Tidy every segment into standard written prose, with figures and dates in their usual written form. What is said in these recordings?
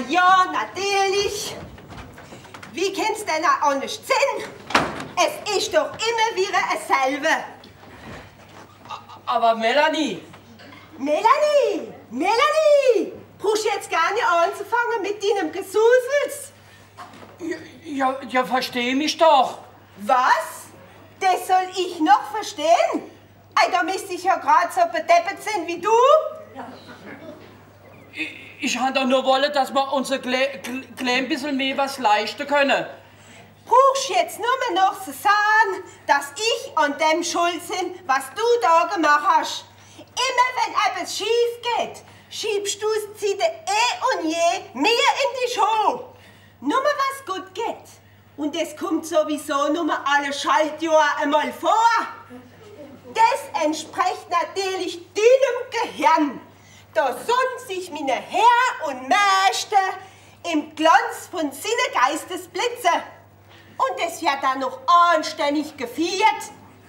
ja, natürlich. Wie kann's denn auch nicht sein? Es ist doch immer wieder dasselbe. Aber Melanie! Melanie! Melanie! Brauchst du jetzt gar nicht anzufangen mit deinem Gesusels? Ja, versteh mich doch. Was? Das soll ich noch verstehen? Ei, da müsste ich ja gerade so bedeppert sein wie du. Ich han doch nur wollen, dass wir uns ein klein bisschen mehr was leisten können. Brauchst jetzt nur mehr noch zu sagen, dass ich an dem schuld bin, was du da gemacht hast. Immer wenn etwas schief geht, schiebst du es Ziete und je mehr in die Show. Nur mal was gut geht. Und das kommt sowieso nur mal alle Schaltjahre einmal vor. Das entspricht natürlich deinem Gehirn. Da sollen sich meine Herr und Mächte im Glanz von seiner Geistesblitze. Und das wird dann noch anständig gefeiert.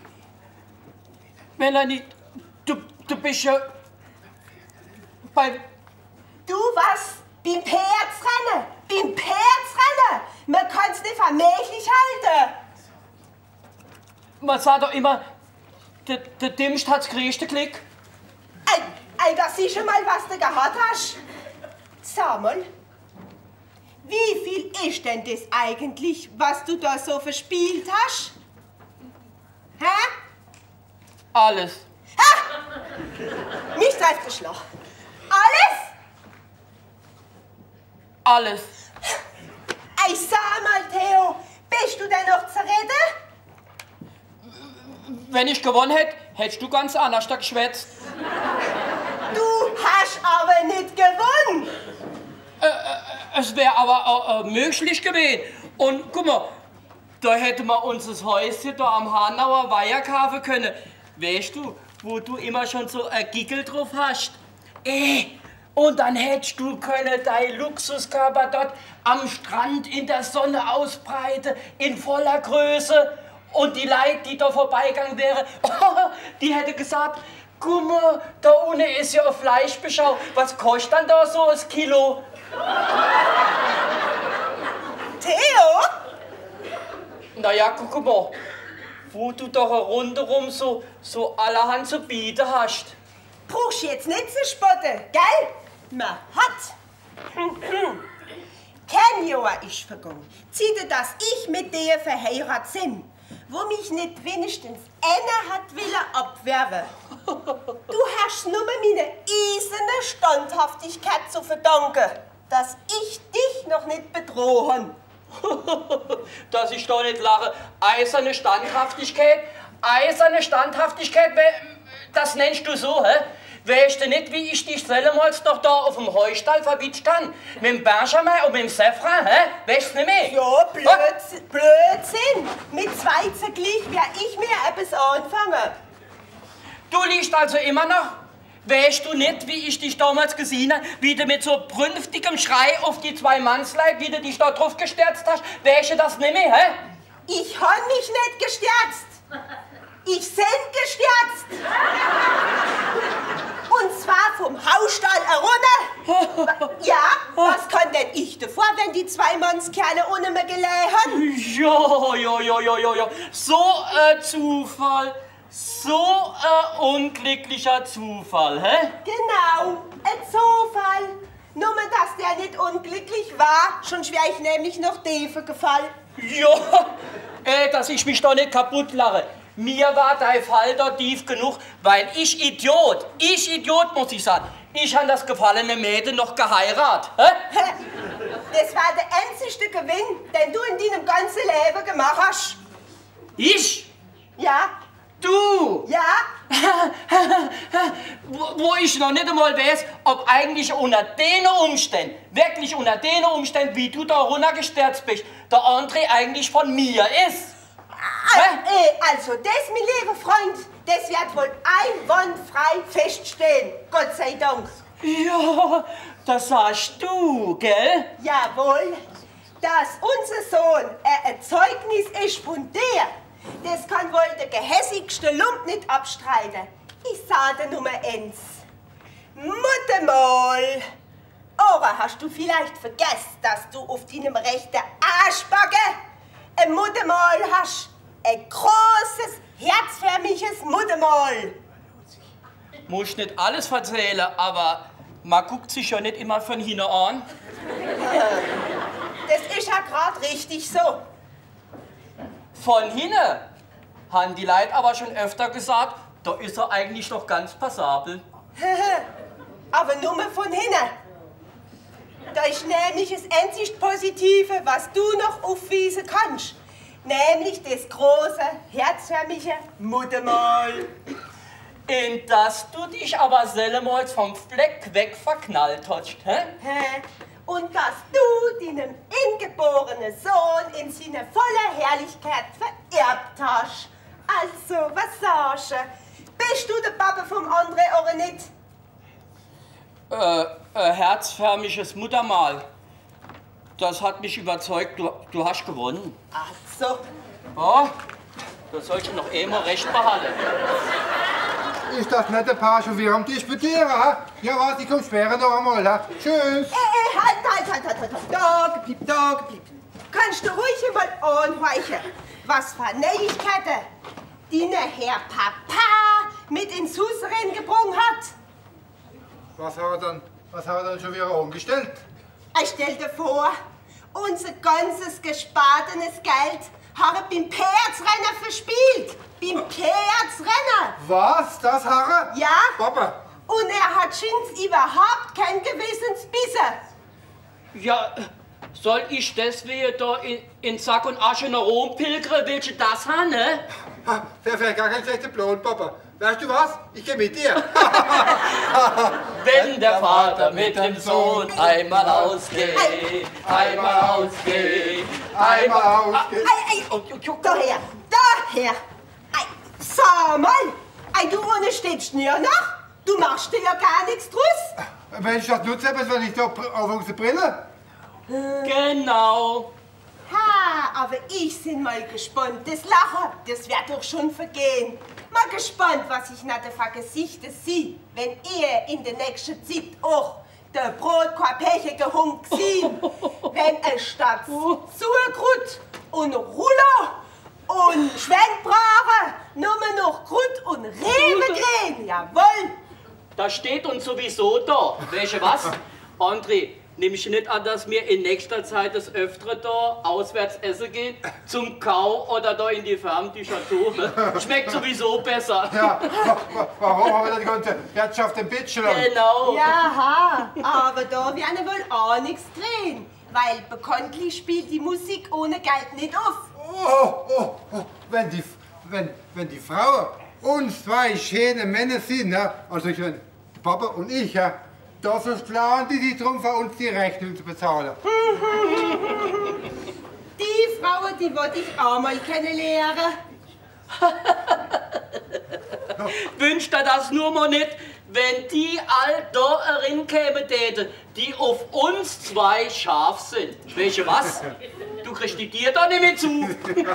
Melanie, du bist ja bei... Du was? Beim Perzrennen? Beim Perzrennen? Man kann's nicht vermächlich halten. Man sagt doch immer, der Dümmste hat's größte Glück. Ey, das ist schon mal, was du gehabt hast. Sag mal, wie viel ist denn das eigentlich, was du da so verspielt hast? Hä? Alles. Ha! Mich trifft der Schlag. Alles? Alles. Ey, sag mal, Theo, bist du denn noch zu retten? Wenn ich gewonnen hätte, hättest du ganz anders da geschwätzt. Du hast aber nicht gewonnen. Es wäre aber auch möglich gewesen. Und guck mal, da hätte man unser Häuschen da am Hanauer Weiher kaufen können. Weißt du, wo du immer schon so ein Gickel drauf hast? Und dann hättest du können dein Luxuskörper dort am Strand in der Sonne ausbreiten, in voller Größe. Und die Leute, die da vorbeigegangen wären, die hätte gesagt, guck mal, da unten ist ja eine Fleischbeschau. Was kostet dann da so ein Kilo? Theo? Naja, guck mal, wo du doch rundherum so allerhand zu bieten hast. Brauchst jetzt nicht zu spotten, gell? Man hat. Kein Jahr ist vergangen, zieht dass ich mit dir verheiratet bin, wo mich nicht wenigstens einer hat willen abwerben. Du hast nur meine eiserne Standhaftigkeit zu verdanken, dass ich dich noch nicht bedrohen. Dass ich doch nicht lache. Eiserne Standhaftigkeit? Eiserne Standhaftigkeit, das nennst du so, hä? Weißt du nicht, wie ich dich sellemals doch da auf dem Heustall verwitscht habe? Mit dem Benjamin und mit dem Sefran, hä? Weißt du nicht mehr? Ja, Blödsinn. Mit zwei zugleich werde ich mir etwas anfangen. Du liegst also immer noch? Weißt du nicht, wie ich dich damals gesehen habe, wie du mit so brünftigem Schrei auf die zwei Mannsleute, wie du dich da drauf gestürzt hast? Weißt du das nicht mehr, hä? Ich habe mich nicht gestürzt. Ich sind gestürzt. Und zwar vom Hausstall herunter. Ja, was kann denn ich davor, wenn die zwei Mannskerle ohne mir gelegen haben? Ja. So ein Zufall. So ein unglücklicher Zufall, hä? Genau, ein Zufall. Nur, dass der nicht unglücklich war, schon wäre ich nämlich noch Dave gefallen. Ja, dass ich mich doch nicht kaputt lache. Mir war dein Fall da tief genug, weil ich Idiot muss ich sagen, ich habe das gefallene Mädel noch geheiratet. Hä? Das war der einzigste Gewinn, den du in deinem ganzen Leben gemacht hast. Ich? Ja. Du? Ja. Wo ich noch nicht einmal weiß, ob eigentlich unter den Umständen, wirklich unter den Umständen, wie du da runtergestürzt bist, der André eigentlich von mir ist. Also das, mein lieber Freund, das wird wohl einwandfrei feststehen, Gott sei Dank. Ja, das sagst du, gell? Jawohl, dass unser Sohn ein Erzeugnis ist von dir, das kann wohl der gehässigste Lump nicht abstreiten. Ich sage Nummer 1. Muttermal, Oder hast du vielleicht vergessen, dass du auf deinem rechten Arschbacke ein Muttermal hast? Ein großes, herzförmiges Muttermal. Muss nicht alles erzählen, aber man guckt sich ja nicht immer von hinten an. Das ist ja gerade richtig so. Von hinten haben die Leute aber schon öfter gesagt, da ist er eigentlich noch ganz passabel. Aber nur von hinten. Da ist nämlich das einzig Positive, was du noch aufweisen kannst. Nämlich das große, herzförmige Muttermal. In das du dich aber sellemals vom Fleck weg verknallt hast, hä? Und dass du deinem ingeborenen Sohn in seine volle Herrlichkeit vererbt hast. Also, was sagst du? Bist du der Papa vom André oder nicht? Herzförmiges Muttermal. Das hat mich überzeugt, du hast gewonnen. Ach so. Ja, da sollst du noch immer recht behalten. Ist das nicht der Paar schon wieder am Disputieren, ha? Ja, was, ich komm später noch einmal, ha? Tschüss! Halt. Da geblieben. Kannst du ruhig einmal anhorchen, was für Neuigkeiten dein Herr Papa mit ins Haus reingebracht hat? Was hat er dann schon wieder umgestellt? Ich stell dir vor, unser ganzes gespartenes Geld hat er beim Pferdsrennen verspielt. Beim Pferdsrennen. Was? Das Harre? Ja. Papa. Und er hat schins überhaupt kein Gewissensbisse. Ja, soll ich deswegen da in Sack und Asche nach Rom pilgern? Willst du das haben, ne? Der fährt gar kein schlechter Plan, Papa. Weißt du was? Ich geh mit dir. Wenn der Vater mit dem Sohn einmal ausgeht, einmal ausgeht, Einmal ausgeht. Daher. Sag mal, du unterstehst mir noch? Du machst dir ja gar nichts draus. Wenn ich das nutze, wenn ich da auf unsere Brille. Genau. Ha, aber ich bin mal gespannt. Das Lachen, das wird doch schon vergehen. Mal gespannt, was ich nach der Gesichter sehe, wenn ihr in der nächsten Zeit auch der Brotkorb gehunkt seht. Wenn es statt Zugrut und Ruller und Schwenkbrache nur noch Grut und Rewe kriegen. Jawohl. Das steht uns sowieso da. Weißt du was? André, nimmst du nicht an, dass wir in nächster Zeit das öftere da auswärts essen gehen? Zum Kau oder da in die Farm, die Chateau? Schmeckt sowieso besser. Ja, warum haben wir die ganze Wirtschaft im Bildschirm? Genau. Ja, aber da werden wir wohl auch nichts drehen. Weil bekanntlich spielt die Musik ohne Geld nicht auf. Oh, wenn die Frauen uns zwei schöne Männer sind, ja, also ich meine, Papa und ich, ja, da verschlagen die sich drum, für uns die Rechnung zu bezahlen. Die Frau, die wollte ich auch mal kennenlernen. Wünscht er das nur mal nicht, wenn die all da reinkämen täten, die auf uns zwei scharf sind. Weißt du was? Du kriegst die dir da nicht mehr zu.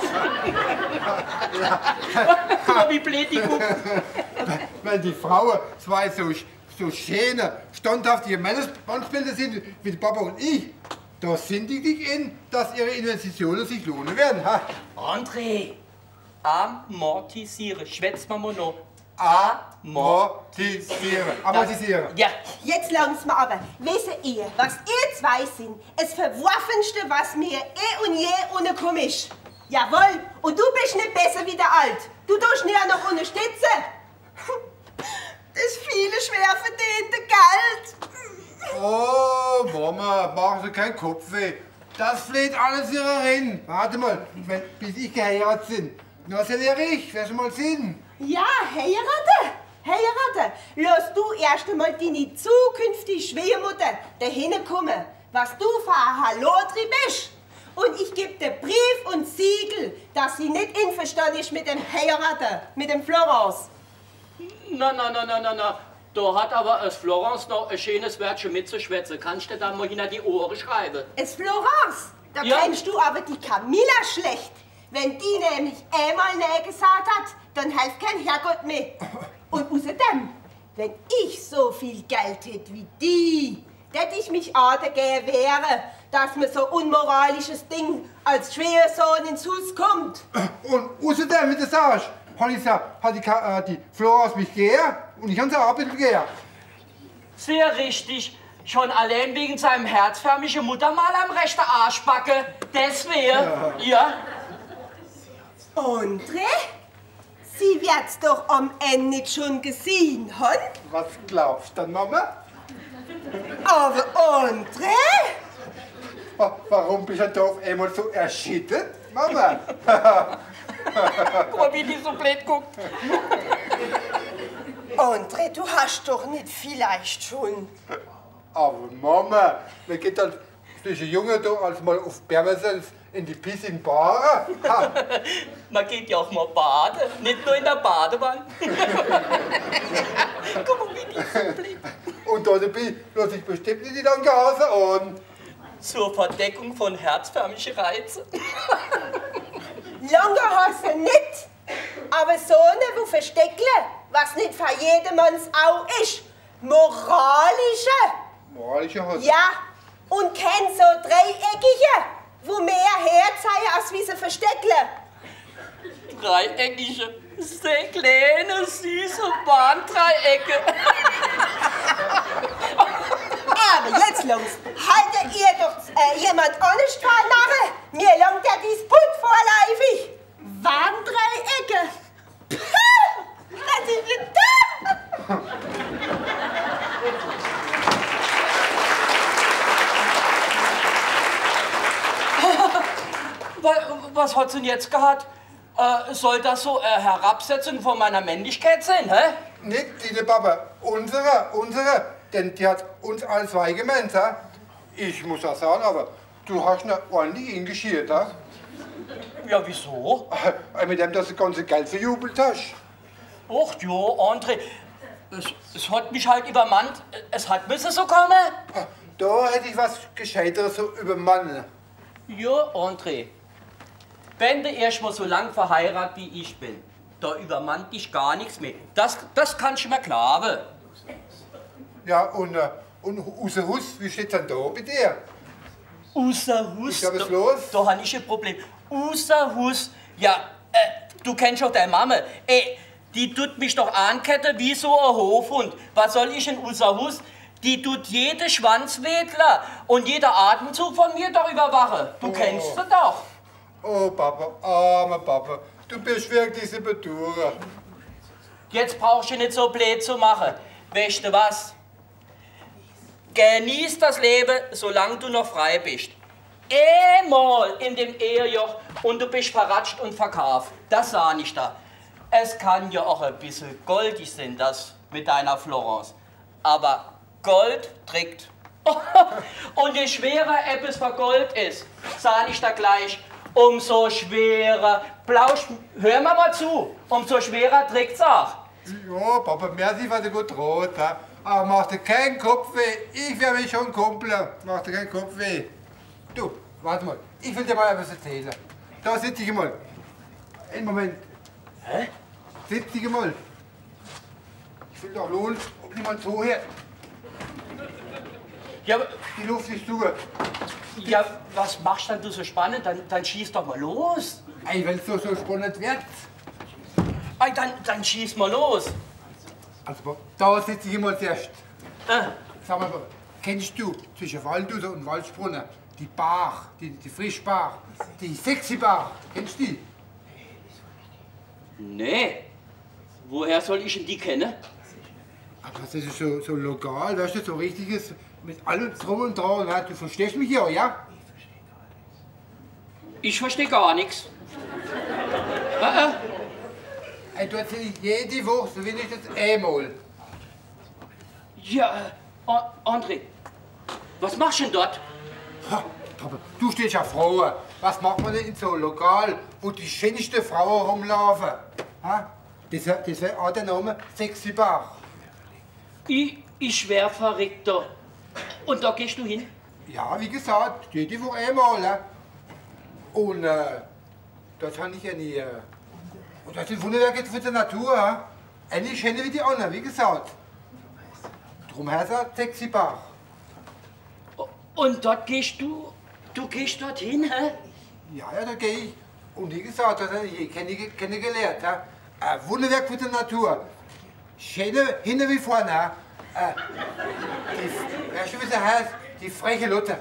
Guck mal, wie blöd die gucken. Wenn die Frauen zwei so schöne, standhafte Mannsbilder sind, wie der Papa und ich, da sind die nicht in, dass ihre Investitionen sich lohnen werden. Ha? André, amortisiere. Schwätz mal noch. Amortisieren. Ja. Jetzt langsam aber, wisst ihr, was ihr zwei sind, das Verworfenste, was mir und je unterkommen ist. Jawohl, und du bist nicht besser wie der Alt. Du tust ihn ja noch unterstützen. Das viele schwer verdiente Geld. Oh, Mama, machen Sie keinen Kopf weh. Das fleht alles ihrer hin. Warte mal, bis ich geheiratet bin. Na, sind ja ich, wer schon mal sehen. Ja, heirate. Lass du erst einmal deine zukünftige Schwiegermutter dahin kommen, was du für ein Hallodri bist. Und ich gebe dir Brief und Siegel, dass sie nicht einverstanden ist mit dem Heiraten, mit dem Florence. Na. Da hat aber es Florence noch ein schönes Wörtchen mitzuschwätzen. Kannst du da mal hinter die Ohren schreiben? Es Florence, da Ja. kennst du aber die Camilla schlecht. Wenn die nämlich einmal Nein gesagt hat, dann hilft kein Herrgott mehr. Und außerdem, wenn ich so viel Geld hätte wie die, dass ich mich dagegen wehre, dass mir so unmoralisches Ding als Schwiegersohn ins Haus kommt. Und außerdem, wie du sagst, hat die Flora aus mich gehen und ich kann sie auch ein bisschen gehen. Sehr richtig. Schon allein wegen seinem herzförmigen Muttermal am rechten Arschbacke. Deswegen, ja. André, Sie wird's doch am Ende nicht schon gesehen haben? Was glaubst du, Mama? Aber André? Warum bist du da auf einmal so erschüttert, Mama? Guck mal, wie die so blöd guckt. André, du hast doch nicht vielleicht schon. Aber Mama, wir gehen dann zwischen Junge da als mal auf Berbersens in die Piscine Bar. Man geht ja auch mal baden, nicht nur in der Badewanne. Guck mal, wie die so blöd. Und da lasse ich bestimmt nicht die lange Hose an. Zur Verdeckung von herzförmigen Reizen. Lange Hose nicht, aber so eine, wo versteckle, was nicht für jedermanns auch ist. Moralische. Moralische Hose? Ja, und kein so dreieckige, wo mehr herzeigen, als wie sie versteckle. Dreieckige, sehr kleine, süße Bahndreiecke. Aber jetzt los, haltet ihr doch jemand honest vor Narre. Mir langt der Disput vorläufig. Warndreiecke. Was ist denn da? Was hat's denn jetzt gehabt? Soll das so Herabsetzung von meiner Männlichkeit sein, hä? Nicht die Papa, unsere, denn die hat uns alle zwei gemeint, ha? Ich muss das sagen, aber du hast eine ordentlich ingeschiert, ha? Ja, wieso? Mit dem, dass du das ganze Geld verjubelt hast. Och jo, André, es hat mich halt übermannt. Es hat müssen so kommen. Da hätte ich was Gescheiteres so übermannen. Ja, André, wenn du erst mal so lang verheiratet wie ich bin, da übermannt dich gar nichts mehr. Das kannst du mir glauben. Ja, und unser Hus, wie steht's denn da bei dir? Außer Hus, Ich glaub, was ist los? da habe ich ein Problem. Außer Hus, ja, du kennst doch deine Mama. Die tut mich doch anketten wie so ein Hofhund. Was soll ich in außer Hus? Die tut jede Schwanzwedler und jeder Atemzug von mir doch überwachen. Du kennst sie doch. Oh, Papa, armer Papa, du bist wirklich so bedauert. Jetzt brauchst du nicht so blöd zu machen. Weißt du was? Genieß das Leben, solange du noch frei bist. Einmal in dem Ehejoch und du bist verratscht und verkauft. Das sah ich da. Es kann ja auch ein bisschen goldig sein, das mit deiner Florence. Aber Gold trägt. Und je schwerer etwas für Gold ist, sah ich da gleich, umso schwerer. Blausch, hör mal zu, umso schwerer trägt's auch. Ja, Papa, merci, was du gut droht. Aber mach dir keinen Kopf weh. Ich werde mich schon kumpeln. Mach dir keinen Kopf weh. Du, warte mal. Ich will dir mal etwas erzählen. Da sitze ich mal. Einen Moment. Hä? Sitze ich mal. Ich will doch lohnen, ob niemand so hört. Ja, Die Luft ist zu. ja, was machst denn du so spannend? Dann schieß doch mal los. Ey, wenn es so spannend wird. Ey, dann schieß mal los. Also, da sitze ich mal zuerst. Äh, Sag mal, kennst du zwischen Waldhauser und Waldsprunnen die Bar, die Frischbar, die Sexy Bar? Kennst du die? nee. Woher soll ich denn die kennen? Aber das ist so lokal, weißt du, so richtiges, mit allem drum und dran. Ne? Du verstehst mich ja, ja? Ich verstehe gar nichts. Ey, du erzählst jede Woche, so wenigstens einmal. Ja, André, was machst du denn dort? Ha, Papa, du stehst ja Frauen. Was macht man denn in so einem Lokal, wo die schönsten Frauen rumlaufen? Ha? Das wäre auch der Name Sexy Bar. Ich wär Verrückter. Und da gehst du hin? Ja, wie gesagt, jede Woche einmal. Ne? Und das habe ich ja nie. Und das sind Wunderwerke für die Natur. Ha? Eine schöner wie die anderen, wie gesagt. Drum heißt er Sexy Bar. Und dort gehst du gehst dorthin, hä? Ja, da gehe ich. Und wie gesagt, das habe ich kennengelernt. Ja. Ein Wunderwerk für die Natur. Schöne hinten wie vorne. Ja. Weißt du, wie sie heißt? Die freche Lotte.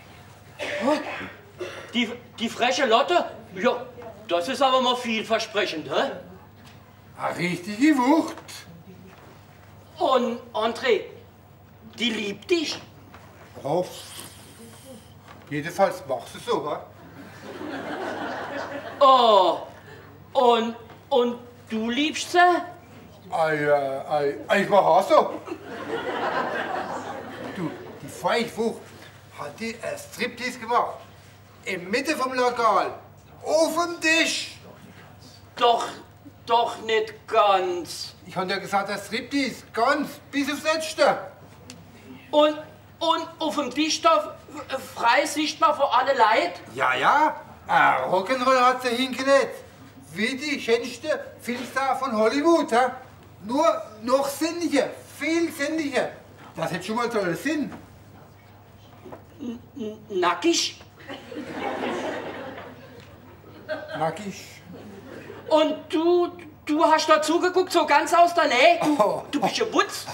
Die freche Lotte? Ja, das ist aber mal vielversprechend, hä? Eine richtige Wucht. Und André, die liebt dich. Oh. Jedenfalls machst du so, wa? Oh, und du liebst sie? Ich mach auch so. Du, die Freiwucht hat die ein Striptease gemacht. In Mitte vom Lokal. Auf dem Tisch. Doch nicht ganz. Ich hab ja gesagt, ein Striptease. Ganz bis aufs Letzte. Und auf dem Tisch da frei sichtbar vor alle Leid? Ja. Rock'n'Roll hat sie hingelegt. Wie die schönste Filmstar von Hollywood. Ha? Nur noch sinnlicher. Viel sinnlicher. Das hätte schon mal so einen Sinn. Nackig? Nackig. Und du hast da zugeguckt, so ganz aus der Nähe? Du bist ja Wutz.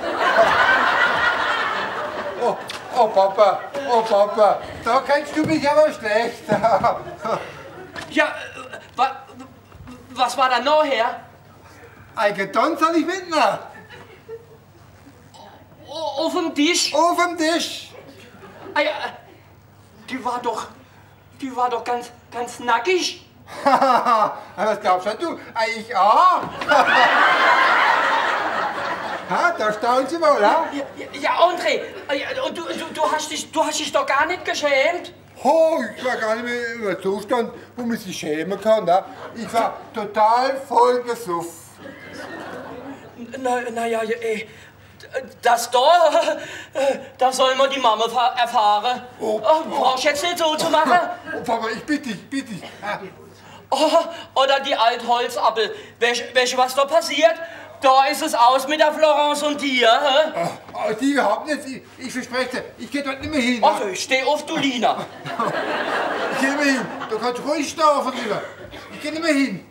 Oh Papa, da kennst du mich aber schlecht. Ja, was war da noch her? Ein Gedon soll ich mitnehmen. Auf dem Tisch? Auf dem Tisch. Ah ja, die war doch ganz nackig. Was glaubst du? Ich auch. Da staunen Sie wohl, ha? Ja, André, und du hast dich doch gar nicht geschämt? Oh, ich war gar nicht mehr im Zustand, wo man sich schämen kann. Ha? Ich war total voll gesuff. Naja, das da soll man die Mama erfahren. Brauchst jetzt nicht so zu machen? Papa, ich bitte dich. Oder die Altholzappel. Weißt du, was da passiert? Da ist es aus mit der Florence und dir. Die überhaupt nicht. Ich verspreche dir, ich gehe dort nicht mehr hin. Ach, steh auf, du Lina. Ich gehe nicht mehr hin. Du kannst ruhig schlafen, lieber. Ich gehe nicht mehr hin.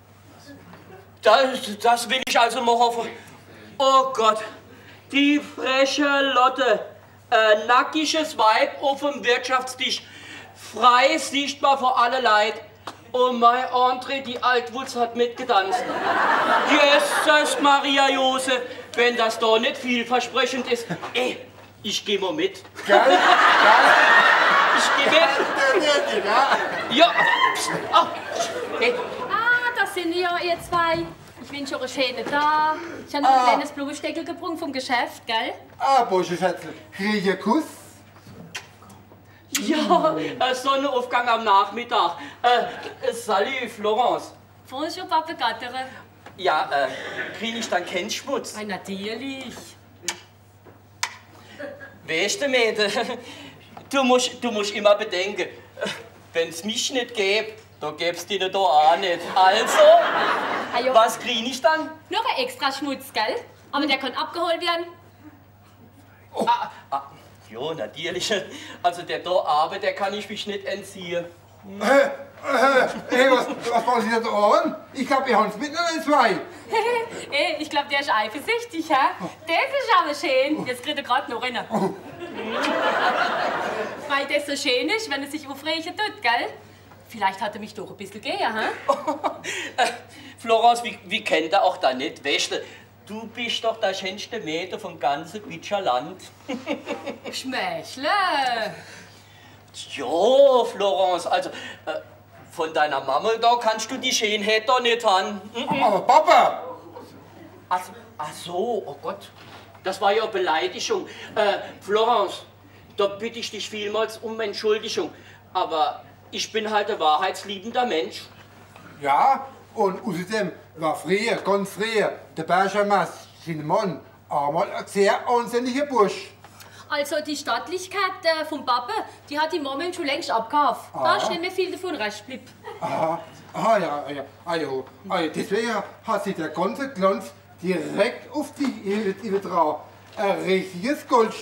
Das will ich also mal hoffen. Oh Gott, die freche Lotte. Ein nackiges Weib auf dem Wirtschaftstisch. Frei sichtbar vor alle Leid. Oh mein André, die Altwutz hat mitgetanzt. Jesus Maria Josef, wenn das doch nicht vielversprechend ist. Ich geh mal mit. Geil. Ich geh mit. Ja. Da sind ja ihr zwei. Ich wünsche euch einen schönen Tag. Ich habe noch ein kleines Blumensteckel gebrungen vom Geschäft, gell? Burschenschätzle, krieg ich einen Kuss? Ja, Sonnenaufgang am Nachmittag. Salut, Florence. Bonjour, Papa Gattere. Ja, krieg ich dann Kennschmutz? Natürlich. Weißt du, Mädel, du musst immer bedenken, wenn's mich nicht gäbe, da gäb's die da auch nicht. Also, was krieg ich dann? Noch ein extra Schmutz, gell? Aber der kann abgeholt werden. Ja, natürlich. Also der da Abend, der kann ich mich nicht entziehen. Hey, was machen Sie da an? Ich glaube, wir haben es miteinander zwei. Ich glaube, der ist eifersüchtig, hä? Das ist aber schön. Jetzt kriegt er gerade noch rein. Weil das so schön ist, wenn er sich aufregen tut, gell? Vielleicht hat er mich doch ein bisschen gehen, hä? Florence, wie kennt er auch da nicht? Weißt du bist doch das schönste Mädel vom ganzen Bitscher Land. Schmächle. Ja, Florence, also von deiner Mama da kannst du die Schönheit doch nicht haben. Aber Papa! Ach so, oh Gott, das war ja eine Beleidigung. Florence, da bitte ich dich vielmals um Entschuldigung, aber ich bin halt ein wahrheitsliebender Mensch. Ja, und außerdem war früher, ganz früher, der Benjamin, sein Mann, einmal ein sehr ansehnlicher Bursch. Also die Stattlichkeit vom Papa, die hat die Mama ihm schon längst abgekauft. Da ist nicht mehr viel davon recht blieb. Ja. Deswegen hat sich der ganze Glanz direkt auf dich übertragen. Ein richtiges Goldstück.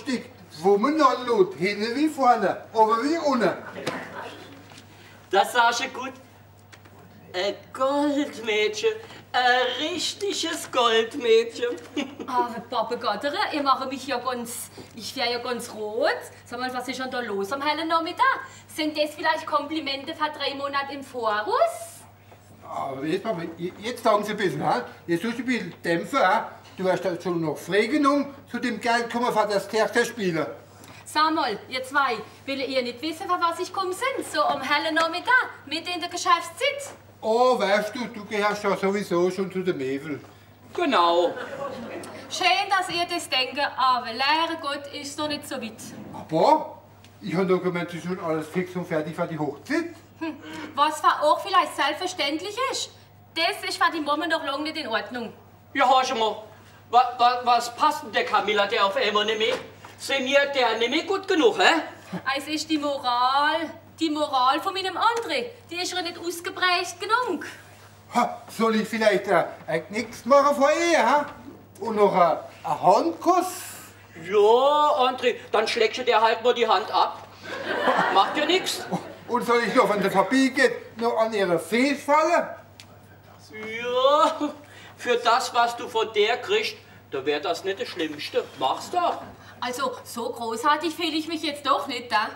Wumme noch Lot, hinten wie vorne, oben wie unten. Das sagst du gut. Ein Goldmädchen. Ein richtiges Goldmädchen. Aber Pappegottere, ich wäre ja ganz rot. Sag mal, was ist denn da los am hellen Nachmittag? Sind das vielleicht Komplimente für 3 Monate im Voraus? Aber jetzt sagen Sie ein bisschen, ha? Jetzt tust du ein bisschen dämpfen, ha? Du hast da schon noch frei genug zu dem Geld kommen für das Theaterspielen. Sag mal, ihr zwei, will ihr nicht wissen, für was ich komme sind? So am hellen Nachmittag, mitten in der Geschäftszeit? Oh, weißt du, du gehörst ja sowieso schon zu den Mäveln. Genau. Schön, dass ihr das denkt, aber leider Gott ist es noch nicht so weit. Aber ich habe doch gemeint, es ist schon alles fix und fertig für die Hochzeit. Was für auch vielleicht selbstverständlich ist, das ist für die Mama noch lange nicht in Ordnung. Ja, hör schon mal. Was passt denn der Camilla, der auf einmal nicht mehr? Seniert der nicht mehr gut genug, hä? Es ist die Moral von meinem André, die ist ja nicht ausgeprägt genug. Ha, soll ich vielleicht ein Knicks machen vor ihr, ha? Und noch ein Handkuss? Ja, André, dann schlägst du dir halt mal die Hand ab. Macht ja nichts. Und soll ich noch, wenn der vorbeigeht, noch an ihre Füße fallen? Ja, für das, was du von der kriegst, da wäre das nicht das Schlimmste. Mach's doch. Also, so großartig fühle ich mich jetzt doch nicht, da?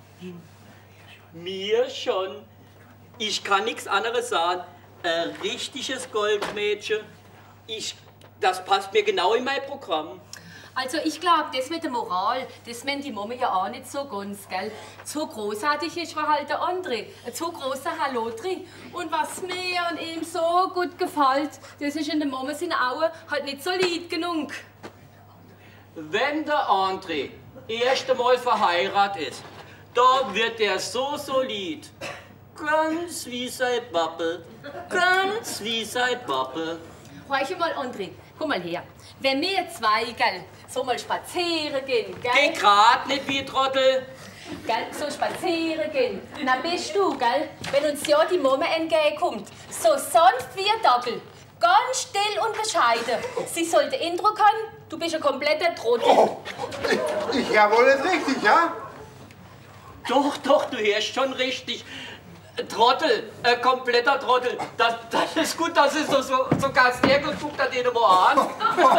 Mir schon. Ich kann nichts anderes sagen. Ein richtiges Goldmädchen. Das passt mir genau in mein Programm. Also, ich glaube, das mit der Moral, das meint die Mama ja auch nicht so ganz, gell? So großartig ist halt der André, ein so großer Hallo drin. Und was mir an ihm so gut gefällt, das ist in der Mama seinen Augen halt nicht solid genug. Wenn der André erst einmal verheiratet ist, da wird er so solid. Ganz wie sein Pappe. Ganz wie sein Pappe. Horch mal, André, komm mal her. Wenn wir zwei, gell, so mal spazieren gehen, gell? Geh grad nicht wie Trottel. Gell, so spazieren gehen. Na bist du, gell, wenn uns ja die Mama entgegenkommt, so sanft wie ein Dackel. Ganz still und bescheiden. Sie sollte Eindruck haben, du bist ein kompletter Trottel. Oh, ich ja wohl nicht richtig, ja? Doch, du hörst schon richtig. Trottel, kompletter Trottel. Das ist gut, dass es so ganz sehr geguckt hat, den mal an.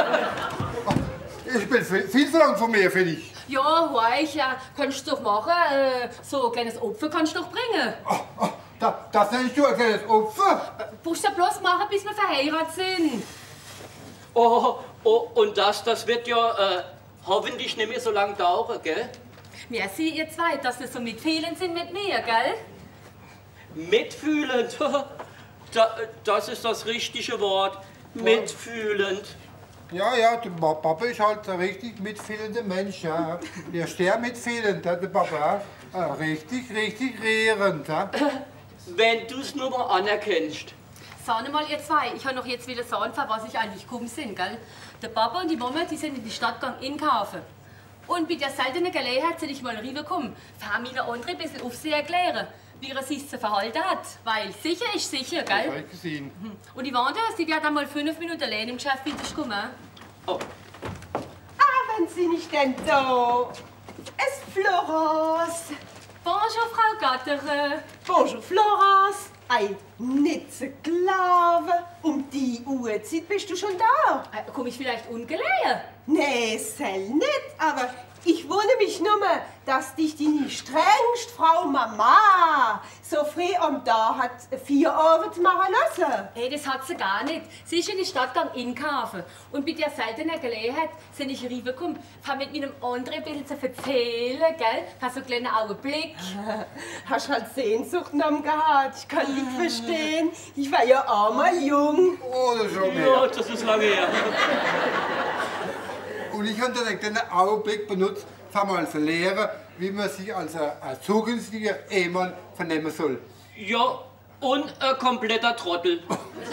Ich bin viel verlangt von mir, finde ich. Ja, horch, ja, kannst du doch machen. So ein kleines Opfer kannst du doch bringen. Das nennst du ein kleines Opfer? Musst du bloß machen, bis wir verheiratet sind. Oh, und das wird ja hoffentlich nicht mehr so lange dauern, gell? Merci, ihr zwei, dass ihr so mitfühlend sind mit mir, gell? Mitfühlend, das ist das richtige Wort. Mitfühlend. Ja, der Papa ist halt ein richtig mitfühlender Mensch, ja. Der ist sehr mitfühlend, der Papa. Richtig rührend, ja. Wenn du es nur mal anerkennst. Sag mal, ihr zwei, ich habe noch jetzt wieder sagen, für was ich eigentlich gekommen bin, gell? Der Papa und die Mama, die sind in die Stadt gegangen, einkaufen. Und bei der seltenen Gelegenheit sind ich mal rübergekommen, für meine andere ein bisschen auf sie erklären, wie er sich zu verhalten hat. Weil sicher ist sicher, Das gell? habe ich gesehen. Und die Wanda, sie wird einmal 5 Minuten allein im Geschäft mit dich kommen. Oh. Haben Sie nicht denn da? Es Florence. Bonjour, Frau Gattere. Bonjour, Florence. Ei, nicht zu glauben. Um die Uhrzeit bist du schon da. Komm ich vielleicht ungelegen? Nee, soll nicht, aber ich wundere mich nur, dass dich die strengste Frau Mama so früh am Tag hat 4 Abend machen lassen. Hey, das hat sie gar nicht. Sie ist in die Stadt gegangen, einkaufen. Und bei der seltenen Gelegenheit sind ich rübergekommen, habe mit meinem André ein bisschen zu erzählen, gell? Hast so einen kleinen Augenblick. Hast halt Sehnsucht nach ihm gehabt. Ich kann dich verstehen. Ich war ja auch mal jung. Oh, das ist schon mehr. Ja, das ist lange her. Und ich habe direkt einen Augenblick benutzt, mal zu lehren, wie man sich als ein zukünftiger Ehemann vernehmen soll. Ja, und ein kompletter Trottel.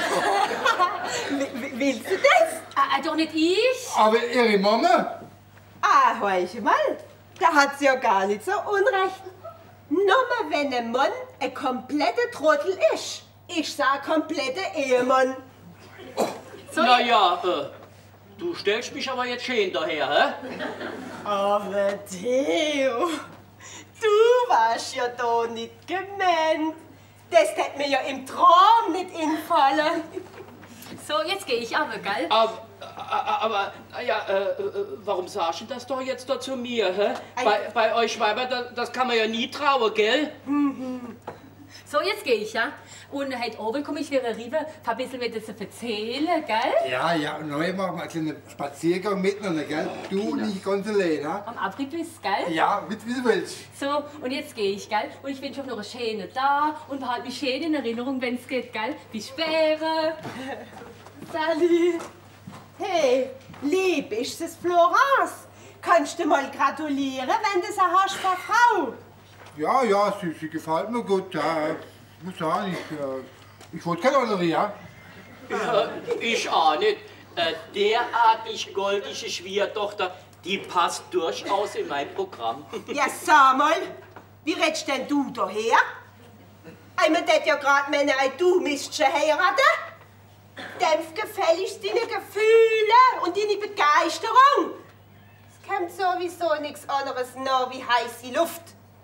Willst du das? Doch nicht ich. Aber ihre Mama? Ah, horch mal. Da hat sie ja gar nicht so unrecht. Nur wenn ein Mann ein kompletter Trottel ist, ich sag kompletter Ehemann. So, Naja, Du stellst mich aber jetzt schön daher, hä? Aber Theo, du warst ja da nicht gemeint. Das hätte mir ja im Traum nicht infallen. So, jetzt gehe ich aber, gell? Aber ja, warum sagst du das doch jetzt da zu mir, hä? Bei euch Weiber, das kann man ja nie trauen, gell? So, jetzt gehe ich, ja? Und heute Abend komme ich wieder rüber, ein bisschen mir das erzählen, gell? Ja, und neu machen wir also einen Spaziergang miteinander, gell? Du nicht ganz allein, ha? Am Abriss, gell? Ja, wie du willst. So, und jetzt gehe ich, gell? Und ich wünsche euch noch eine schöne da und behalte mich schön in Erinnerung, wenn es geht, gell? Bis später. Salut. Hey, lieb ist es, Florence. Kannst du mal gratulieren, wenn du sie hast von Frau? Ja, sie gefällt mir gut. Ja. Ich muss sagen, ich wollte keine andere, ja? Ich auch nicht. Derartig goldische Schwiegertochter, die passt durchaus in mein Programm. Ja, sag mal, wie redst denn du daher? Einmal det ja grad meinen, du müsst schon heiraten. Dämpf gefälligst deine Gefühle und deine Begeisterung. Es kommt sowieso nichts anderes nach wie heiße Luft.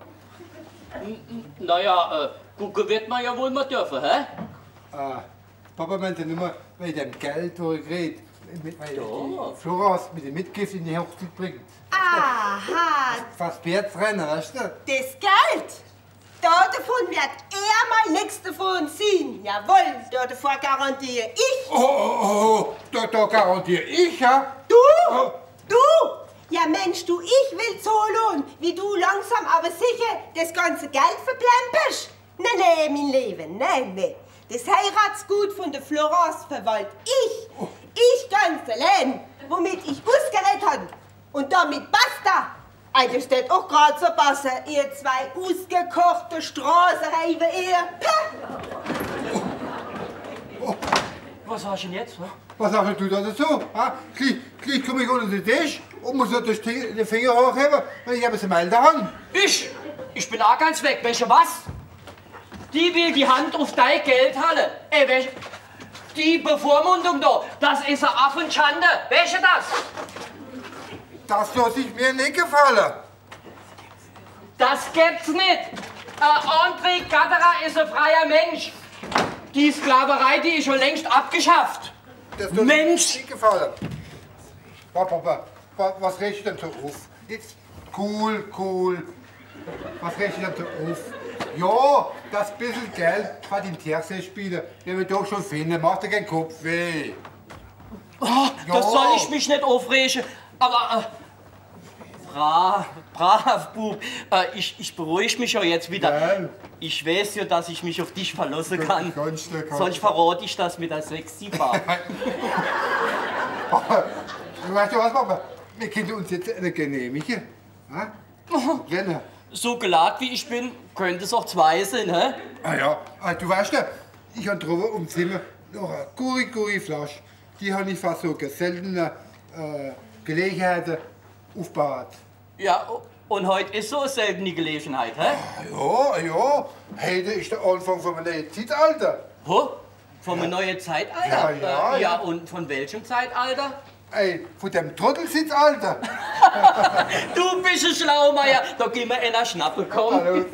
Naja, gucken wird man ja wohl mal dürfen, hä? Papa meinte nur, wegen dem Geld, wo ich rede, weil Ja. Florence mit dem Mitgift in die Hochzeit bringt. Aha, Fast Bärtsrennen, weißt du? das Geld. Davon wird er mal nichts davon ziehen. Jawohl, davor garantiere ich. Oh, da garantiere ich, ja? Du? Oh. Du? Ja Mensch, du, ich will so lohnen, wie du langsam aber sicher das ganze Geld verplempest. Nee, mein Leben, nee. Das Heiratsgut von der Florence verwalt ich. Ich ganz allein, womit ich ausgeredet habe. Und damit basta. Das steht auch gerade so passen, ihr zwei ausgekochte Straßenreiber, ihr. Was hast du denn jetzt, hä? Was sagst du da dazu? Gleich komme ich unter den Tisch und muss den Finger hochheben, wenn ich etwas melden kann. Ich bin auch ganz weg, weißt du was? Die will die Hand auf dein Geld halten. Ey, weißt du, die Bevormundung da, das ist eine Affenschande, weißt du das? Das lasse ich mir nicht gefallen. Das gibt's nicht. André Gatterer ist ein freier Mensch. Die Sklaverei, die ist schon längst abgeschafft. Das lasse Mensch! ich mir nicht gefallen. Papa, was rechnet denn so auf? Jetzt cool. Was rechnet denn so auf? Ja, das bisschen Geld hat den Terse-Spieler, der wird doch schon finden, macht dir keinen Kopf weh. Oh, das soll ich mich nicht aufregen. Aber brav, Bub. Ich beruhige mich ja jetzt wieder. Ja. Ich weiß ja, dass ich mich auf dich verlassen kann. Kannst du. Sonst verrate ich das mit der Sexy-Bar. Weißt du was, Papa? Wir können uns jetzt eine genehmigen. Gerne. So gelad wie ich bin, könnte es auch zwei sein, hä? Du weißt ja, ich habe drüber im Zimmer noch eine Guri-Flasche. Die habe ich fast so seltene Gelegenheiten aufgebaut. Ja, und heute ist so eine seltene Gelegenheit, hä? Ja. Heute ist der Anfang von einem neuen Zeitalter. Ho? Von einem neuen Zeitalter? Ja. Und von welchem Zeitalter? Von dem Trottelsitzalter. Du bist ein Schlaumeier, da gehen wir einer schnappen, komm. Hallo.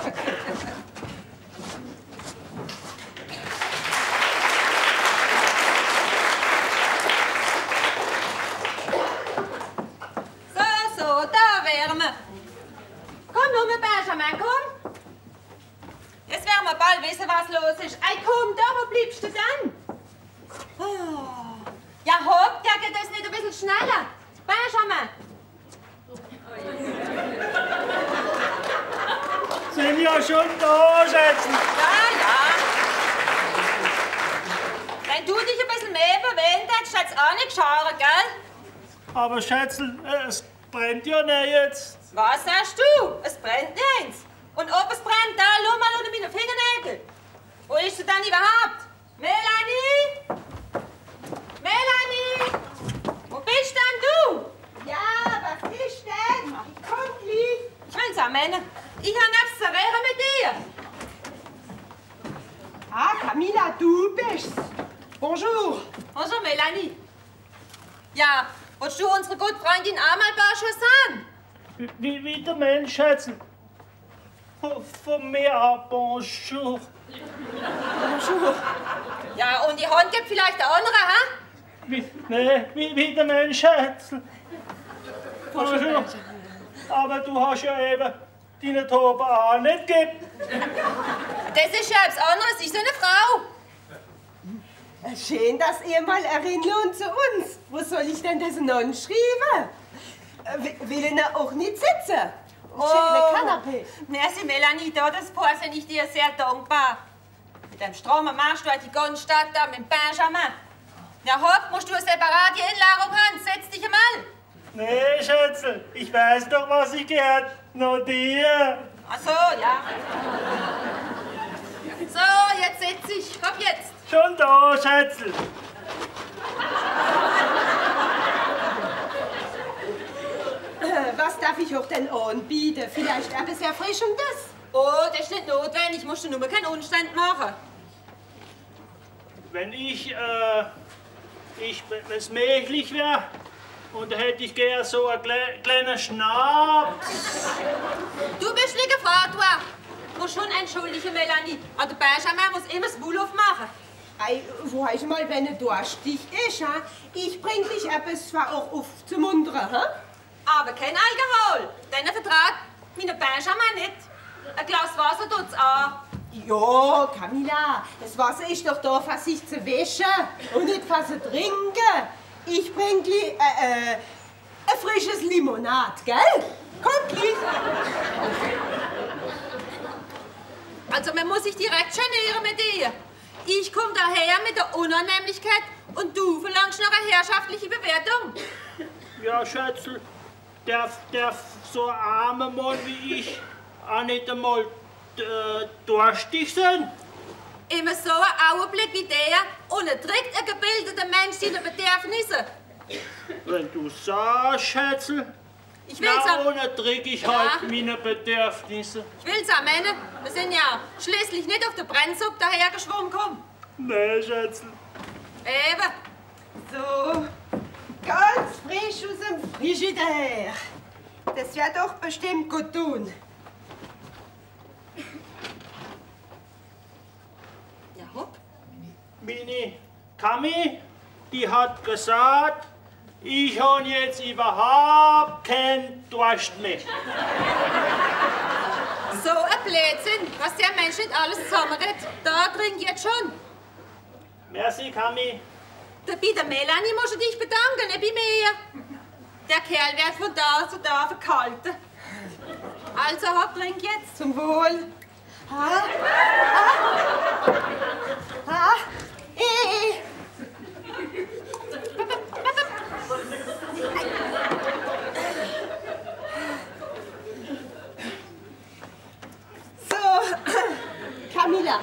So, da wären wir. Komm nur mit Benjamin, komm. Jetzt werden wir bald wissen, was los ist. Komm, da, wo bleibst du dann? Oh. Ja, hopp, der geht das nicht ein bisschen schneller. Benjamin. Sind ja schon da, Schätzl. Ja. Wenn du dich ein bisschen mehr bewegen hättest, hätt's auch nicht geschaut, gell? Aber Schätzl, es brennt ja nicht jetzt. Was sagst du? Es brennt nichts. Und ob es brennt, da, schau mal unter meine Fingernägel. Wo ist sie denn überhaupt? Melanie? Wo bist denn du? Ja, was ist denn? Ich komm gleich. Ich will's auch meinen. Ich habe nichts zu reden mit dir. Camilla, du bist's. Bonjour. Bonjour, Melanie. Ja, willst du unsere gute Freundin einmal Bonjour sagen? Wie der Mensch, Schätzl. Von mir ab, bonjour. Bonjour. Ja, und die Hand gibt vielleicht der andere, ha? Wie der Mensch, Schätzl. Bonjour. Aber du hast ja eben deine Taube auch nicht gegeben. Das ist ja etwas anderes, ich bin eine Frau. Schön, dass ihr mal erinnert zu uns. Wo soll ich denn das nun schreiben? Will ihr auch nicht sitzen? Schöne Kanapé. Merci, Melanie, da das Paar bin ich dir sehr dankbar. Mit dem strammen Marsch durch die ganze Stadt da mit Benjamin. Ja, hopp, musst du eine separate Einladung haben. Setz dich einmal. Nee, Schätzl, ich weiß doch, was ich gehört. Nur dir. Ach so, ja. So, jetzt setz dich. Komm jetzt. Schon da, Schätzl. Was darf ich euch denn anbieten? Vielleicht etwas Erfrischendes? Oh, das ist nicht notwendig. Musst du nur keinen Umstand machen. Wenn wenn es möglich wäre, und da hätte ich gern so einen kleinen Schnaps. Du bist nicht gefragt, du musst schon entschuldigen, Melanie. Aber der Benjamin muss immer das Maul aufmachen. Ei, wo heißt mal, wenn er durstig ist, ha? Ich bring dich etwas zwar auch auf zum Munteren, ha? Aber kein Alkohol. Den verträgt mein Benjamin nicht. Ein Glas Wasser tut's an. Ja, Camilla, das Wasser ist doch da, für sich zu waschen und nicht für zu trinken. Ich bring gleich ein frisches Limonade, gell? Komm gleich. Also man muss sich direkt genieren mit dir. Ich komm daher mit der Unannehmlichkeit und du verlangst noch eine herrschaftliche Bewertung. Ja, Schätzl, darf so ein armer Mann wie ich auch nicht einmal durstig sein? Immer so ein Augenblick wie der unterdrückt ein gebildeter Mensch seine Bedürfnisse. Wenn du sagst, Schätzl, Ich will's na, unterdrück ich halt Ja. meine Bedürfnisse. Ich will's auch meinen. Wir sind ja schließlich nicht auf der Brennsuppe dahergeschwommen gekommen. Nee, Schätzl. Eben. So, ganz frisch aus dem Frigidaire. Das wird doch bestimmt gut tun. Ja, hopp. Meine Kami, die hat gesagt, ich habe jetzt überhaupt keinen Durst mehr. So ein Blödsinn, was der Mensch nicht alles zusammenredet. Da trinkt jetzt schon. Merci, Kami. Bei der Melanie musst du dich bedanken, nicht bei mir. Der Kerl wird von da zu da verkalten. Also hopp, trink jetzt. Zum Wohl. Ha? Ha? Ha? So, Camilla.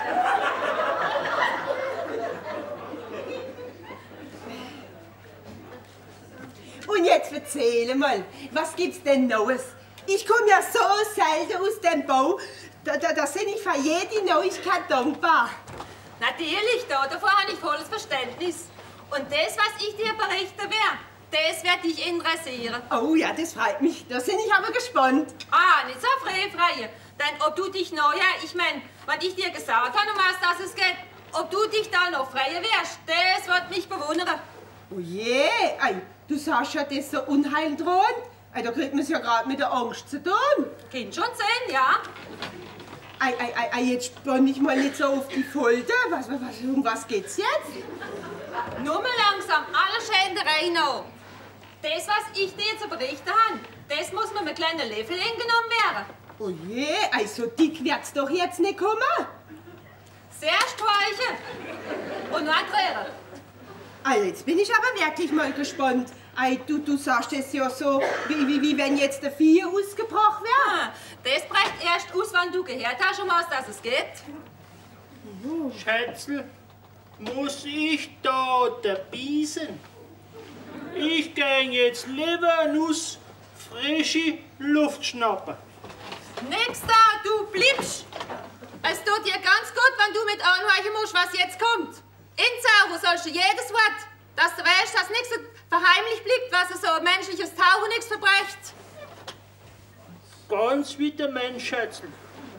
Und jetzt erzähle mal, was gibt's denn Neues? Ich komme ja so selten aus dem Bau, da sind ich für jede Neuigkeit dankbar. Natürlich, davor habe ich volles Verständnis. Und das, was ich dir berichten werde, das wird dich interessieren. Oh ja, das freut mich. Da bin ich aber gespannt. Ah, nicht so frei. Denn ob du dich noch, ich meine, was ich dir gesagt habe, um was das es geht, ob du dich da noch freier wärst, das wird mich bewundern. Oh je, ei, du sagst ja, das so unheildrohend. Ei, da kriegt man es ja gerade mit der Angst zu tun. Kind schon sehen, ja? Ei, jetzt spann ich mal nicht so auf die Folter. Um was geht's jetzt? Nur mal langsam, alle Schänderei noch. Das, was ich dir zu berichten habe, das muss mit einem kleinen Löffel eingenommen werden. Oh je, ei, so dick wird's doch jetzt nicht kommen. Sehr streichen. Und noch drehen. Ei, jetzt bin ich aber wirklich mal gespannt. Ei, du sagst es ja so, wie wenn jetzt der Vieh ausgebracht wäre. Ah, das bricht erst aus, wenn du gehört hast, um was das es geht. Schätzl, muss ich da dabei sein? Ich gehe jetzt lieber nuss frische Luft schnappen. Nix da, du bleibst. Es tut dir ganz gut, wenn du mit anhorchen musst, was jetzt kommt. In Sauer sollst du jedes Wort. Dass du weißt, dass nichts verheimlicht bleibt, was so ein menschliches Tauchen nichts verbrecht. Ganz wie der Mensch, Schätzl.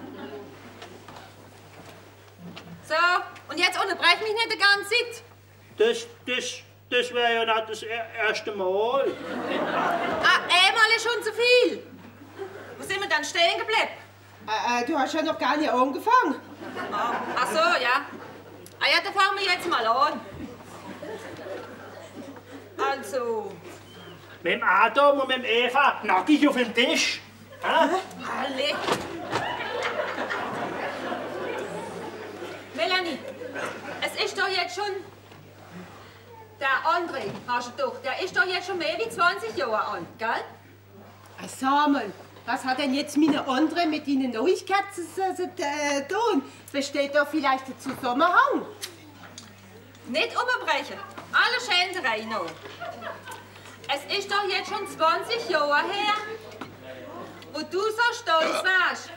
So, und jetzt unterbrech mich nicht die ganze Zeit. Das wäre ja nicht das erste Mal. Einmal ist schon zu viel. Wo sind wir dann stehen geblieben? Du hast ja noch gar nicht angefangen. Ach so, ja. Ja, dann fangen wir jetzt mal an. Also. Mit dem Adam und mit dem Eva nackig auf dem Tisch. Alle. Melanie, es ist doch jetzt schon. Der André, hast du doch, der ist doch jetzt schon mehr wie 20 Jahre alt, gell? Sag mal, was hat denn jetzt meine Andre mit Ihnen Neuigkeiten zu tun? Besteht da vielleicht ein Zusammenhang? Nicht unterbrechen. Alle Schelterei noch. Es ist doch jetzt schon 20 Jahre her, wo du so stolz warst,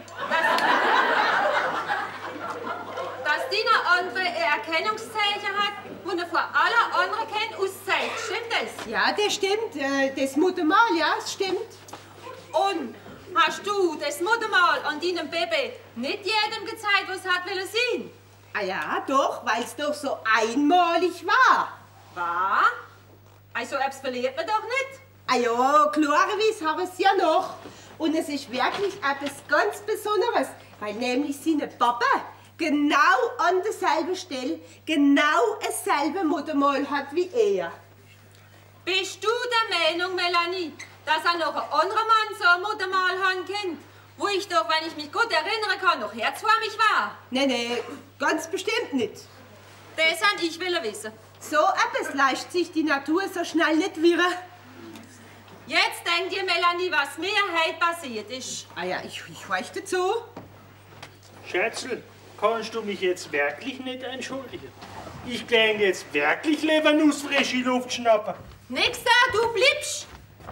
dass deine andere ein Erkennungszeichen hat, wo er vor aller anderen kennt, auszeichnet. Stimmt das? Ja, das stimmt. Das Muttermal, ja, das stimmt. Und hast du das Muttermal an deinem Baby nicht jedem gezeigt, was hat will sein? Ah ja, doch, weil es doch so einmalig war. War? Also, etwas verliert man doch nicht. Ah ja, klarerweise haben es ja noch. Und es ist wirklich etwas ganz Besonderes, weil nämlich seine Papa genau an derselben Stelle genau dasselbe Muttermal hat wie er. Bist du der Meinung, Melanie, dass er noch ein anderer Mann so ein Muttermal haben kann, wo ich doch, wenn ich mich gut erinnern kann, noch herzformig war? Nee, ganz bestimmt nicht. Das an ich will wissen. So etwas lässt sich die Natur so schnell nicht wirren. Jetzt denk dir, Melanie, was mir heute passiert ist. Ah ja, ich weiß dazu. Schätzl, kannst du mich jetzt wirklich nicht entschuldigen? Ich kann jetzt wirklich Lebernuss frische Luft schnappen. Nix da, du bleibst.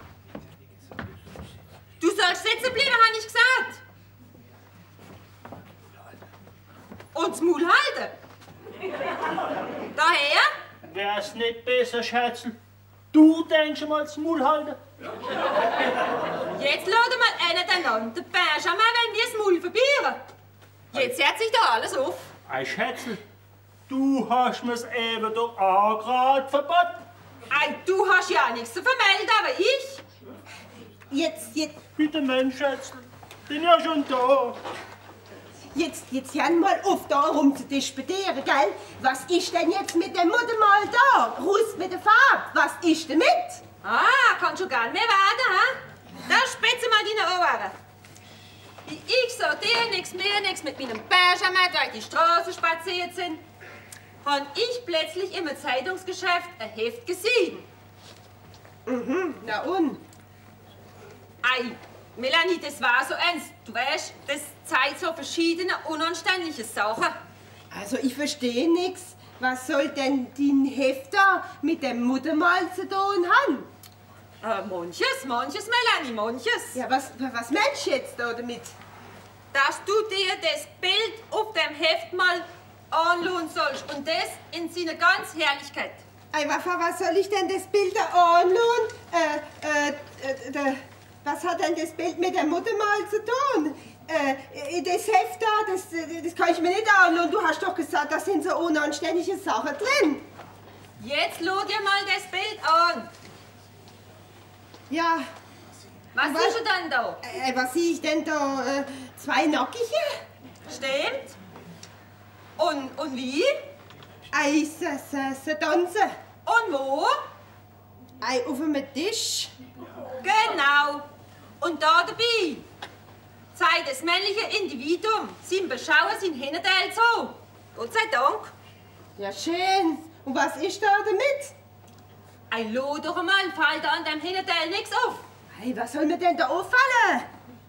Du sollst sitzen bleiben, habe ich gesagt. Und das Maul halten. Daher? Wär's nicht besser, Schätzl? Du denkst mal das Maul halten? Jetzt laden mal einen einander. Benjamin, wenn wir das Maul verbieren. Jetzt hört sich da alles auf. Ei, Schätzl, du hast mir's eben doch auch gerade verboten. Ei, du hast ja nichts zu vermelden, aber ich. Jetzt Bitte, Mensch, Schätzl, bin ja schon da. hör mal auf, da rum zu disputieren, gell? Was ist denn jetzt mit dem Muttermal da? Raus mit der Farbe, was ist damit? Kannst schon gar nicht mehr warten, ha? Da spitze mal deine Ohren. Wie ich so dir nix mehr nix mit meinem Benjamin durch die Straße spaziert sind, hab ich plötzlich im Zeitungsgeschäft ein Heft gesehen. Na und? Ei, Melanie, das war so eins. Du weißt, das zeigt so verschiedene unanständige Sachen. Also ich verstehe nichts. Was soll denn die Hefter mit dem Muttermal zu tun haben? Manches, Melanie, manches. Ja, was meinst du jetzt da damit? Dass du dir das Bild auf dem Heft mal anschauen sollst und das in seiner ganz Herrlichkeit. Ei, was soll ich denn das Bild da anschauen? Was hat denn das Bild mit dem Muttermal zu tun? Das Heft da, das kann ich mir nicht anschauen. Du hast doch gesagt, da sind so unanständige Sachen drin. Jetzt schau dir mal das Bild an. Ja, Was Was? ist denn da? was sehe ich denn da? Zwei Nackige? Stimmt. Und wie? Ei, sie tanzen. Und wo? Ei, auf einem Tisch. Genau. Und da dabei zeigt das männliche Individuum sein Beschauer sein Hinterteil zu. Gott sei Dank. Ja, schön. Und was ist da damit? Ein Loh doch einmal, fällt da an dem Hinterteil nichts auf. Ei, was soll mir denn da auffallen?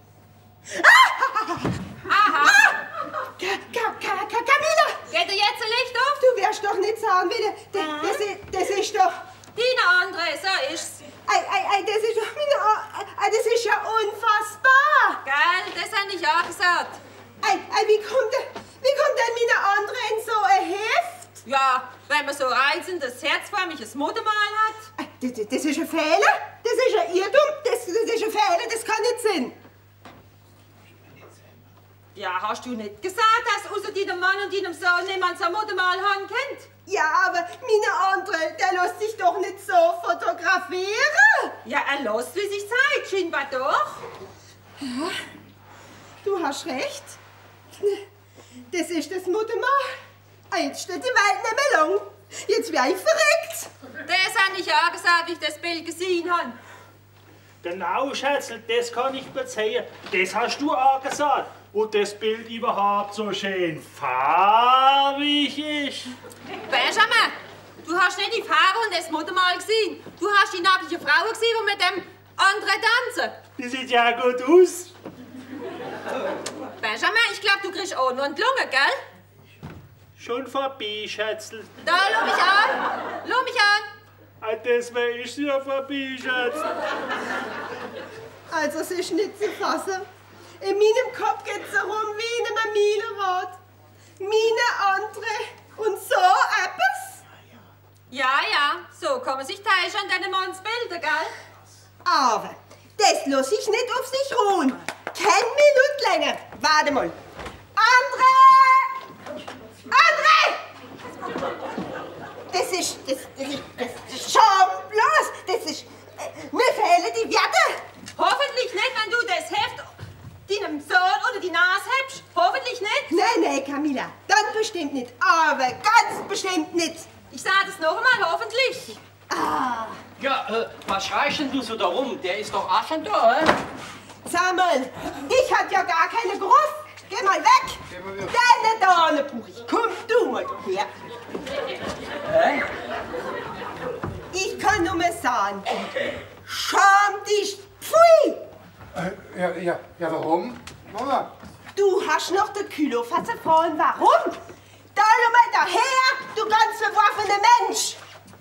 Aha. Camilla! Geht dir jetzt ein Licht auf? Du wirst doch nicht sagen, wie das ist doch... Deine andere, so ist's. Ei, das ist doch meine... das ist ja unfassbar! Gell, das hab ich auch gesagt. Ei, wie kommt denn meine andere in so ein Heft? Ja, wenn man so reizendes, herzförmiges Modemal hat? Das ist ein Fehler, das ist ein Irrtum, das ist ein Fehler, das kann nicht sein. Ja, hast du nicht gesagt, dass außer deinem Mann und deinem Sohn niemand so ein Modemal haben kennt? Ja, aber meine andere, der lässt sich doch nicht so fotografieren. Ja, er lässt, wie sich zeigt, scheinbar doch. Ja, du hast recht. Das ist das Modemal. Einst steht die Welt nicht mehr lang. Jetzt wär ich verreckt. Das habe ich ja gesagt, wie ich das Bild gesehen habe. Genau, Schätzl, das kann ich verzeihen. Das hast du auch gesagt. Und das Bild überhaupt so schön farbig ist. Benjamin, du hast nicht die Farbe und das Modemal gesehen. Du hast die nackige Frau gesehen, die mit dem anderen tanzen. Die sieht ja gut aus. Benjamin, ich glaube, du kriegst auch noch eine Lunge, gell? Schon vorbei, Schätzl. Da, schau mich an. Schau mich an. Ah, deswegen ist sie ja vorbei, Schätzl. Also, es ist nicht zu fassen. In meinem Kopf geht's herum wie in einem Milenrad. Meine andere und so etwas. Ja, so kann man sich täuschen an deinen Manns Bilder, gell? Aber das lass ich nicht auf sich ruhen. Keine Minute länger. Warte mal. Andre! Andre! Das ist schamlos. Das ist... mir fehlen die Werte. Hoffentlich nicht, wenn du das Heft deinem Sohn unter die Nase hebst. Hoffentlich nicht. Nein, Camilla. Dann bestimmt nicht. Aber ganz bestimmt nicht. Ich sage das noch einmal, hoffentlich. Ja, was schreist denn du so da rum? Der ist doch auch schon da, hä? Sag mal, ich hab ja gar keine Gruft. Geh mal weg. Deine Dame brauch ich. Komm du mal her. Hä? Ich kann nur mal sagen, scham dich, pfui! Ja, warum? Mama, Du hast noch den Kühlofasser vorn. Warum? Da mal daher, du ganz verworfener Mensch!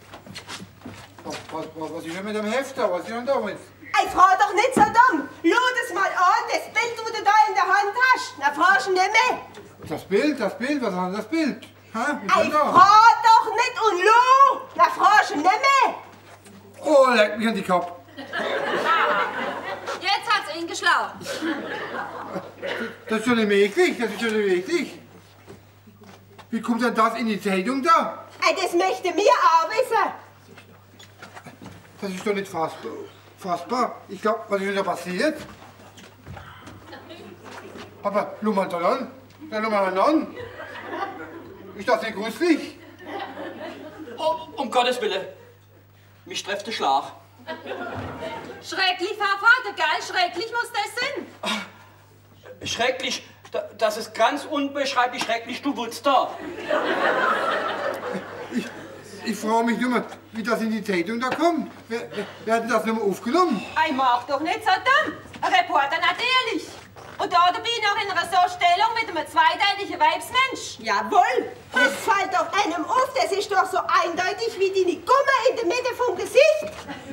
was ist denn mit dem Hefter? Was ist denn damit? Ey, frag doch nicht so dumm! Schau das mal an, das Bild, das du da in der Hand hast. Na, fragst du nicht mehr. Das Bild, was ist denn das Bild? Ey, frag doch nicht und schau! Na, fragst du nicht mehr. Oh, leck mich an die Kopf. Jetzt hat's ihn geschlagen. Das ist schon nicht möglich, Wie kommt denn das in die Zeitung da? Ey, das möchte mir auch wissen. Das ist doch nicht fassbar. Ich glaube, was ist denn da passiert? Aber, schau mal da an. Ist das nicht gruselig? Oh, um Gottes Willen. Mich trifft der Schlag. Schrecklich, Frau Vater, gell? Schrecklich muss das sein. Schrecklich. Das ist ganz unbeschreiblich schrecklich, du wurdest da. Ich frage mich nur mal, wie das in die Zeitung da kommt. Wer hat denn das nochmal aufgenommen? Ey, mach doch nicht so dumm. Ein Reporter natürlich. Und da dabei noch in einer so Stellung mit einem zweideutigen Weibsmensch. Jawohl, das fällt doch einem auf. Das ist doch so eindeutig wie die Gumme in der Mitte vom Gesicht.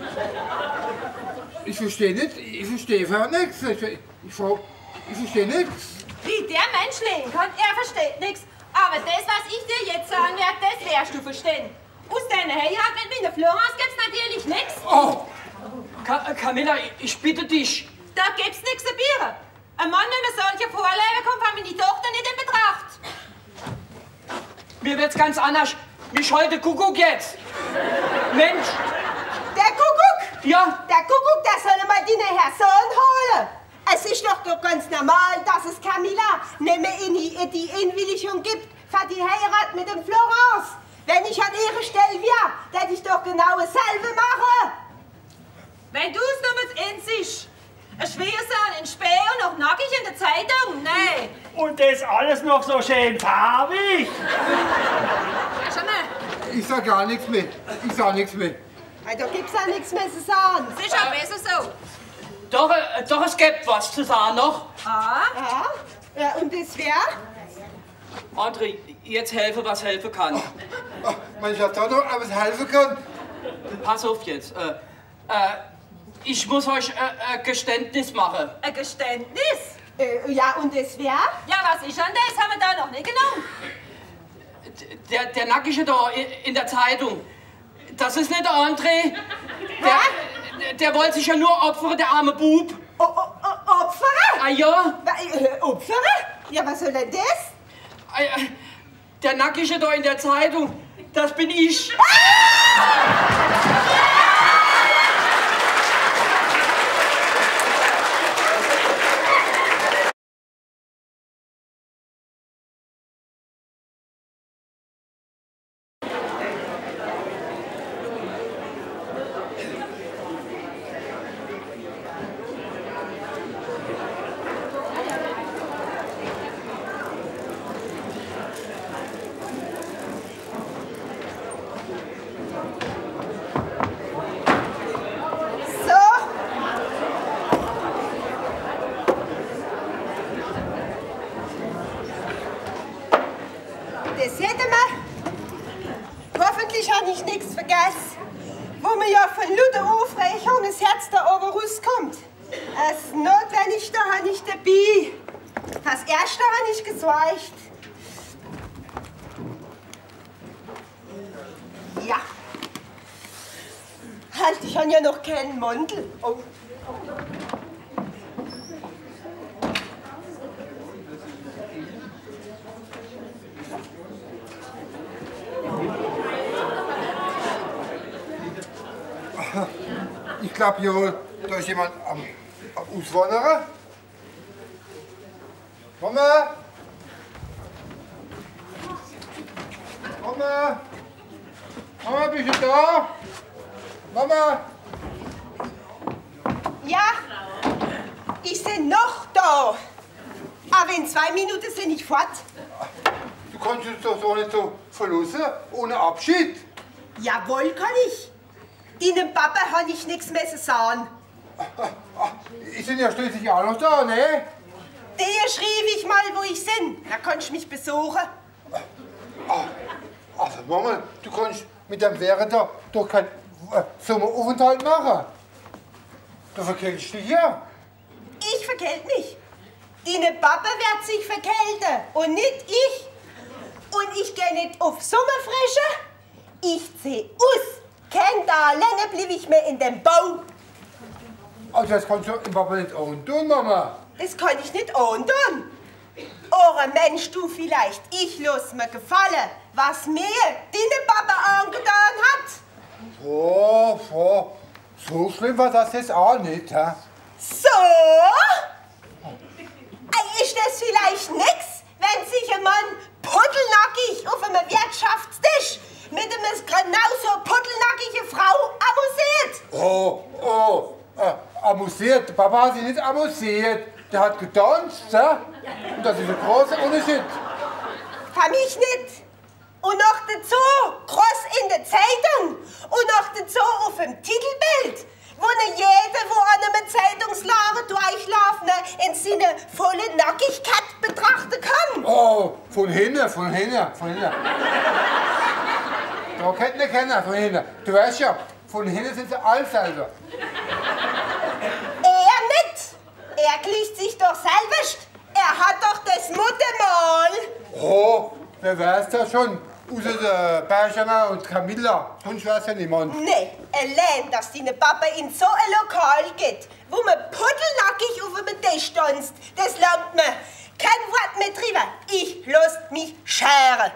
Ich verstehe einfach nichts. Ich verstehe nichts. Wie der Mensch leben kann, er versteht nichts. Aber das, was ich dir jetzt sagen werde, das wirst du verstehen. Aus deiner Heirat mit meiner Florence gibt's natürlich nichts. Oh! Camilla, ich bitte dich. Da gibt's nichts zu bieren. Ein Mann mit einer solchen Vorlage kommt von meiner Tochter nicht in Betracht. Mir wird's ganz anders. Mich heute Kuckuck jetzt. Mensch. Der Kuckuck? Ja. Der Kuckuck, der soll mal deinen Herr Sohn holen. Es ist doch ganz normal, dass es Camilla nicht mehr die Einwilligung gibt für die Heirat mit dem Florence. Wenn ich an ihrer Stelle wäre, hätte ich doch genau dasselbe machen. Wenn du es nur mit einsiehst, ein Schwiegersohn in Spee und noch nackig in der Zeitung, nee. Und das alles noch so schön farbig. Ja, schau mal. Ich sag gar nichts mehr. Da gibt's auch nichts mehr zu sagen. Das ist auch besser so. Doch, es gibt was zu sagen noch. Ja, und das wäre? André, jetzt helfe, was helfen kann. Mein Schatz, da doch etwas helfen kann. Pass auf jetzt. Ich muss euch ein Geständnis machen. Ein Geständnis? Ja, und das wäre? Ja, was ist an das? Haben wir da noch nicht genommen. der Nackige da in der Zeitung, das ist nicht der André. Der wollte sich ja nur opfern, der arme Bub. Opfere? Ah ja? Opfere? Ja, was soll denn das? Der Nackige da in der Zeitung, das bin ich. Das hätte man. Hoffentlich habe ich nichts vergessen, wo mir ja von lauter Aufregung das Herz da oben rauskommt. Das Notwendigste habe ich dabei. Das Erste habe ich gezweigt. Ja. Halt, ich habe ja noch keinen Mantel. Oh. Ich glaube, hier, da ist jemand am Auswandern. Mama! Mama! Mama, bist du da? Mama! Ja, ich bin noch da. Aber in 2 Minuten sind ich fort. Du kannst uns doch so nicht so verlassen, ohne Abschied. Jawohl, kann ich. Deinem Papa habe ich nichts mehr zu sagen. Ich bin ja schließlich auch noch da, ne? Der schrieb ich mal, wo ich bin. Da kannst du mich besuchen. Also Mama, du kannst mit dem Während da doch keinen Sommeraufenthalt machen. Du verkältst dich hier. Ich verkälte mich. Dein Papa wird sich verkälten und nicht ich. Und ich gehe nicht auf Sommerfrische. Ich zieh aus. Kein da, länger blieb ich mir in dem Bau. Also das kannst du im Papa nicht auch tun, Mama. Das kann ich nicht antun. Oder Mensch, du vielleicht, ich lass mir gefallen, was mir dein Papa angetan hat. So schlimm war das jetzt auch nicht, hä? So? Ist das vielleicht nix, wenn sich ein Mann puddelnackig auf einem Wirtschaftstisch mit einer genauso puddelnackigen Frau amüsiert? Amüsiert? Papa hat sich nicht amüsiert. Der hat getanzt, hä? Und das ist ein großer Unterschied. Für mich nicht. Und noch dazu groß in der Zeitung und noch dazu auf dem Titelbild, wo nicht jeder, wo an einem Zeitungsladen durchlaufen, in seine volle Nackigkeit betrachten kann. Oh, von hinten. Da kennt ihr keiner von hinten. Du weißt ja, von hinten sind sie alle selber. Er nicht. Er gleicht sich doch selbst. Er hat doch das Muttermal. Oh, wer weiß das schon? Außer der Benjamin und Camilla. Sonst weiß ja niemand. Nee, allein, dass dein Papa in so ein Lokal geht, wo man puddelnackig auf einem Tisch tanzt, das langt mir. Kein Wort mehr drüber. Ich lass mich scheren.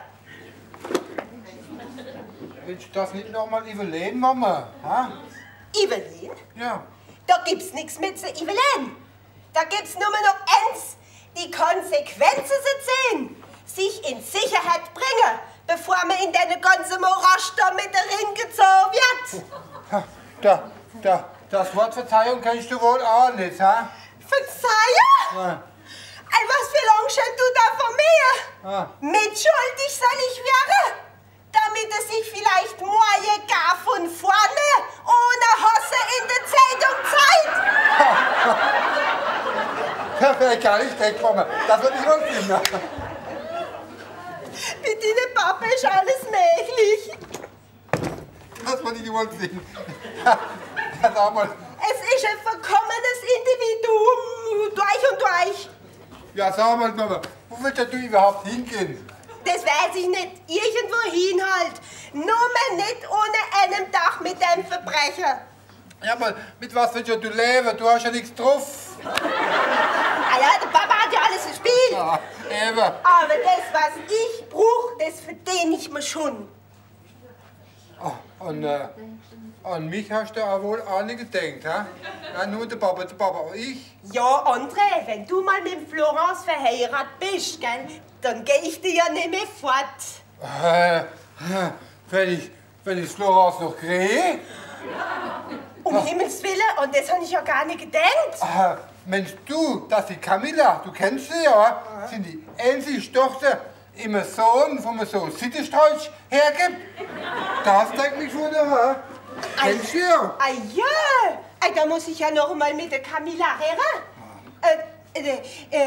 Willst du das nicht noch mal überlegen, Mama? Ha? Evelyn? Ja. Da gibt's nichts mit zu Evelyn. Da gibt's nur noch eins. Die Konsequenzen zu ziehen. Sich in Sicherheit bringen, bevor man in deine ganze Morasch da mit der Ring gezogen wird. Das Wort Verzeihung kennst du wohl auch nicht, ha? Verzeihen? Ja. Ey, was verlangst du da von mir? Ah. Mitschuldig soll ich werden? Damit es sich vielleicht morgen gar von vorne ohne Hosse in der Zeitung zeigt. Das wäre gar nicht weg, Mama. Das wird nicht lustig. Mit deinem Papa ist alles möglich. Das wird nicht lustig. Ja, sag mal. Es ist ein vollkommenes Individuum, durch und durch. Ja, sag mal, Mama. Wo willst du überhaupt hingehen? Das weiß ich nicht. Irgendwo hin halt. Nur nicht ohne einem Dach mit dem Verbrecher. Ja, aber mit was willst du leben? Du hast ja nichts drauf. Ah ja, der Papa hat ja alles gespielt. Ja, eben. Aber das, was ich brauch, das verdiene ich mir schon. Oh, und an mich hast du auch wohl auch nicht gedacht, ha? Ja, nur der Papa und ich. Ja, André, wenn du mal mit Florence verheiratet bist, gell, dann geh ich dir ja nicht mehr fort. Wenn ich Florence noch kriege? Um Himmels Willen, und das habe ich ja gar nicht gedacht. Mensch, das ist die Camilla, du kennst sie ja, sind die einzige Tochter im Sohn vom so Sittenstreich hergibt. Das denkt mich wunderbar. Kennst du ja? Ah ja, da muss ich ja noch mal mit der Camilla reden.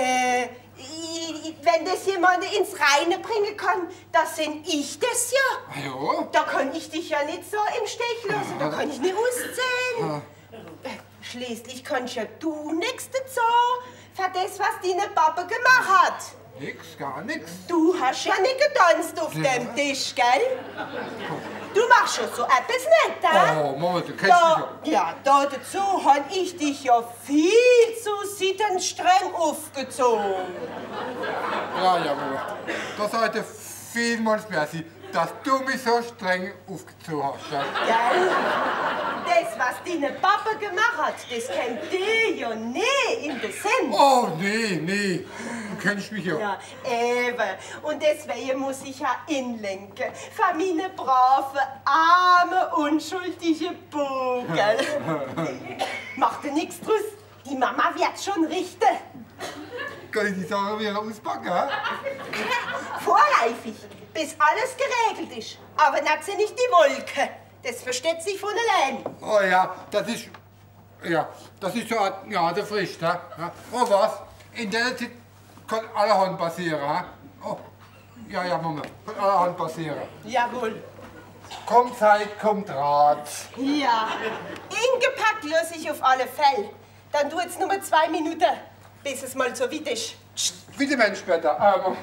Wenn das jemand ins Reine bringen kann, das sind ich das ja. Ja. Da kann ich dich ja nicht so im Stich lassen, da kann ich nicht auszählen. Schließlich kannst ja du nichts dazu für das, was deine Papa gemacht hat. Nix, gar nix. Du hast ja nicht getanzt auf dem Tisch, gell? Du machst schon so etwas nicht, da? Oh, Mama, du kennst mich ja. Ja, dazu habe ich dich ja viel zu sittenstreng aufgezogen. Ja, Mama. Das heute vielmals merci, dass du mich so streng aufgezogen hast. Ja. Gell? Das, was deine Papa gemacht hat, das kennt dir ja nie in den Sinn. Oh, nee. Du kennst mich ja. Ja, eben. Und deswegen muss ich ja inlenken. Für meine brave, arme, unschuldige Bo, gell? Mach dir nichts draus. Die Mama wird schon richten. Kann ich die Sache wieder auspacken, ha? Vorläufig, bis alles geregelt ist. Aber nicht sind nicht die Wolke. Das versteht sich von allein. Oh ja, das ist so eine Frist, ha? Ja. Oh was? In der Zeit kann allerhand passieren, ha? Oh, ja, Mama, kann allerhand passieren. Jawohl. Kommt Zeit, kommt Rat. Ja. Ingepackt lasse ich auf alle Fälle. Dann du jetzt nur 2 Minuten, bis es mal so weit ist. Bitte, Mensch, später.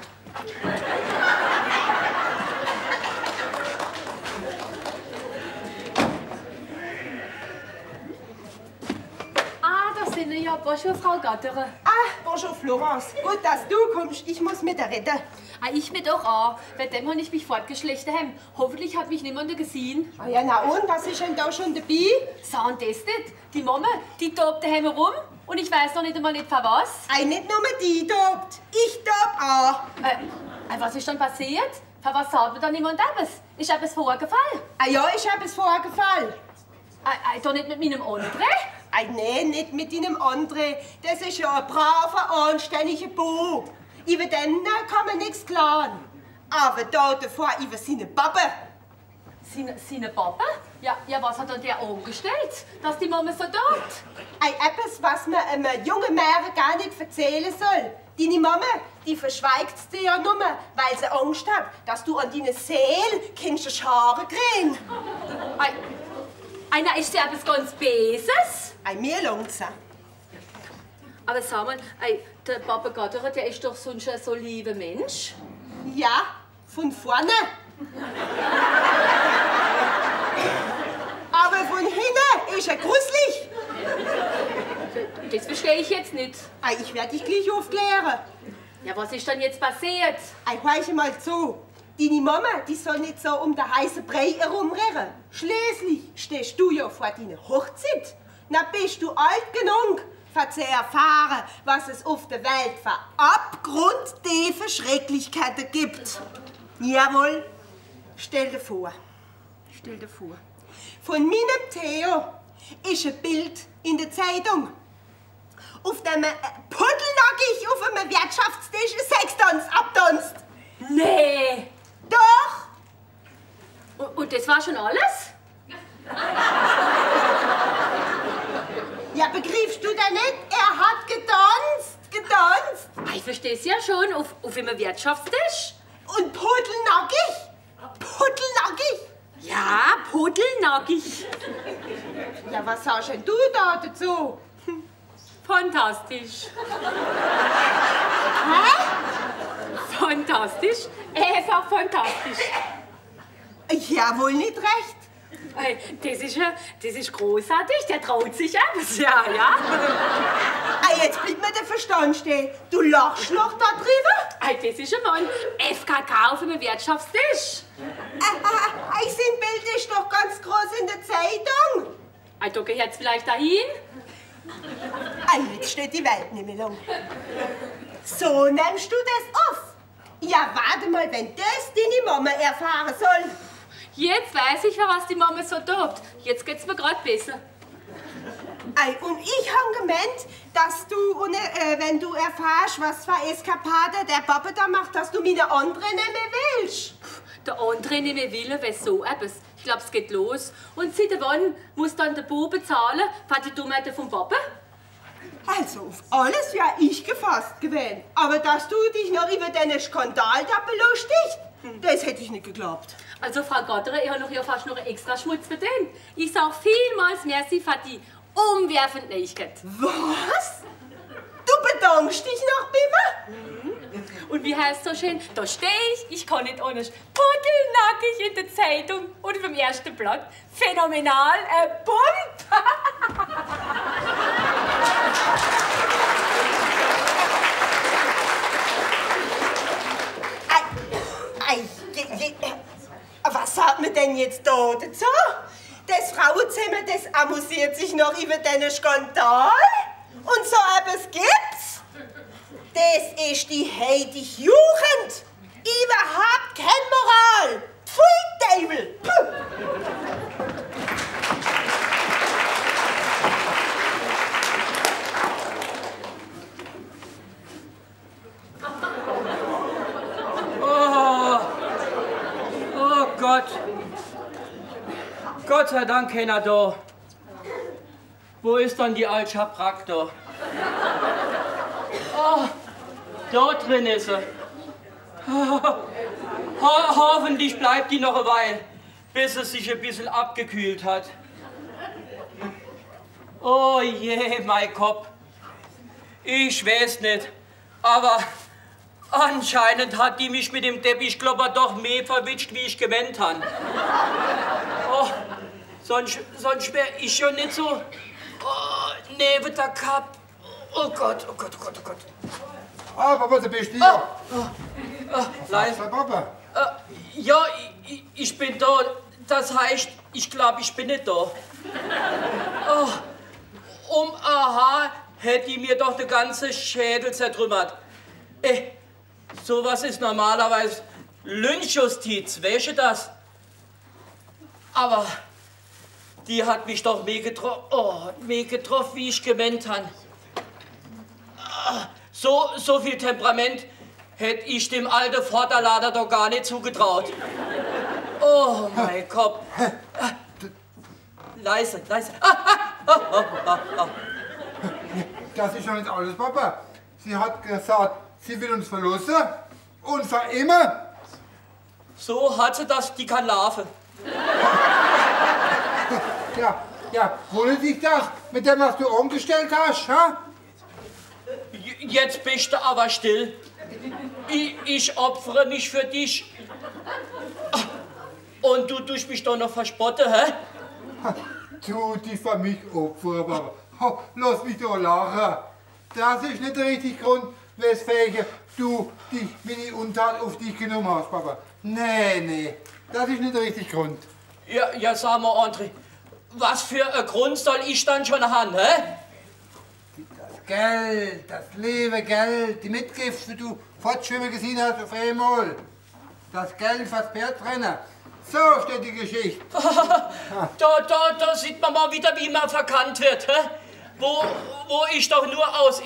Da sind wir ja. Bonjour, Frau Gatterer. Bonjour Florence. Gut, dass du kommst. Ich muss mit dir reden. Ich mit auch. Bei dem habe ich mich fortgeschlecht daheim. Hoffentlich hat mich niemand gesehen. Ah ja, na und? Was ist denn da schon dabei? Sahen das nicht? Die Mama, die tobt daheim rum und ich weiß noch nicht einmal nicht für was. Nicht nur die tobt. Ich tob auch. Was ist dann passiert? Für was sagt mir da niemand etwas? Ist etwas vorgefallen? Ja, ich habe es vorgefallen. Doch nicht mit meinem André? Nee, nicht mit deinem André. Das ist ja ein braver, anständiger Bub. Über den kann man nichts klagen. Aber da davor über seine Papa. Seine Papa? Ja, was hat dann der angestellt, dass die Mama so tut? Etwas, was man einem jungen Mädchen gar nicht erzählen soll. Deine Mama, die verschweigt es dir ja nur, weil sie Angst hat, dass du an deine Seele kannst Scharen kriegen. Einer ist ja etwas ganz Böses. Mir langt's. Aber sag mal, der Papa Gatterer, der ist doch sonst ein so lieber Mensch. Ja, von vorne. Aber von hinten ist er gruselig. Das verstehe ich jetzt nicht. Ich werde dich gleich aufklären. Ja, was ist denn jetzt passiert? Hör mal zu. Deine Mama, die soll nicht so um den heißen Brei herumrennen. Schließlich stehst du ja vor deiner Hochzeit. Na bist du alt genug, zu erfahren, was es auf der Welt für abgrundtiefe Schrecklichkeiten gibt. Jawohl. Stell dir vor. Von meinem Theo ist ein Bild in der Zeitung. Auf dem pudelnackig auf einem Wirtschaftstisch ein Sextanz abtanzt. Nee! Doch! Und das war schon alles? Ja, begriffst du denn nicht? Er hat getanzt. Ich verstehe es ja schon, auf einem Wirtschaftstisch. Und pudelnackig. Ja, pudelnackig. Ja, was sagst denn du da dazu? Fantastisch. Hä? Fantastisch, einfach fantastisch. Ja, wohl nicht recht. Hey, das ist großartig, der traut sich etwas, ja. Jetzt bleibt mir der Verstand stehen. Du lachst noch da drüber? Hey, das ist ein Mann, FKK auf einem Wirtschaftstisch. Sein Bild ist doch ganz groß in der Zeitung. Hey, da gehört's vielleicht dahin? Jetzt steht die Welt nicht mehr lang. So nimmst du das auf? Ja, warte mal, wenn das deine Mama erfahren soll. Jetzt weiß ich, was die Mama so tut. Jetzt geht's mir grad besser. Und ich habe gemeint, dass du, wenn du erfährst, was für Eskapade der Papa da macht, dass du meine andere nehmen willst. Der andere nicht mehr will, weil so etwas. Ich glaube, es geht los. Und seit wann muss dann der Bube zahlen für die Dummheiten vom Papa? Also, auf alles wäre ich gefasst gewesen. Aber dass du dich noch über deinen Skandal da belustigst, das hätte ich nicht geglaubt. Also, Frau Gotterer, ich habe noch hier fast noch einen extra Schmutz verdient. Ich sage vielmals merci für die umwerfende Neuigkeit. Was? Du bedankst dich noch bei mir? Und wie heißt so schön? Da stehe ich kann nicht anders. Pudelnackig in der Zeitung und vom ersten Blatt. Phänomenal, bunt. Was sagt man denn jetzt da dazu? Das Frauenzimmer, das amüsiert sich noch über den Skandal? Und so etwas gibt's? Das ist die heutige Jugend. Überhaupt kein Moral. Pfui, Teufel. Oh Gott. Gott sei Dank keiner da. Wo ist dann die Altschapraktor? Oh, da drin ist sie. Hoffentlich bleibt die noch eine Weile, bis es sich ein bisschen abgekühlt hat. Oh je, mein Kopf. Ich weiß nicht, aber anscheinend hat die mich mit dem Teppichklopper doch mehr verwitscht, wie ich gemeint habe. Oh, sonst wäre ich schon nicht so neben der Kapp. Oh Gott, oh Gott, oh Gott, oh Gott. Ah, Papa, du bist hier. Leise. Papa. Ja, ich bin da. Das heißt, ich glaube, ich bin nicht da. Um aha hätte ich mir doch den ganzen Schädel zertrümmert. Sowas ist normalerweise Lynchjustiz, weißt du das? Aber die hat mich doch mehr getroffen, wie ich gemeint habe. So viel Temperament hätte ich dem alten Vorderlader doch gar nicht zugetraut. Oh mein Gott. Leise, leise. Das ist schon nicht alles, Papa. Sie hat gesagt, sie will uns verlassen und für immer. So hat sie das, die kann laufen. Ja, wundert dich das mit dem, was du umgestellt hast, ha? Jetzt bist du aber still. Ich opfere mich für dich. Und du tust mich doch noch verspotten, hä? Du dich für mich opfern, Papa. Lass mich doch lachen. Das ist nicht der richtige Grund, weswegen du dich meine Untat auf dich genommen hast, Papa. Nee, das ist nicht der richtige Grund. Ja, sag mal, André, was für ein Grund soll ich dann schon haben, hä? Das Geld, das liebe Geld, die Mitgift, wie du fortschwimmen gesehen hast auf einmal. Das Geld fürs Pferdrennen. So steht die Geschichte. Da sieht man mal wieder, wie man verkannt wird, hä? Wo ich doch nur aus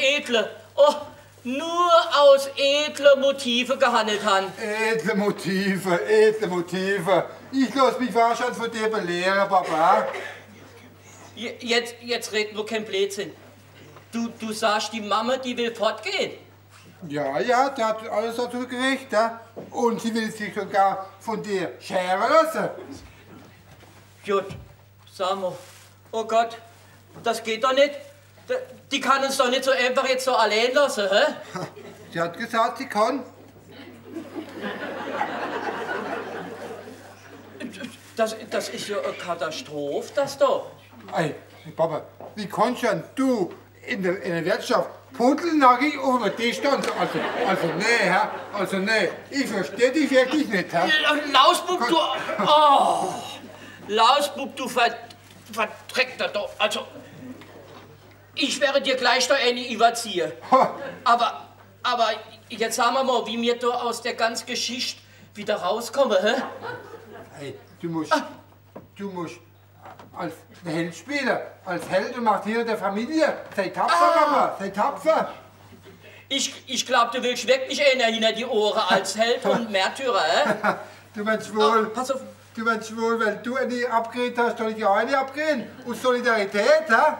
edle Motive gehandelt habe. Edle Motive. Ich lass mich wahrscheinlich von dir belehren, Papa. Jetzt reden wir kein Blödsinn. Du sagst, die Mama, die will fortgehen. Ja, die hat alles dazu gekriegt, ja? Und sie will sich sogar von dir scheren lassen. Gut, sag mal. Oh Gott, das geht doch nicht. Die kann uns doch nicht so einfach jetzt so allein lassen, hä? Sie hat gesagt, sie kann. Das ist ja eine Katastrophe, das doch. Ey, Papa, wie kannst du in der Wirtschaft pudelnackig über die stand? Also nee, Herr, also nee, ich verstehe dich wirklich nicht, Herr. Lausbub, du... Oh, Lausbub, du verdreckter doch. Also, ich werde dir gleich da eine überziehen. Aber jetzt sagen wir mal, wie wir da aus der ganzen Geschichte wieder rauskommen, hä? Hey, du musst als Held spielen, als Held und Martyr der Familie. Sei tapfer, Papa, sei tapfer. Ich glaube, du willst wirklich einer hinter die Ohren als Held und Märtyrer, hä? Du meinst wohl, Pass auf. du meinst wohl, weil du eine abgeredet hast, soll ich ja eine abgehen? Aus Solidarität, hä?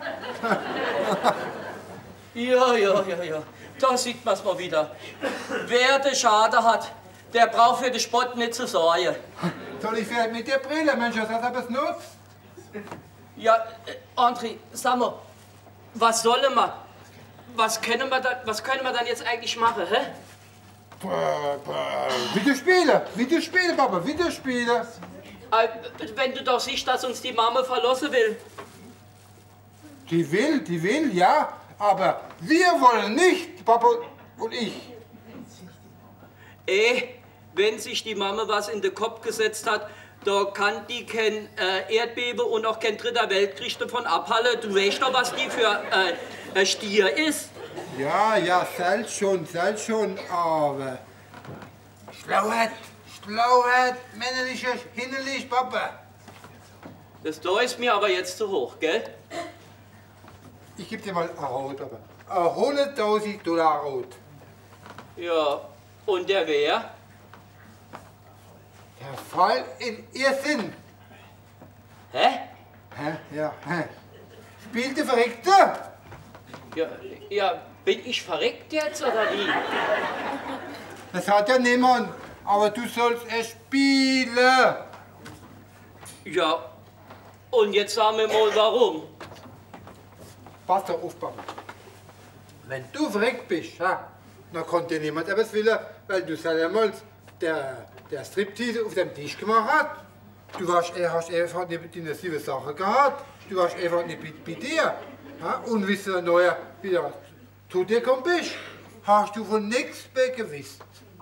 Ja. Da sieht man's mal wieder. Wer den Schaden hat, der braucht für den Spott nicht zu sorgen. Soll ich vielleicht mit der Brille, Mensch, was hat das nutzt? Ja, André, sag mal, was sollen wir? Was können wir dann jetzt eigentlich machen, hä? Wieder spielen, Papa, wieder spielen. Wenn du doch siehst, dass uns die Mama verlassen will. Die will, ja, aber wir wollen nicht, Papa und ich. Wenn sich die Mama was in den Kopf gesetzt hat, da kann die kein Erdbeben und auch kein Dritter Weltkrieg davon abhalten. Du weißt doch, was die für ein Stier ist. Ja, selbst schon, aber Schlauheit, männlicher hinnerlich, Papa. Das da ist mir aber jetzt zu hoch, gell? Ich geb dir mal ein Rot, Papa. 100.000 Dollar Rot. Ja, und der wer? Der Fall in Irrsinn. Hä? Ja. Spielt der Verrückte? Ja, bin ich verreckt jetzt oder wie? Das hat ja niemand, aber du sollst es spielen. Ja, und jetzt sagen wir mal warum. Pass doch auf, Papa. Wenn du verreckt bist, ja, dann konnte niemand etwas willen, weil du selber der Striptease auf dem Tisch gemacht hat. Du hast einfach nicht deine 7 Sachen gehabt. Du hast einfach nicht bei dir. Ja, und wie du neuer wieder zu dir gekommen bist, hast du von nichts mehr gewusst.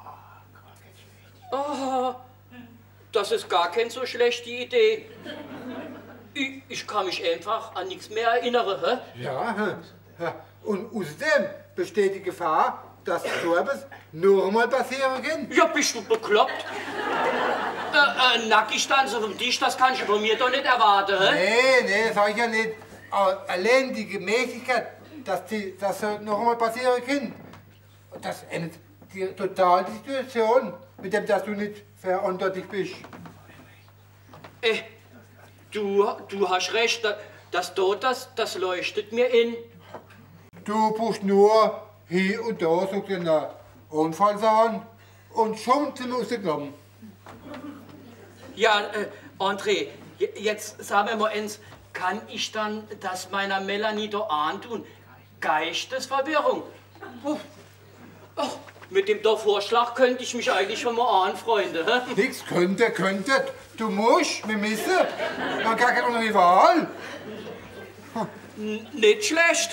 Oh, das ist gar keine so schlechte Idee. Ich kann mich einfach an nichts mehr erinnern. Hä? Ja. Und außerdem besteht die Gefahr, dass so etwas nur mal passieren kann. Ja, bist du bekloppt? Nackig tanzen auf dem Tisch, das kannst du von mir doch nicht erwarten. Hä? Nee, das sag ich ja nicht. Aber allein die Gemäßigkeit, dass das noch einmal passieren kann, das ändert total die Situation, mit dem, dass du nicht verantwortlich bist. Du hast recht, das leuchtet mir in. Du brauchst nur hier und da so einen Unfall sagen und schon sind wir rausgekommen. Ja, André, jetzt sagen wir mal eins, kann ich dann das meiner Melanie da antun? Geistesverwirrung. Mit dem Vorschlag könnte ich mich eigentlich schon mal anfreunden. Hä? Nix könnte. Du musst, wir müssen. Man hat gar keine andere Wahl. Nicht schlecht.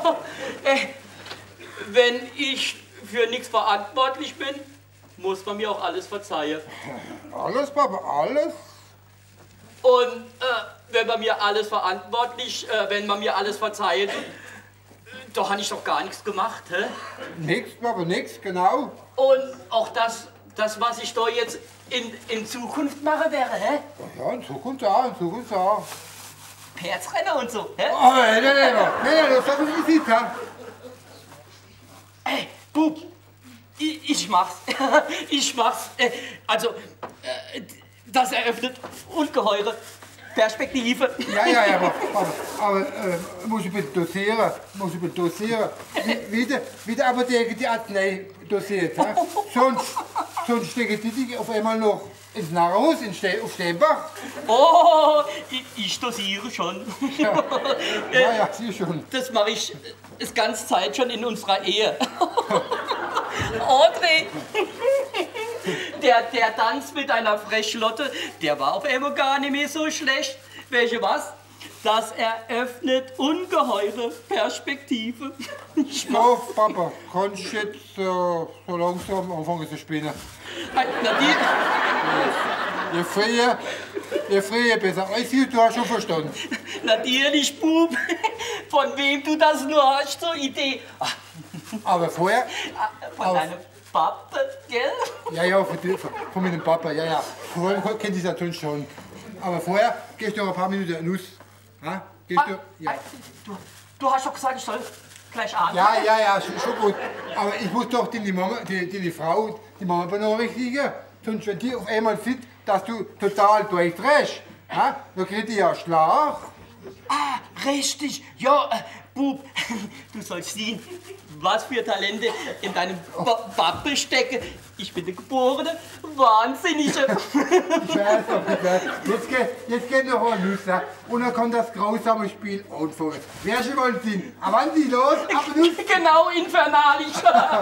Wenn ich für nichts verantwortlich bin, muss man mir auch alles verzeihen. Alles, Papa, alles. Und wenn man mir alles verzeiht, da habe ich doch gar nichts gemacht. Hä? Nix, Papa, nix, genau. Und auch das, was ich da jetzt in Zukunft mache, wäre, hä? Ja, in Zukunft auch. Herzrenner und so, hä? Oh, nein, das hat mich nicht, ha? Ey, Bub, ich mach's. Also, das eröffnet ungeheure Perspektive. Ja, aber muss ich bitte dosieren. Wie der Apotheke die Arznei dosiert, ha? Sonst stecken die dich auf einmal noch ins Narrenhaus auf Steenbach. Oh, ich dosiere schon. Ja, sieh schon. Das mache ich das ganze Zeit schon in unserer Ehe. André, Der Tanz mit einer Frechlotte, der war auf einmal gar nicht mehr so schlecht. Welche was? Das eröffnet ungeheure Perspektive. So, Papa, kannst du jetzt so langsam anfangen zu spielen? Nadine, Je früher besser. Ich sehe, du hast schon verstanden. natürlich, Bub. Von wem du das nur hast, so Idee. Aber vorher... Von deinem Papa, gell? Ja, von meinem Papa, ja. Vorher kennt ich natürlich schon. Aber vorher gehst du noch ein paar Minuten in Nuss. Ha? Gehst du? Ja. Du hast doch gesagt, ich soll gleich atmen. Ja, schon gut. Aber ich muss doch die Frau, die Mama benachrichtigen. Sonst, wenn die auf einmal sieht, dass du total durchdrehst, dann kriegt die ja Schlag. Richtig. Ja, Bub, du sollst sehen, was für Talente in deinem Pappe stecken. Ich bin der geborene Wahnsinnige. Ich weiß. Jetzt geht noch ein Nuss, und dann kommt das grausame Spiel anfangen. Wer schon mal sehen? Avanti, los, ab Nuss. Genau, infernalisch.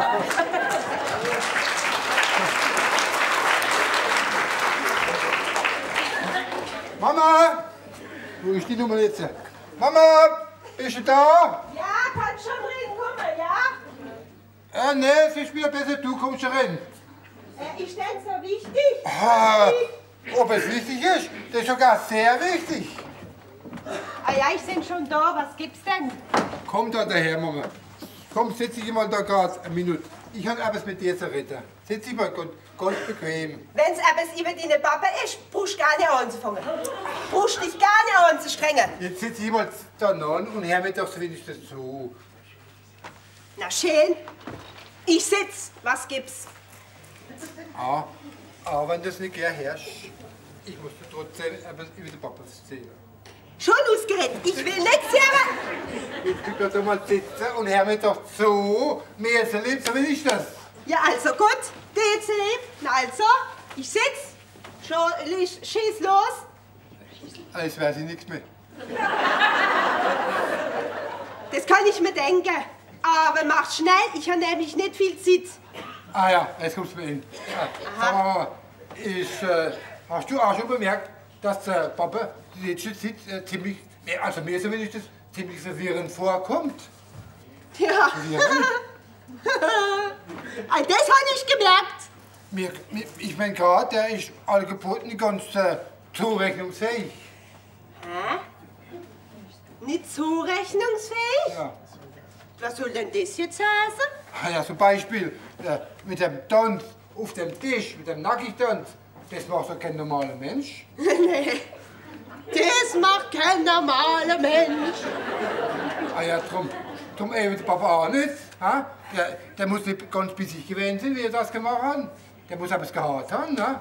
Mama! Wo ist die Nummer jetzt? Mama! Bist du da? Ja, kannst schon reinkommen, ja? Nee, es ist wieder besser, du kommst schon rein. Ist denn so wichtig? Ob es wichtig ist? Das ist sogar sehr wichtig. Ah ja, ich bin schon da. Was gibt's denn? Komm da daher, Mama. Komm, setz dich mal da gerade eine Minute. Ich habe etwas mit dir zu reden. Setz dich mal ganz bequem. Wenn's etwas über deine Papa ist, brauchst du gar nicht anzufangen. Brauchst dich gar nicht anzustrengen. Jetzt setz dich mal da an und hör mir doch so wenigstens zu. Na schön. Ich sitz. Was gibt's? Aber wenn du das nicht gern hörst, ich muss dir trotzdem etwas über den Papa erzählen. Schon ausgeredet. Ich will nichts hören. Jetzt bleib doch mal sitzen und hör mir doch zu. Mehr so lieb, so will ich das. Ja, also gut. Geht's lieb. Na also, ich sitz. Schieß los. Alles weiß ich nichts mehr. Das kann ich mir denken. Aber mach schnell. Ich habe nämlich nicht viel Zeit. Ja, jetzt kommst du mir hin. Sag mal, hast du auch schon bemerkt, dass der Papa die letzte Zeit ziemlich, also mir so wenig das, ziemlich verwirrend vorkommt? Ja. Verwirrend? Das habe ich gemerkt. Ich meine gerade, der ist allgeboten ganz zurechnungsfähig. Nicht zurechnungsfähig? Ja. Was soll denn das jetzt heißen? Ja, zum Beispiel mit dem Tanz auf dem Tisch, mit dem Nackigtanz, das macht doch kein normaler Mensch. Nee, das macht kein normaler Mensch. Ja, drum eben der Papa auch nicht. Der muss nicht ganz bissig gewesen sein, wie er das gemacht hat. Der muss aber es gehabt haben, ne?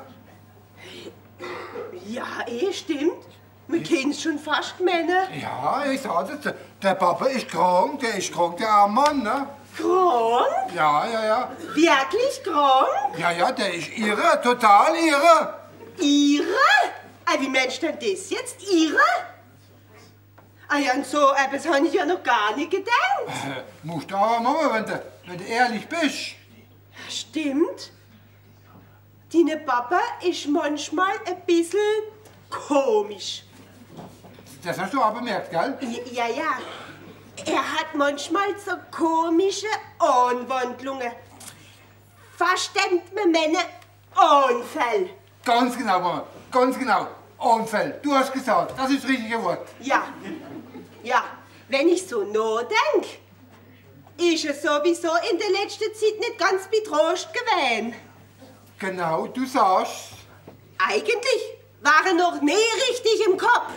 Ja, stimmt. Wir kennen es schon fast Männer. Ja, ich sag das. Der Papa ist krank, der arme Mann, ne? Krank? Ja. Wirklich krank? Ja, der ist irre, total irre. Irre? Wie Mensch denn das jetzt? Irre? Ja, und so etwas habe ich ja noch gar nicht gedacht. Musst du aber machen, wenn du ehrlich bist. Stimmt. Deine Papa ist manchmal ein bisschen komisch. Das hast du auch bemerkt, gell? Ja. Er hat manchmal so komische Anwandlungen. Fast denkt man Männer Unfall. Ganz genau, Mama, ganz genau. Unfall. Du hast gesagt, das ist das richtige Wort. Ja, wenn ich so nachdenke, ist er sowieso in der letzten Zeit nicht ganz betrost gewesen. Genau, du sagst. Eigentlich war er noch nie richtig im Kopf.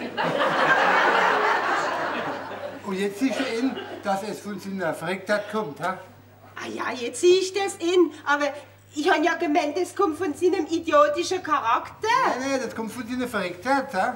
Und jetzt siehst du ihn, dass es von seiner Verrücktheit kommt, ha? Ja, jetzt sehe ich das in, aber ich habe ja gemeint, das kommt von seinem idiotischen Charakter. Nein, das kommt von seiner Verrücktheit, ha?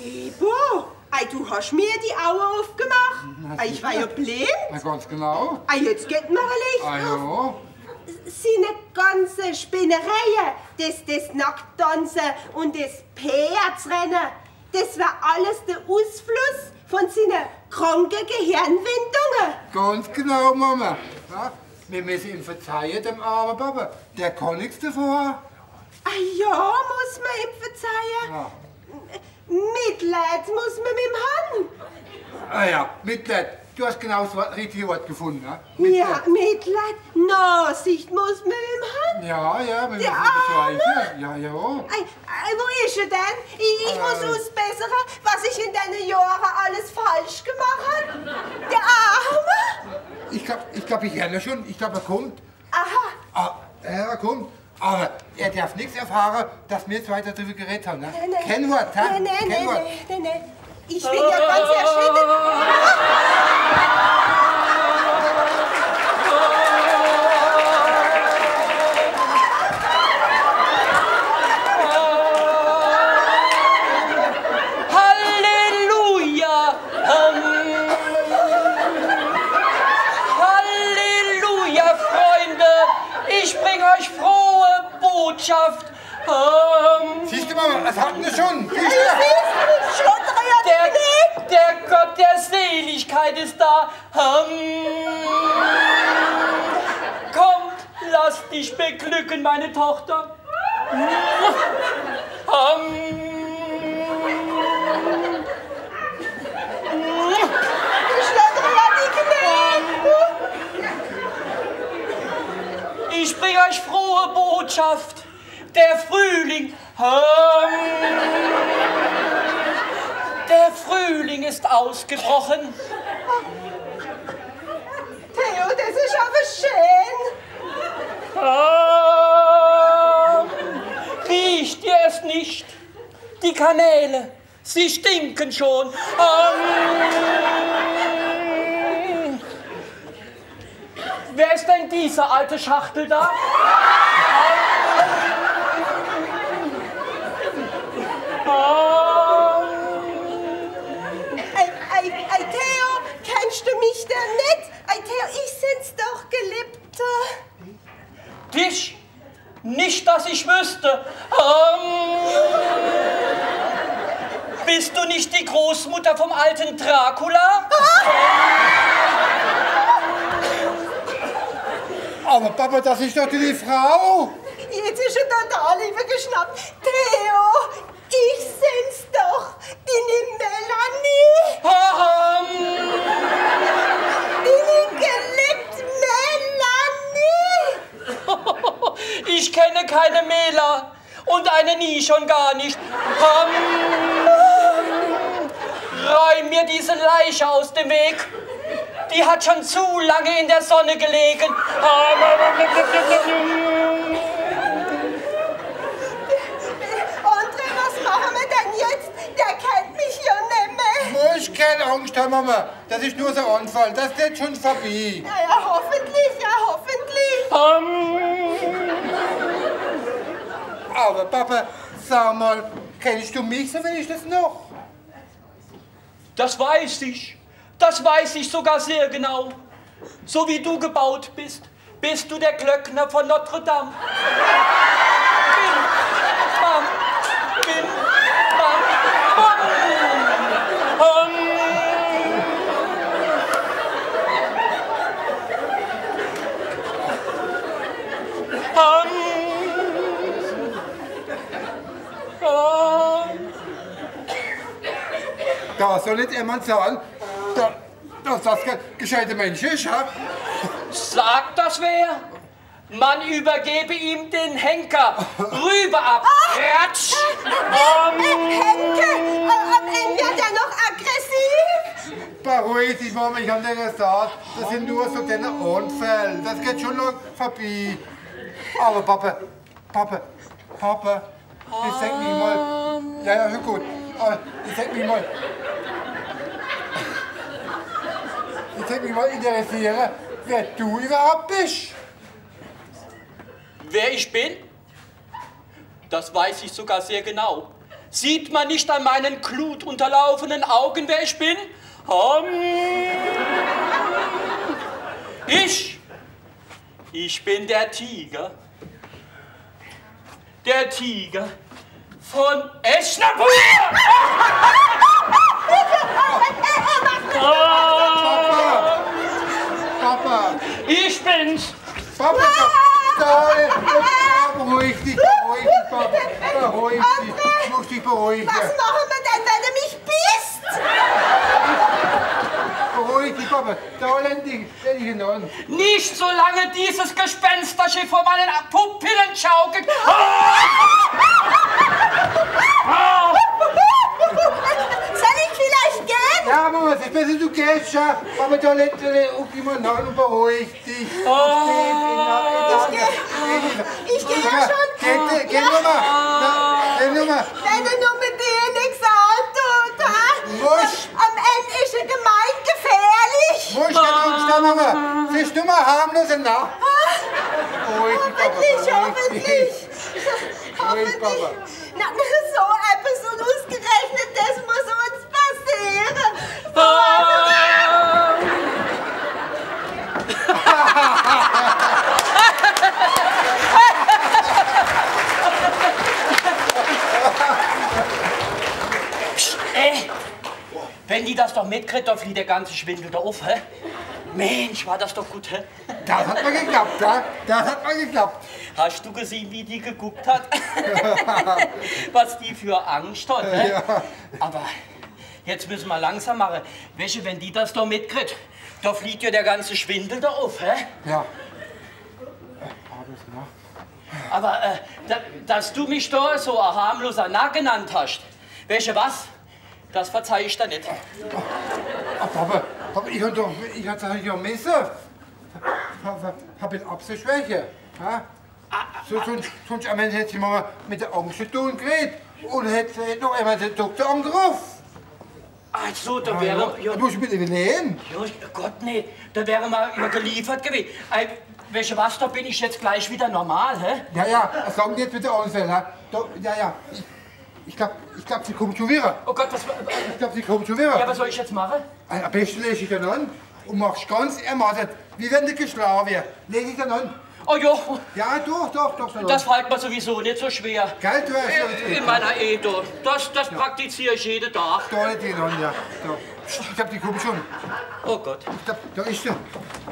Du hast mir die Augen aufgemacht. Ich war ja blind. Na, ganz genau. Jetzt geht mir ein Licht auf. Ja. Seine ganze Spinnereien, das Nacktanzen und das Pferdsrennen, das war alles der Ausfluss von seinen kranken Gehirnwindungen. Ganz genau, Mama. Ja? Wir müssen ihm verzeihen, dem armen Papa. Der kann nichts davon. Ja, muss man ihm verzeihen. Ja. Mitleid muss man mit ihm haben. Ah ja, Mitleid. Du hast genau das richtige Wort gefunden, ne? Ja, Mitleid. Nachsicht muss man mit ihm haben. Ja, ja, wir Der müssen das Arme. reichen. Ja, ja. Wo ist er denn? Ich muss ausbessern, was ich in diesen Jahren alles falsch gemacht habe. Der Arme. Ich glaub, ich höre ihn schon. Ich glaube, er kommt. Aha. Ah, er kommt. Aber er darf nichts erfahren, dass wir zwei darüber geredet haben, ne? Kein Wort, hä? Kein Wort. Nee. Ich bin ja ganz erschüttert. Halleluja! Halleluja, Freunde! Ich bringe euch frohe Botschaft. Siehst du mal, das hatten wir schon. Siehst du? Der Gott der Seligkeit ist da. Kommt, lass dich beglücken, meine Tochter. Ich bringe euch frohe Botschaft. Der Frühling. Der Frühling ist ausgebrochen. Theo, das ist aber schön. Riecht ihr es nicht? Die Kanäle, sie stinken schon. Wer ist denn diese alte Schachtel da? Theo, kennst du mich denn nicht? Theo, ich sind's doch, Geliebte. Dich? Nicht, dass ich wüsste. Bist du nicht die Großmutter vom alten Dracula? Aber Papa, das ist doch die Frau. Jetzt ist er total übergeschnappt. Theo, ich sind's doch, deine Melanie. Deine geliebte Melanie. Ich kenne keine Mela und eine nie schon gar nicht. Räum mir diese Leiche aus dem Weg. Die hat schon zu lange in der Sonne gelegen. André, was machen wir denn jetzt? Der kennt mich ja nicht mehr. Muss keine Angst haben, Mama. Das ist nur so ein Unfall. Das geht schon vorbei. Ja, hoffentlich, Aber Papa, sag mal, kennst du mich so wenig das noch? Das weiß ich. Das weiß ich sogar sehr genau. So wie du gebaut bist, bist du der Glöckner von Notre Dame. Bim, bam, bim, bam, Da soll nicht jemand sagen, dass das kein gescheiter Mensch ist, ha? Sagt das wer? Man übergebe ihm den Henker. Rüber ab. Ratsch. Henke, am Ende wird er noch aggressiv. Beruhig dich, Mama, ich hab dir gesagt, das sind nur so deine Unfälle. Das geht schon noch vorbei. Aber Papa, ich sag mich mal. Ja, schon gut. Aber ich sag mich mal. Ich sag mich mal interessieren, wer du überhaupt bist. Wer ich bin? Das weiß ich sogar sehr genau. Sieht man nicht an meinen glutunterlaufenen Augen, wer ich bin? Ich bin der Tiger. Der Tiger von Eschnapur! Papa! Ich bin's! Papa! Beruhig dich, Papa! musst dich beruhigen. Was machen wir denn, wenn du mich bist? Beruhig dich, Papa. Da lenn dich an. Nicht so lange dieses Gespensterschiff vor meinen Pupillen schaukelt. Soll ich vielleicht gehen? Ja, Mama, es ist besser, du gehst schon. Aber da lenn immer an und beruhig dich. Ich gehe ja schon. Geh nur mal. Wenn du nur mit dir nichts antut, ha? Musch. Am Ende ist er gemein gefährlich. Musst du Angst haben, Mama. Siehst du mal harmlos und nach. Hoffentlich. Papa. Na, so etwas und ausgerechnet, das muss uns passieren. Wenn die das doch mitkriegt, dann fliegt der ganze Schwindel da auf, hä? Mensch, war das doch gut, hä? Das hat mal geklappt, ja? Das hat mal geklappt. Hast du gesehen, wie die geguckt hat? Was die für Angst hat, hä? Ja. Aber jetzt müssen wir langsam machen. Welche, wenn die das doch mitkriegt, da fliegt ja der ganze Schwindel da auf, hä? Ja. Aber dass du mich da so ein harmloser Narr genannt hast, welche was? Das verzeih ich dir nicht. Papa, ich hab doch ja Messer. Hab eine Abseschwäche. Ja? Sonst hätte ich mal mit der Angst zu tun geredet. Und hätte noch einmal den Doktor angerufen. Ach so, da wäre... Ja, du musst mich übernehmen. Ja, Gott, nee, da wäre mal geliefert gewesen. Welche was, da bin ich jetzt gleich wieder normal, hä? Ja, sagen die jetzt mit der Unfall, ja? Ja. Ich glaub, sie kommt schon wieder. Oh Gott, was... Ich glaub, sie kommt schon wieder. Ja, was soll ich jetzt machen? Am besten lege ich dann an und machst ganz ermattet, wie wenn du geschlagen wärst. Lege ich dann an. Oh ja, Ja, doch. das fällt mir sowieso nicht so schwer. Gell, du hast In meiner Ehe, da. Das praktiziere ich jeden Tag. Da nicht den an, ja. Da. Ich glaub, die kommt schon. Oh Gott. Ich glaub, da ist sie.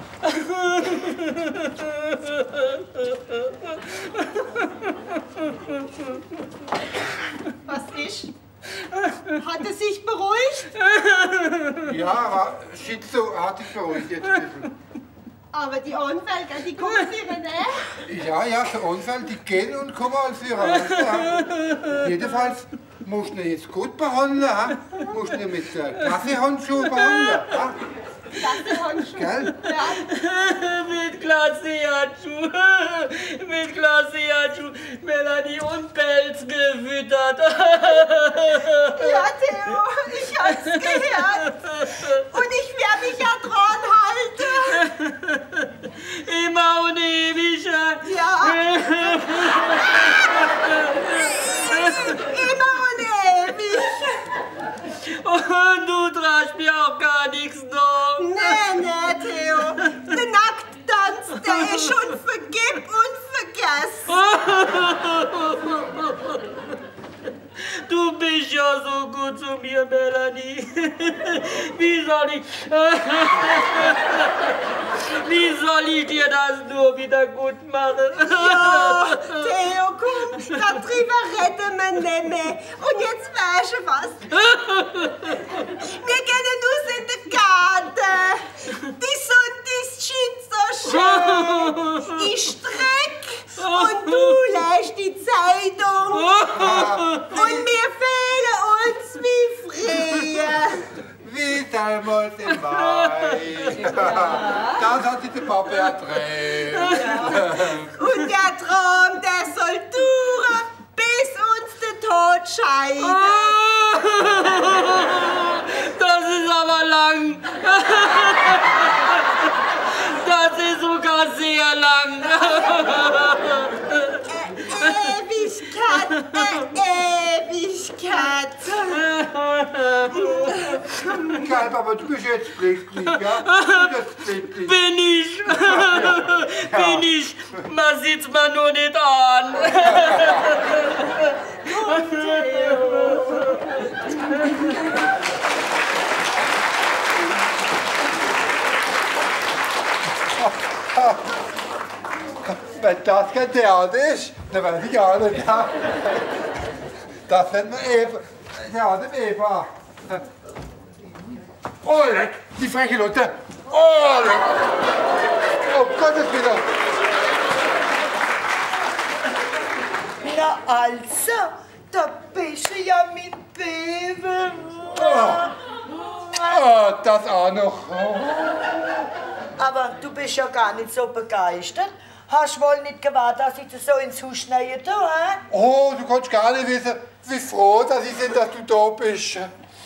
Was ist? Hat er sich beruhigt? Ja, aber Schizo hat sich beruhigt jetzt ein bisschen. Aber die Unfälle, die kommen wieder, ne? Ja, so Unfall, die gehen und kommen als wir raus. Ja. Jedenfalls musst du ihn jetzt gut behandeln. Ja? Musst du ihn mit Kaffeehandschuhen behandeln. Ja? Kaffeehandschuhe? Gell? Ja. Mit Klassehandschuh, Melanie und Pelz gefüttert. Ja, Theo, ich hab's gehört. Und ich werde mich ja dran halten. Immer und ewig. Ja. Immer und ewig. Und du tragst mir auch gar nichts nach. Nee, Theo. Der Nackttanz, der ist schon vergib und vergessen. Du bist ja so gut zu mir, Melanie. Wie soll ich dir das nur wieder gut machen? Ja, Theo, komm, darüber reden wir nicht mehr. Und jetzt weißt du was? Wir gehen uns in den Garten. Die Sonne ist scheint so schön. Ich streck und du lässt die Zeitung. Und wir fühlen uns wie früher. Wie damals im Mai. Das hat sich der Papa erträumt. Und der Traum, der soll dauern, bis uns der Tod scheidet. Das ist aber lang. Das ist sogar sehr lang. Ewigkeit. Geil, aber du bist jetzt glücklich, ja? Du bist glücklich. Bin ich. Man sieht's mir nur nicht an. Wenn das kein Theater ist, dann weiß ich auch nicht. Ja. Das nennt man Eva. Ja, dem Eva. Oh, leck, die freche Lotte. Oh, leck. Oh Gottes Willen. Na also, da bist du ja mit Bebel. Oh, das auch noch. Aber du bist ja gar nicht so begeistert. Hast wohl nicht gewartet, dass ich das so ins Haus schneide, hä? Oh, du kannst gar nicht wissen, wie froh dass ich bin, dass du da bist.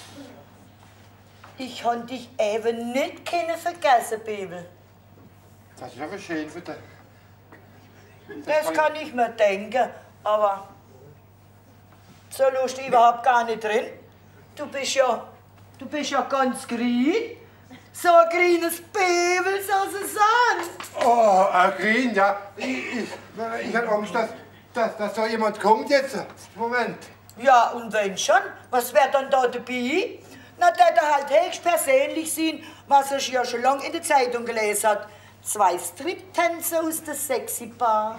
Ich konnte dich eben nicht vergessen, Bebel. Das ist aber schön für dich. Das kann ich mir denken, aber so lustig überhaupt gar nicht drin. Du bist ja ganz grün. So ein grünes Bebel, so sie sagen. Oh, grün, ja. Ich hab Angst, dass da jemand kommt jetzt. Moment. Ja, und wenn schon, was wär dann da dabei? Na, der halt höchst persönlich sein, was er ja schon lange in der Zeitung gelesen hat. 2 Striptänzer aus der Sexy Bar.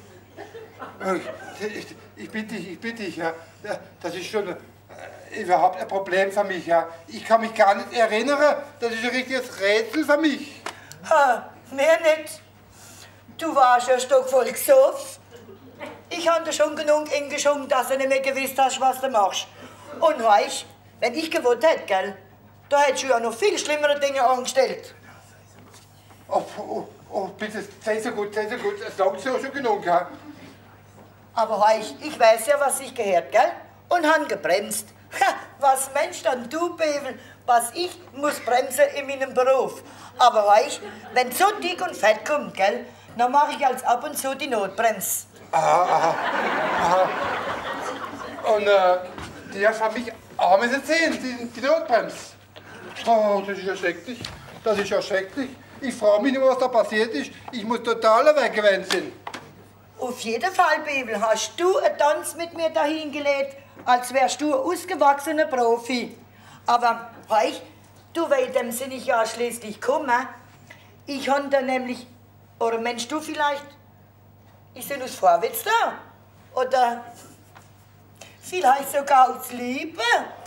Ich bitte dich, ja. Das ist schon überhaupt ein Problem für mich, ja. Ich kann mich gar nicht erinnern. Das ist ein richtiges Rätsel für mich. Ha, mehr nicht. Du warst ja stockvoll gesoffen. Ich habe dir schon genug eingeschoben, dass du nicht mehr gewusst hast, was du machst. Und weißt, wenn ich gewollt hätte, gell, da hättest du ja noch viel schlimmere Dinge angestellt. Oh, bitte, sei so gut, sei so gut. Das sagt ja schon genug, ja. Aber weißt, ich weiß ja, was ich gehört, gell, und han gebremst. Ha, was Mensch dann du, Bebel, was ich muss bremsen in meinem Beruf. Aber weißt, wenn so dick und fett kommt, gell, dann mache ich als ab und zu die Notbremse. Aha. Und die hast mich auch müssen sehen, die Notbremse. Oh, das ist ja schrecklich. Das ist ja schrecklich. Ich frage mich nur, was da passiert ist. Ich muss total weggewendet sein. Auf jeden Fall, Bebel, hast du einen Tanz mit mir dahingelegt, als wärst du ein ausgewachsener Profi. Aber, weißt du, wegen dem sind ich ja schließlich gekommen. Ich habe da nämlich, oder meinst du vielleicht, ich bin aus Vorwärts da? Oder vielleicht sogar aus Liebe?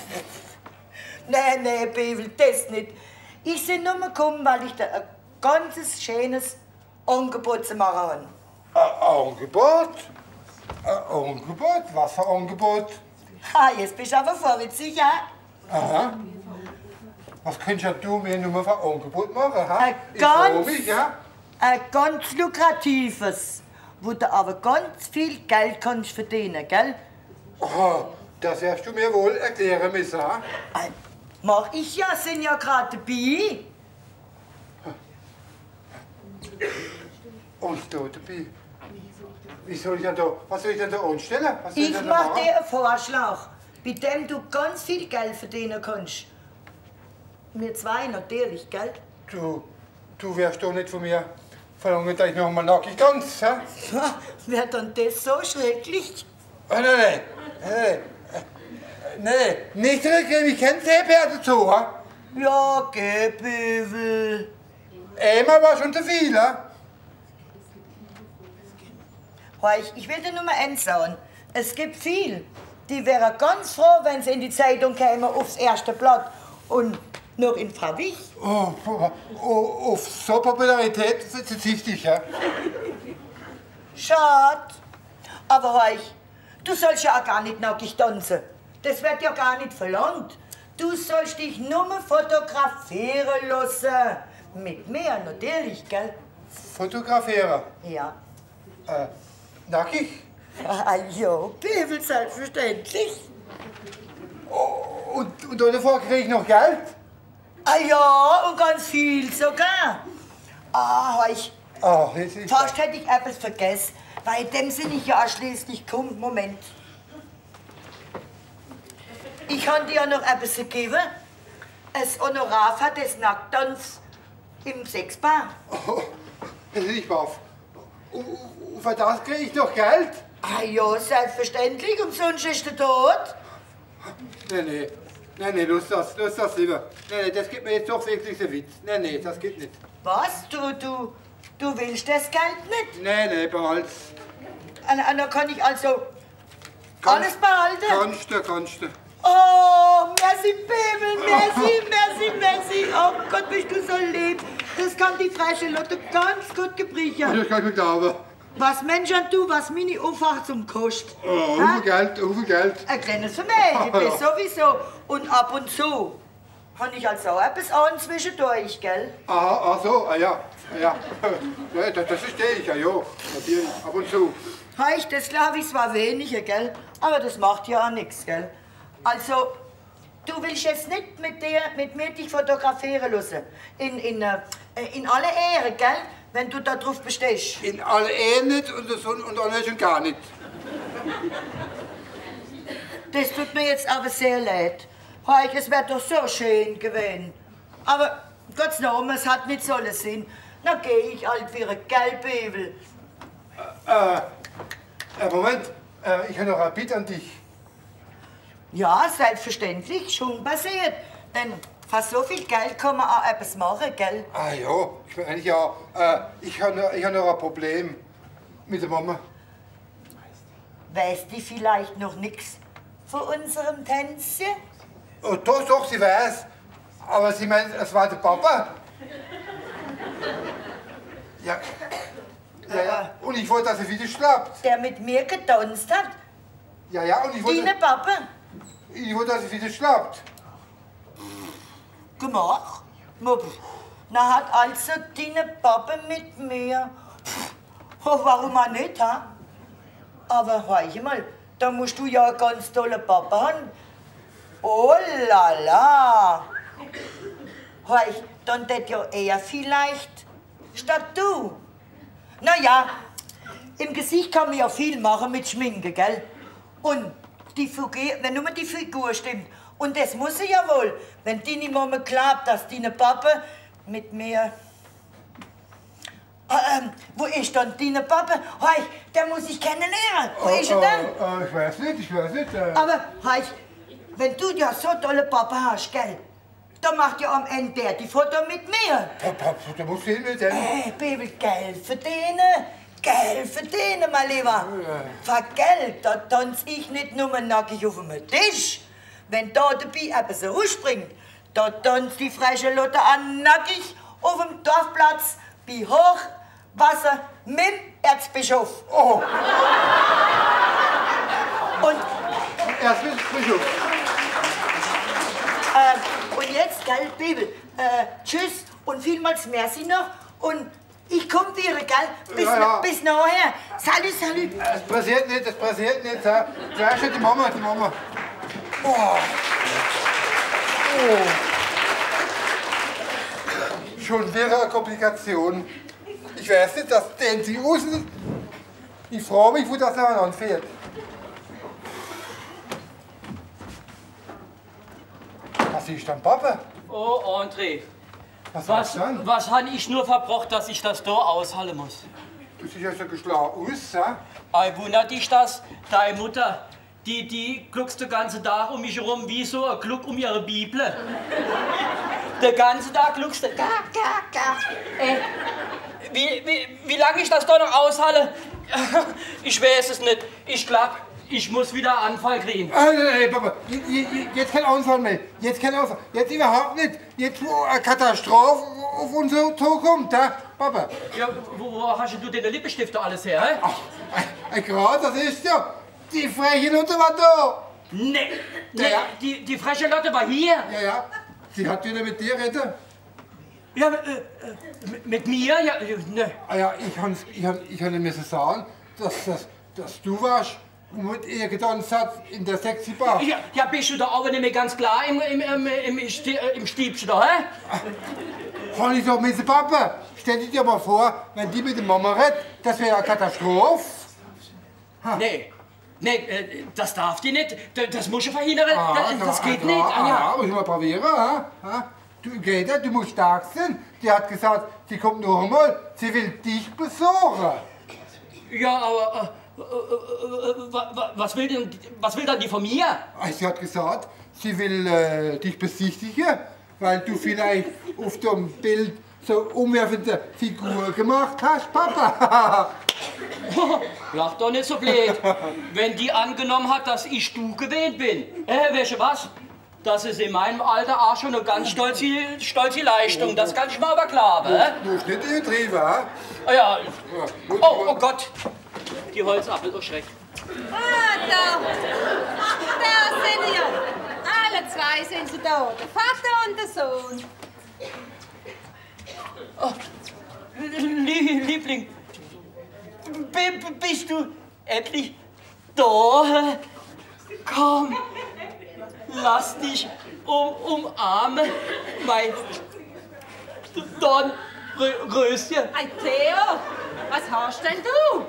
Nee, Bebel, das nicht. Ich bin nur gekommen, weil ich da ein ganzes schönes Angebot zu machen habe. Ein Angebot? Ein Angebot? Was für ein Angebot? Ha, jetzt bist du aber vorwitzig, ja? Aha. Was könntest du mir nur für ein Angebot machen? Ha? Ein ganz lukratives, wo du aber ganz viel Geld kannst verdienen, gell? Oh, das wirst du mir wohl erklären müssen, ha? Mach ich ja, sind ja gerade dabei. Und da dabei? Was soll ich denn da anstellen? Ich mach dir einen Vorschlag, bei dem du ganz viel Geld verdienen kannst. Wir zwei natürlich, gell? Du wirst doch nicht von mir verlangen, dass ich noch mal nackig tanze, hä? Wäre dann das so schrecklich? Nee, nicht zurückgeben, ich kenne Seepferde dazu, hä? Ja, geh, Bebel. Einmal war schon zu viel, hä? Ich will dir nur mal eins sagen. Es gibt viel, die wären ganz froh, wenn sie in die Zeitung kämen, aufs erste Blatt. Und noch in Frau Wich. Auf so Popularität verzicht ich, ja? Schade. Aber du sollst ja auch gar nicht nackig tanzen. Das wird ja gar nicht verlangt. Du sollst dich nur fotografieren lassen. Mit mir natürlich, gell? Fotografieren? Ja. Nackig? Ja, Bebel, selbstverständlich. Und davor kriege ich noch Geld? Ja, und ganz viel sogar. Fast hätte ich etwas vergessen, weil in dem Sinn ich ja auch schließlich komme. Moment. Ich kann dir ja noch etwas geben. Das Honorar für das Nacktanz im Sexbar. Ich baff. Für das kriege ich noch Geld? Ja, selbstverständlich. Umsonst ist der tot. Nee, lass das lieber. Nee, das gibt mir jetzt doch wirklich so Witz. Nee, das geht nicht. Was? Du willst das Geld nicht? Nee, behalt's. Dann kann ich also Alles behalten? Kannst du. Oh, merci, Bebel, merci. Oh Gott, bist du so lieb. Das kann die frische Lotte ganz gut gebrauchen. Das kann ich mir glauben. Was Mensch und du, was meine Aufwartung kostet. Oh, viel Geld. Ein kleines Vermögen, das sowieso. Und ab und zu habe ich also auch etwas an zwischendurch, gell? Ja, das verstehe ich, ja, natürlich, ab und zu. Heiß, das glaube ich zwar weniger, gell? Aber das macht ja auch nichts, gell? Also, du willst jetzt nicht mit mir dich fotografieren lassen. In aller Ehre, gell? Wenn du da drauf bestehst. In aller Ehe nicht und auch nicht und gar nicht. Das tut mir jetzt aber sehr leid. Heich, es wäre doch so schön gewesen. Aber Gottes Namen, es hat nicht sollen sein. Dann gehe ich halt wieder, gell, Bebel? Moment, ich habe noch eine Bitte an dich. Ja, selbstverständlich, schon passiert. Denn fast so viel Geld kann man auch etwas machen, gell? Ja, ich meine ja, ich habe noch ein Problem mit der Mama. Weiß die vielleicht noch nichts von unserem Tänzchen? Oh, doch, sie weiß. Aber sie meint, es war der Papa. Ja. Und ich wollte, dass er wieder schlappt. Der mit mir getanzt hat? Ja, und ich wollte... Deine Papa? Ich wollte, dass er wieder schlappt. Gemacht? Na hat also deine Papa mit mir. Oh, warum auch nicht, ha? Aber hör mal, da musst du ja einen ganz tollen Papa haben. Oh la la! Hör, dann tät ja er vielleicht statt du. Na ja, im Gesicht kann man ja viel machen mit Schminke, gell? Und die Figur, wenn nur die Figur stimmt. Und das muss sie ja wohl, wenn deine Mama glaubt, dass deine Papa mit mir... wo ist dann deine Papa? Hei, der muss ich kennenlernen. Wo ist er denn? Ich weiß nicht. Aber, hei, wenn du ja so tolle Papa hast, gell? Dann macht ja am Ende der die Foto mit mir. Da musst du hin mit dem. Bebel, Geld verdienen, mein Lieber. Für Geld, da tanz ich nicht nur nackig auf dem Tisch. Wenn da dabei etwas rausspringt, da tanzt die frische Lotte an nackig auf dem Dorfplatz bei Hochwasser mit dem Erzbischof. Oh. Und Erzbischof. Und jetzt, gell, Bibel, tschüss und vielmals merci noch. Und ich komm wieder, gell, bis nachher. Salut. Das passiert nicht. Zuerst die Mama. Oh. Schon wieder eine Komplikation. Ich weiß nicht, dass den sie außen. Ich frage mich, wo das noch anfährt. Was ist denn Papa? Oh, André. Was habe ich nur verbraucht, dass ich das da aushalten muss? Du siehst ja so geschlagen aus, ja? Ei, wundert dich das? Deine Mutter, die gluckst den ganzen Tag um mich herum wie so ein Gluck um ihre Bibel. Den ganzen Tag gluckst du. Wie lange ich das da noch aushalte? Ich weiß es nicht. Ich glaube, ich muss wieder einen Anfall kriegen. Nein, Papa, jetzt kein Ausfall mehr. Jetzt überhaupt nicht. Jetzt, wo eine Katastrophe auf uns zukommt, ja, Papa. Ja, wo hast du denn den Lippenstifter alles her, hä? Ach, gerade, das ist ja. Die freche Lotte war da. Nee, Ja. die freche Lotte war hier. Ja. Sie hat wieder mit dir reden. Ja, mit mir? Ja, ne. Ja, ich kann mir sagen, dass du warst und mit ihr getanzt hat in der Sexy Bar. Ja, bist du da aber nicht mehr ganz klar im Stiebchen da, hä? Kann ich doch mit Papa. Stell dir mal vor, wenn die mit der Mama redet, das wäre eine Katastrophe. Nee, das darf die nicht. Das muss ich verhindern. Das geht nicht, Anja. Muss ich mal probieren, ha? Du, Greta, du musst stark sein. Die hat gesagt, sie kommt noch einmal, sie will dich besuchen. Ja, aber was will dann die von mir? Sie hat gesagt, sie will dich besichtigen, weil du vielleicht auf dem Bild so umwerfende Figur gemacht hast, Papa. Lach doch nicht so blöd. Wenn die angenommen hat, dass ich du gewesen bin. Weißt du was? Das ist in meinem Alter auch schon eine ganz stolze Leistung. Das kann ich mal aber glauben. Du hast nicht übertrieben, ha? Ja. Oh Gott. Die Holzappel, oh Schreck. Ah, da. Da sind ihr. Alle zwei sind sie da. Der Vater und der Sohn. Oh, Liebling, bist du endlich da? Komm, lass dich umarmen, mein Dornröschen. Ei, Theo, was hast denn du?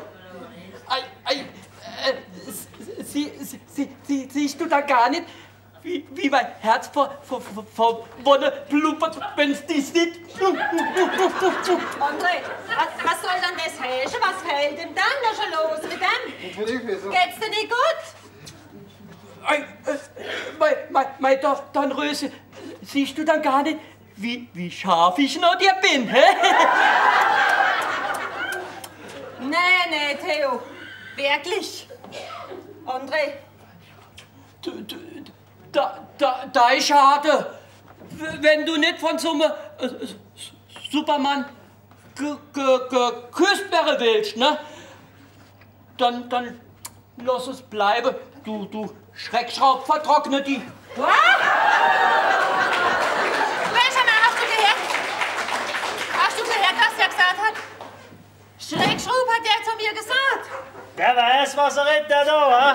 Siehst du da gar nicht, wie mein Herz vor Wonne blubbert, wenn's dies nicht... André, was soll denn das heißen? Was fällt ihm dann noch schon los mit dem? Geht's dir nicht gut? Mein Dornröschen, siehst du dann gar nicht, wie scharf ich noch dir bin, hä? Nee, Theo. Wirklich. André. Da ist schade. Wenn du nicht von so einem Superman geküsst werden willst, ne? Dann lass es bleiben. Du Schreckschraub, vertrockne die. Was? Benjamin, hast du gehört, was er gesagt hat? Schreckschraub hat er zu mir gesagt. Der weiß, was er redet, der da, ha?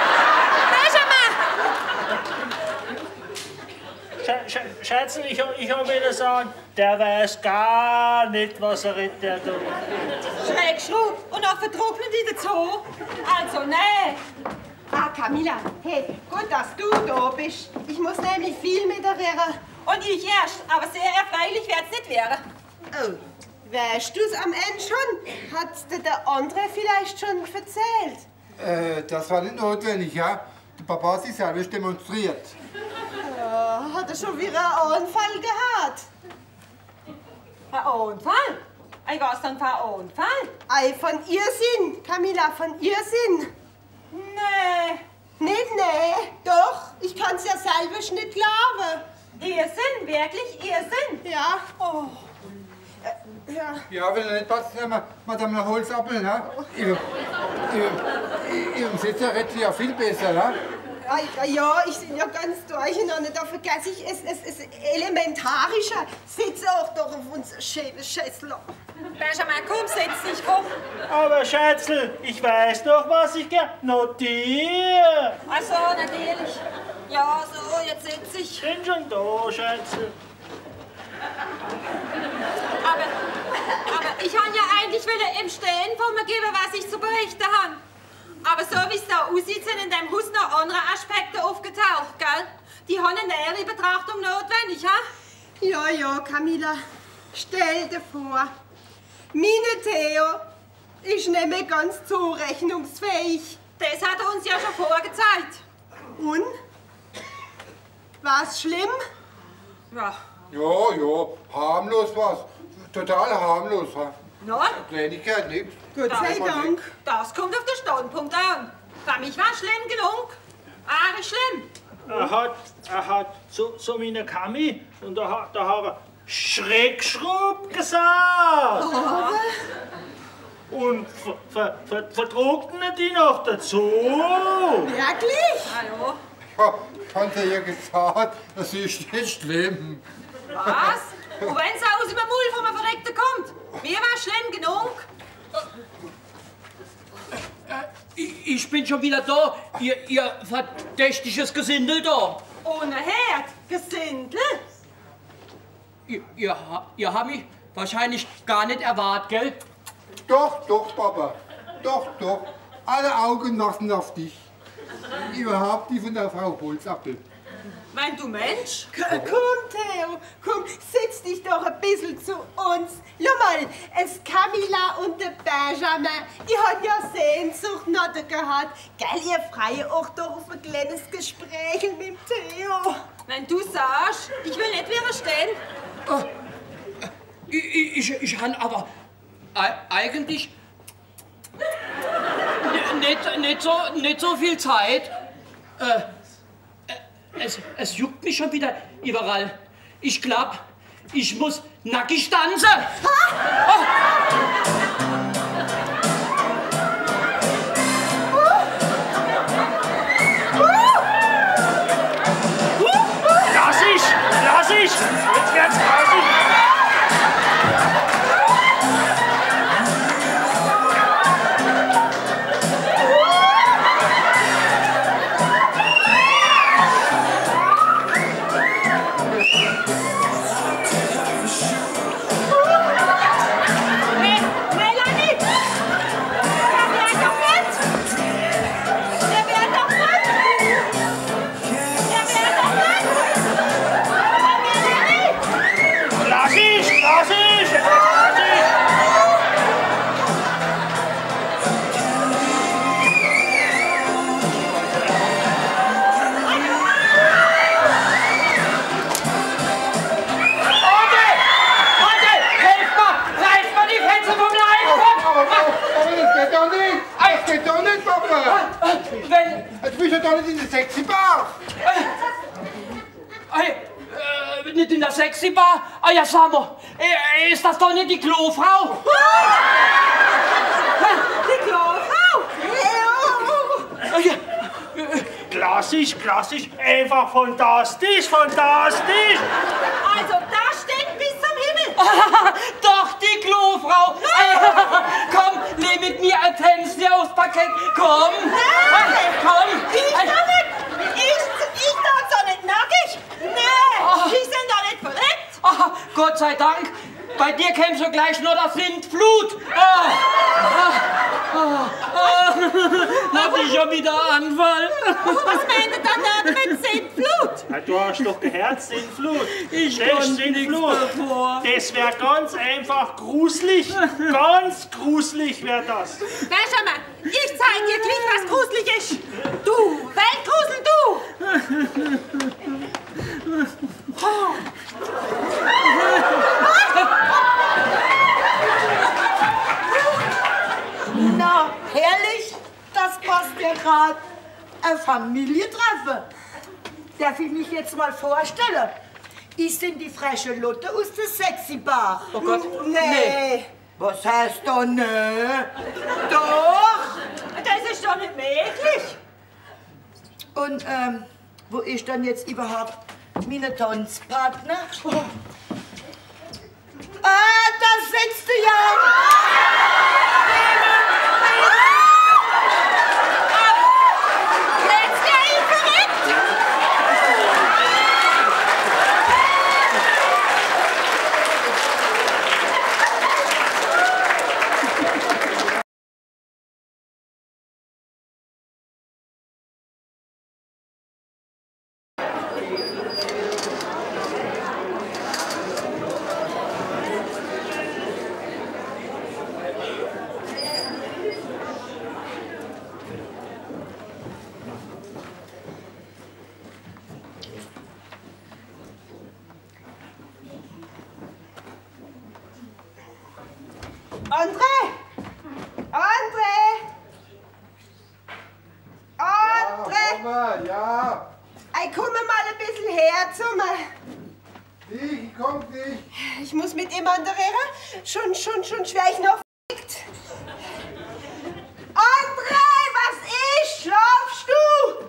Schätzchen, ich hab wieder sagen, der weiß gar nicht, was er redet, der da. Schreckschraub und auch vertrocknet die dazu. Also, nee. Ah, Camilla, hey, gut, dass du da bist. Ich muss nämlich viel mit der Rere. Und ich erst, aber sehr erfreulich wird's nicht werden. Oh, weißt du's am Ende schon? Hat's dir der andere vielleicht schon erzählt? Das war nicht notwendig, ja? Der Papa hat sich selbst demonstriert. Ja, hat er schon wieder einen Unfall gehabt? Ein Unfall? Ei, was denn für ein Unfall? Ei, von Irrsinn, Camilla, von Irrsinn. Nee. Nicht, nee, doch. Ich kann's ja selber nicht glauben. Irrsinn, wirklich Irrsinn? Ja. Oh. Ja. Ja, wenn er nicht passt, dann Madame Holzappel, ne? Ihrem Sitzer redet sie ja viel besser, ne? Ja, ich bin ja ganz durcheinander. Da vergesse ich es Elementarische. Sitze auch doch auf unser schönes Schässel. Benjamin, komm, setz dich, komm. Aber Schätzl, ich weiß doch, was ich gern notiere. Ach so, natürlich. Ja, so, jetzt sitz ich. Bin schon da, Schätzl. Aber ich han ja eigentlich wieder im Stehen von mir geben, was ich zu berichten habe. Aber so wie es da aussieht, sind in dem Haus noch andere Aspekte aufgetaucht, gell? Die haben eine nähere Betrachtung notwendig, ha? Ja, Camilla. Stell dir vor, meine Theo ist nicht mehr ganz zurechnungsfähig. Das hat er uns ja schon vorgezeigt. Und? War's schlimm? Ja. Ja, harmlos was. Total harmlos, ha? Na? Kleinigkeit, nichts. Gott sei Dank. Das kommt auf den Standpunkt an. Für mich war schlimm genug. Arg schlimm. Er hat zu meiner Kami und da hat er Schreckschraub gesagt. Und vertrocknet die noch dazu. Wirklich? Hallo? Ja, ich habe ja gesagt, das ist nicht schlimm. Was? Und wenn es aus dem Mund von einem Verreckten kommt? Mir war schlimm genug. Ich bin schon wieder da, ihr verdächtiges Gesindel da. Ohne Herd, Gesindel. Ihr habt mich wahrscheinlich gar nicht erwartet, gell? Doch, Papa. Doch. Alle Augen lassen auf dich. Überhaupt die von der Frau Holzappel. Mein du Mensch? Komm, Theo, komm, setz dich doch ein bisschen zu uns. Schau mal, es Camilla und der Benjamin, die haben ja Sehnsucht nach dir gehabt. Gell, ihr freie auch doch auf ein kleines Gespräch mit dem Theo. Wenn du sagst, ich will nicht widerstehen. Ich han aber eigentlich nicht so viel Zeit. Es juckt mich schon wieder überall. Ich glaub, ich muss nackig tanzen. Lass ich! Jetzt wird's grausig! Jetzt bist du doch nicht in der Sexy Bar. Nicht in der Sexy Bar? Ah ja, sag mal, ist das doch nicht die Klofrau? Die Klofrau? Ja. Klassisch, einfach fantastisch! Also, das steht bis zum Himmel. Doch, die Klofrau! Komm, nimm mit mir ein Tänzchen aufs Parkett, komm! Komm! Ich darf doch nicht nackig! Nee, die sind doch nicht verreckt! Gott sei Dank! Bei dir käme so gleich nur das Sintflut! Hab ich schon wieder Anfall! Was meint ihr dann mit Sintflut? Ja, du hast doch gehört, Sintflut. Ich Das konnte Sintflut. nichts davor. Das wäre ganz einfach gruselig. Ganz gruselig wäre das. Benjamin, ich zeig dir gleich, was gruselig ist. Du, Weltgrusel, du! Na, herrlich, das passt ja gerade. Ein Familientreffen. Darf ich mich jetzt mal vorstellen? Ich bin die freche Lotte aus der Sexy Bar. Oh Gott, Nee. Was heißt da nee? Doch. Das ist doch nicht möglich. Und wo ist dann jetzt überhaupt meine Tanzpartner? Ah, da sitzt du ja! Jetzt wär ich verrückt. André! Ja, Ey, komm mal ein bisschen her zu mir. ich komm nicht. Ich muss mit ihm an der Rede. Schon schwer ich noch verrückt. André, was ist? Schlafst du?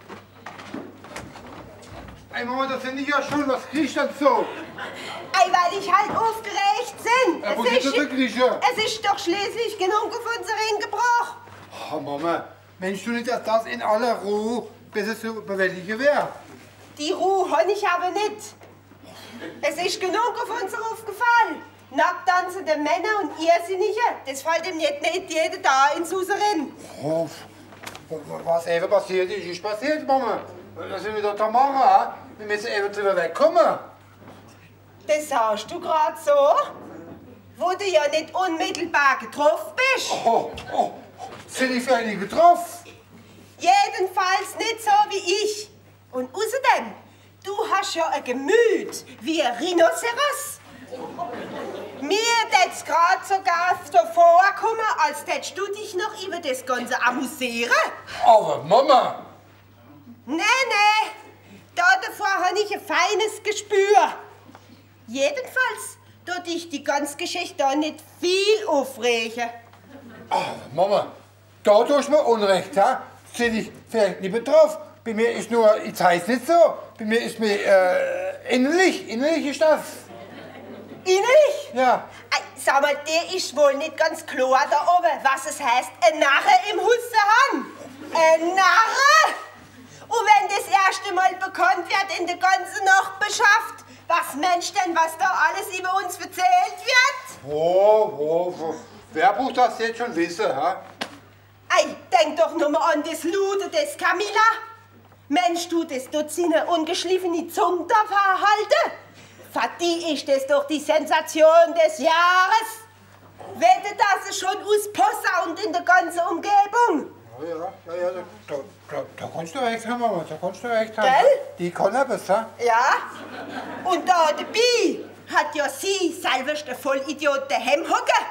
Ey Mama, das sind ja schon, was kriegst du denn so? Ey, weil ich halt aufgeregt bin. Wo geht das kriegen? Es ist doch schließlich genug auf unseren Gebrauch. Oh Mama, meinst du nicht, dass das in aller Ruhe besser zu bewältigen wäre? Die Ruhe habe ich aber nicht. Es ist genug auf uns aufgefallen. Nackt tanzende Männer und Irrsinnige, das fällt ihm nicht jeder da ins Haus rein. Oh, was eben passiert ist passiert, Mama. Was sind wir da machen? Ha? Wir müssen eben drüber wegkommen. Das sagst du gerade so, wo du ja nicht unmittelbar getroffen bist. Oh, sind ich für einen getroffen? Jedenfalls nicht so wie ich. Und außerdem, du hast ja ein Gemüt wie ein Rhinoceros. Mir tät jetzt gerade sogar so vorkommen, als hättest du dich noch über das Ganze amüsieren. Aber Mama! Nee, davor habe ich ein feines Gespür. Jedenfalls tut dich die ganze Geschichte da nicht viel aufregen. Aber Mama, da tust du mir Unrecht, ha? Sind ich vielleicht nicht betroffen. Bei mir ist nur, ich zeig's nicht so, bei mir ist mir innerlich ist das. Innerlich? Ja. Sag mal, der ist wohl nicht ganz klar da oben, was es heißt, ein Narre im Haus zu haben. Ein Narre? Und wenn das erste Mal bekannt wird in der ganzen Nachbarschaft, was Mensch denn, was da alles über uns erzählt wird? Wo? Wer muss das jetzt schon wissen, ha? Ei, denk doch nur mal an das Lude des Camilla. Mensch, du, das tut seine ungeschliffene Zunge da verhalten. Für die ist das doch die Sensation des Jahres. Wette, dass es schon ausposaunt in der ganzen Umgebung. Ja, da kannst du recht haben, Mama, da kannst du recht haben. Gell? Die kann etwas, ha? Ja, und da dabei hat ja sie selbst der Vollidiot daheim hocken.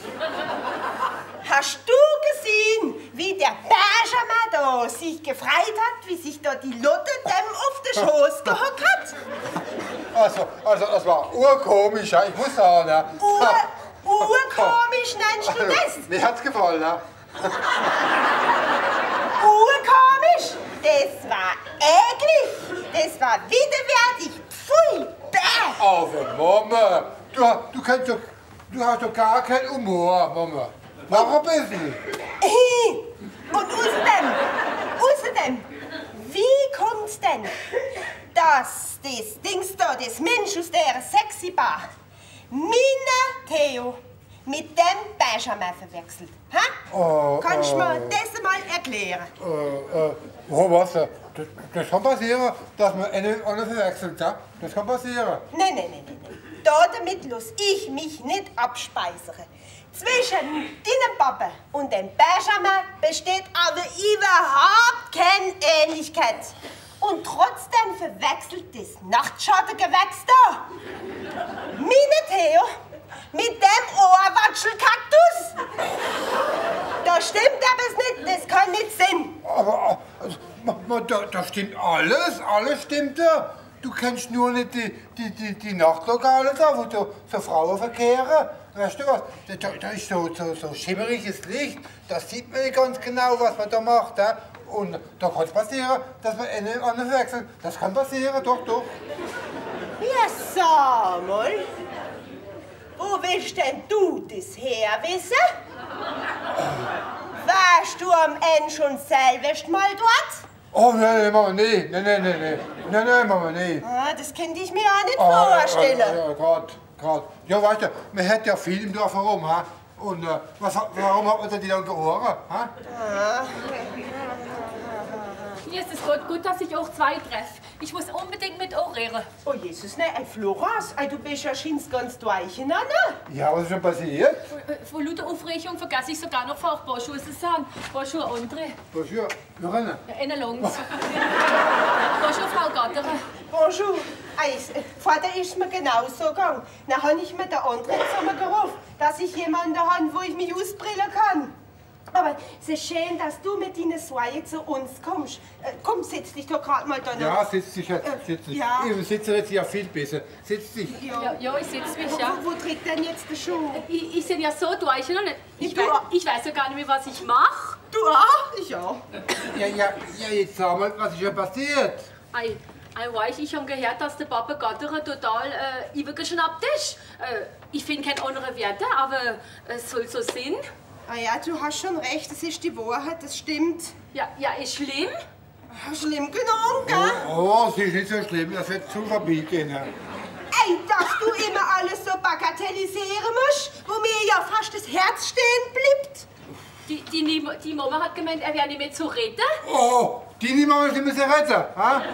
Hast du gesehen, wie der Benjamin da sich gefreut hat, wie sich da die Lotte dem auf den Schoß gehockt hat? Also, das war urkomisch, ja, ich muss sagen, ja. Urkomisch nennst du das? Mir hat's gefallen, ja. Urkomisch? Das war eklig, das war widerwärtig, pfui, bäh. Aber Mama, du hast doch gar keinen Humor, Mama. Mach ein bisschen. Und außerdem, wie kommt's denn, dass das Dings da, das Mensch aus der sexy Bar, meine Theo mit dem Benjamin verwechselt? Ha? Kannst du mir das mal erklären? Was? Das kann passieren, dass man eine verwechselt, ja? Das kann passieren. Nein. Damit lass ich mich nicht abspeisere. Zwischen deinem Papa und dem Benjamin besteht aber überhaupt keine Ähnlichkeit. Und trotzdem verwechselt das Nachtschattengewächs da meine Theo mit dem Ohrwatschelkaktus. Da stimmt etwas nicht, das kann nicht sein. Aber da stimmt alles stimmt da. Du kennst nur nicht die Nachtlokale da, wo so Frauen verkehren. Weißt du was? Da ist so schimmeriges Licht, da sieht man nicht ganz genau, was man da macht. Ja? Und da kann es passieren, dass man einen anderen verwechselt. Das kann passieren, doch. Ja, sag mal, wo willst denn du das herwissen? Warst du am Ende schon selbst mal dort? Oh, nein, Mama, nee. Nein, Mama, nee. Das könnte ich mir auch nicht vorstellen. Ja, grad. Ja, weißt du, man hat ja viel im Dorf herum, ha? Und warum hat man denn die dann geohren, ha? Mir ist es gut, dass ich auch zwei treffe. Ich muss unbedingt mit auch reden. Oh Jesus, ne, Floras, du bist ja scheinbar ganz durcheinander. Ja, was ist schon passiert? Vor lauter Aufregung vergesse ich sogar noch ein paar Schuhe zu sagen. Bonjour, André. Bonjour, noch einer? Einer langs. Bonjour, Frau Gatterer. Bonjour. Vater ist mir genauso gegangen. Dann habe ich mir den anderen zusammengerufen, dass ich jemanden habe, wo ich mich ausbrillen kann. Aber es ist schön, dass du mit deinen Zwei zu uns kommst. Komm, setz dich doch gerade mal da. Ja, setz dich jetzt. Ja. Ich sitze jetzt ja viel besser. Setz dich. Ja, ich setze mich, ja. Wo trägt denn jetzt der Schuh? Ich sehe ja so durch, noch nicht. Ich Du- weiß ja gar nicht mehr, was ich mache. Du auch? Ich auch. Ja, jetzt sag mal, was ist ja passiert? Ich habe gehört, dass der Papa Gatterer total übergeschnappt ist. Ich finde keine anderen Werte, aber es soll so sein. Ja, du hast schon recht, das ist die Wahrheit, das stimmt. Ja, ist schlimm. Schlimm genug, gell? Oh, es ist nicht so schlimm, das wird zu vorbeigehen. Ja. Dass du immer alles so bagatellisieren musst, wo mir ja fast das Herz stehen bleibt. Die Mama hat gemeint, er wäre nicht mehr zu retten. Oh, die nehmen wir nicht mehr retten. Ha?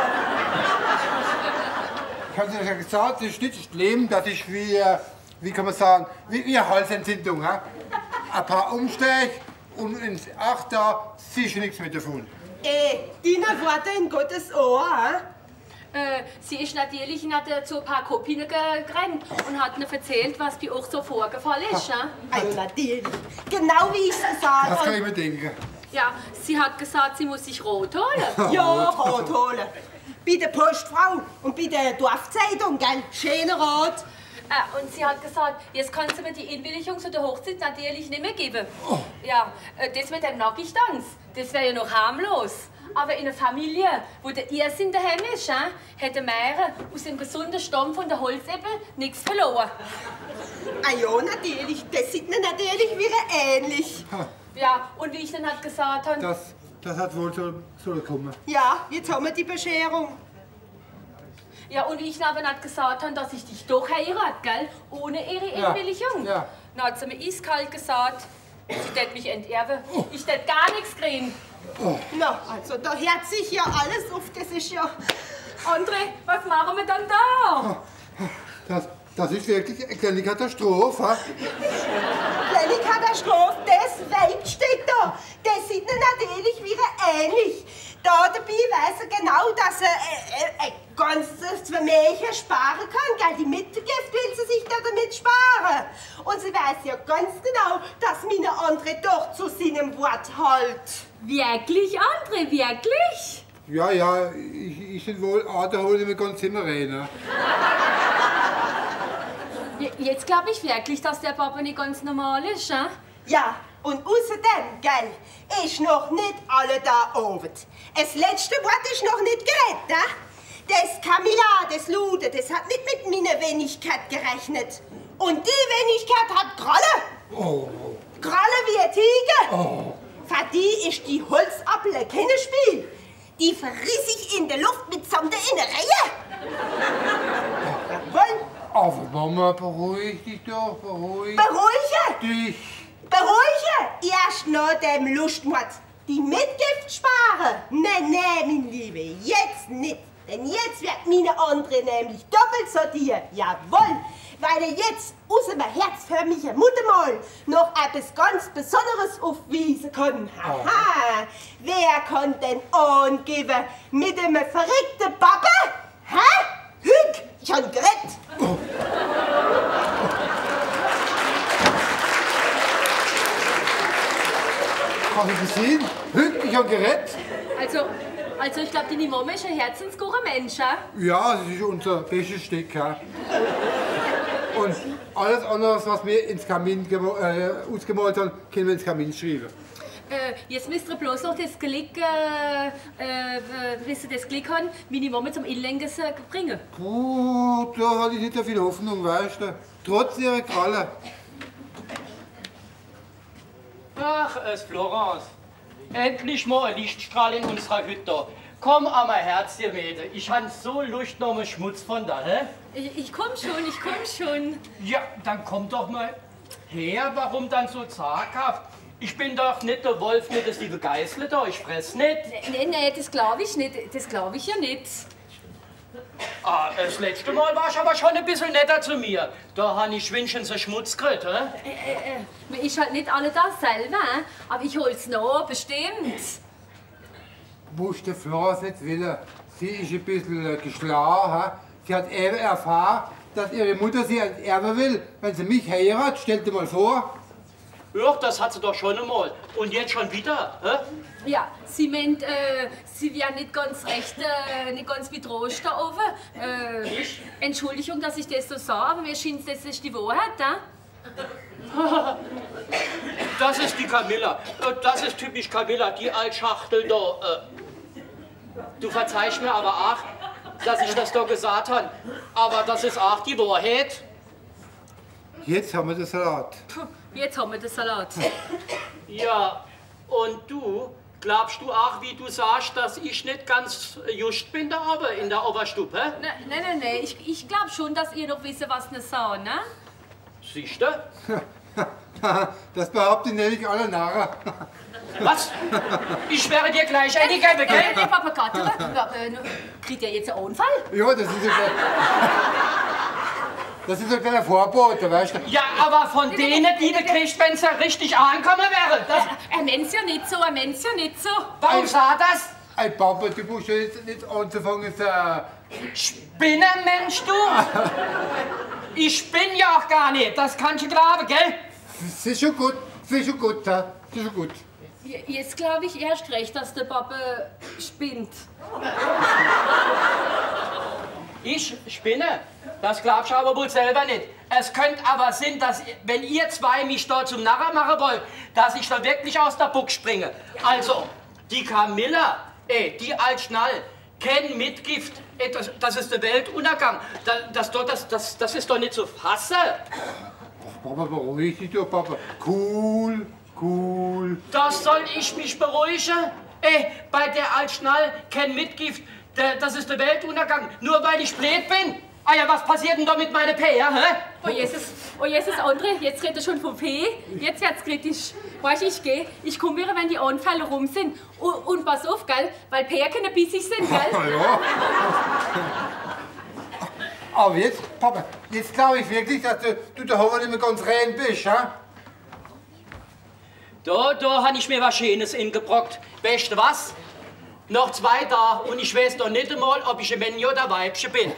Ich habe ja gesagt, es ist nicht schlimm, dass ich wie kann man sagen, wie eine Halsentzündung. Ha? Ein paar Umschläge und in 8 Tagen siehst du nichts mehr davon. Deine Worte in Gottes Ohr, Sie ist natürlich zu ein paar Kopien gerannt und hat ihnen erzählt, was bei euch so vorgefallen ist. Ja? Also natürlich. Genau wie ich es gesagt Das kann ich habe. mir denken. Ja, sie hat gesagt, sie muss sich rot holen. Ja, Rot holen. Bei der Postfrau und bei der Dorfzeitung, gell? Schöner Rot. Und sie hat gesagt, jetzt kann sie mir die Einwilligung zu der Hochzeit natürlich nicht mehr geben. Ja, das mit dem Nackigtanz, das wäre ja noch harmlos. Aber in einer Familie, wo der Irrsinn daheim ist, hätte Meire aus dem gesunden Stamm von der Holzeppe nichts verloren. Ah ja, natürlich. Das sieht mir natürlich wieder ähnlich. Ja, und wie ich dann halt gesagt habe, Das hat wohl so kommen. Ja, jetzt haben wir die Bescherung. ja, und wie ich dann aber nicht gesagt habe, dass ich dich doch heirate, gell? Ohne ihre Ja, Einwilligung. ja. Dann hat sie mir eiskalt gesagt, sie tät mich enterben. Ich tät gar nichts kriegen. Na, also da hört sich ja alles auf. Das ist ja... André, was machen wir dann da? Das ist wirklich eine kleine Katastrophe. Kleine Katastrophe, das Weib steht da. Das sieht mir natürlich wieder ähnlich. Da dabei weiß er genau, dass er ein ganzes Vermärchen sparen kann. Gell? Die Mitgift will sie sich da damit sparen. Und sie weiß ja ganz genau, dass meine André doch zu seinem Wort hält. Wirklich, André, wirklich? Ja, ich bin wohl, da hole ich mir ganz Zimmer rein. Ne? Jetzt glaube ich wirklich, dass der Papa nicht ganz normal ist, ja? Ja, und außerdem, gell, ist noch nicht alle da oben. Das letzte Wort ist noch nicht geredet, ne? Das Camilla, das Lude, das hat nicht mit meiner Wenigkeit gerechnet. Und die Wenigkeit hat Kralle. Oh. Kralle wie ein Tiger. Oh. Für die ist die Holzappel kein Spiel. Die verriss ich in der Luft mitsamt der Innereie. Jawohl. Aber Mama, beruhig dich doch, beruhig Beruhige. dich. Beruhige! Erst nach dem Lustmord. Die Mitgift sparen? Nee, mein Liebe, jetzt nicht. Denn jetzt wird meine André nämlich doppelt so dir. Jawohl! Weil er jetzt aus dem herzförmigen Muttermal noch etwas ganz Besonderes aufweisen kann. Haha! Wer kann denn angeben mit einem verrückten Papa? Hä? Hüg! Ich hab gerettet! Hast du gesehen? Ich habe gerettet. Also ich glaube, die Mama ist ein herzensguter Mensch, ja? Ja, das ist unser bestes Stück. Ja. Und alles andere, was wir ins Kamin ausgemalt haben, können wir ins Kamin schreiben. Jetzt müsst ihr bloß noch das Glück, bis ihr das Glück haben, meine Mama zum Inlenken bringen. Puh, da hatte ich nicht so viel Hoffnung, weißt du. Trotz ihrer Kralle. Ach, es Florence. Endlich mal ein Lichtstrahl in unserer Hütte. Komm an mein Herz, ihr Mädel. Ich han so Lust noch mal Schmutz von da, hä? Ich komm schon. Ja, dann komm doch mal her. Warum dann so zaghaft? Ich bin doch nicht der Wolf, nicht das liebe Geißle da. Ich fress nicht. Nee, das glaube ich nicht. Das glaube ich ja nicht. Ah, das letzte Mal war ich aber schon ein bisschen netter zu mir. Da han ich wenigstens einen Schmutz gekriegt, hä? Man ist halt nicht alle da selber, aber ich hol's noch, bestimmt. Musste Florence nicht willen. Sie ist ein bisschen geschlagen. Sie hat eben erfahren, dass ihre Mutter sie enterben will. Wenn sie mich heiratet, stell dir mal vor. Ja, das hat sie doch schon einmal. Und jetzt schon wieder, hä? Ja, sie meint, sie wäre nicht ganz recht, nicht ganz wie Trost da oben. Entschuldigung, dass ich das so sage, aber mir scheint, das ist die Wahrheit, ja? Das ist die Camilla. Das ist typisch Camilla, die Altschachtel da. Du verzeihst mir aber auch, dass ich das da gesagt habe. Aber das ist auch die Wahrheit. Jetzt haben wir den Salat. Jetzt haben wir den Salat. Ja, und du, glaubst du auch, wie du sagst, dass ich nicht ganz just bin da oben in der Oberstube? Nein, ich glaube schon, dass ihr noch wisst, was ne sagen, ne? Siehst du? Das behaupten nämlich alle Narren. Was? Ich werde dir gleich eine geben, gell? Der Papa Gatter, kriegt er jetzt einen Unfall? Ja, das ist ein kleiner Vorbote, weißt du? Ja, aber von denen, die du kriegst, wenn sie richtig ankommen wären. Er meint's ja nicht so, Warum sah das? Ey, Papa, du musst ja jetzt nicht anzufangen zu... Spinner, Mensch, du! Ich spinne ja auch gar nicht, das kannst du glauben, gell? Das ist schon gut, das ist schon gut, ja. Das ist schon gut. Jetzt glaube ich erst recht, dass der Papa spinnt. Ich spinne? Das glaubst du aber wohl selber nicht. Es könnte aber sein, dass, wenn ihr zwei mich da zum Narren machen wollt, dass ich da wirklich aus der Buchs springe. Also, die Camilla, die Altschnall, kein Mitgift, das ist der Weltuntergang. Das ist doch nicht zu fassen. Ach, Papa, beruhig dich doch, Papa. Cool, cool. Das soll ich mich beruhigen? Bei der Altschnall, kein Mitgift, das ist der Weltuntergang. Nur weil ich blöd bin? Ah ja, was passiert denn da mit meiner Peer, hä? Oh Jesus, André, jetzt redet er schon vom Fee. Jetzt wird's kritisch. Weißt du, ich geh, ich komm wieder, wenn die Anfälle rum sind. Und pass auf, gell, weil Peer keine bissig sind, gell? Ja. Aber jetzt, Papa, jetzt glaube ich wirklich, dass du daheim nicht mehr ganz rein bist, ja? Da habe ich mir was Schönes ingebrockt. Weißt du was? Noch 2 da und ich weiß doch nicht einmal, ob ich ein Männchen oder Weibchen bin.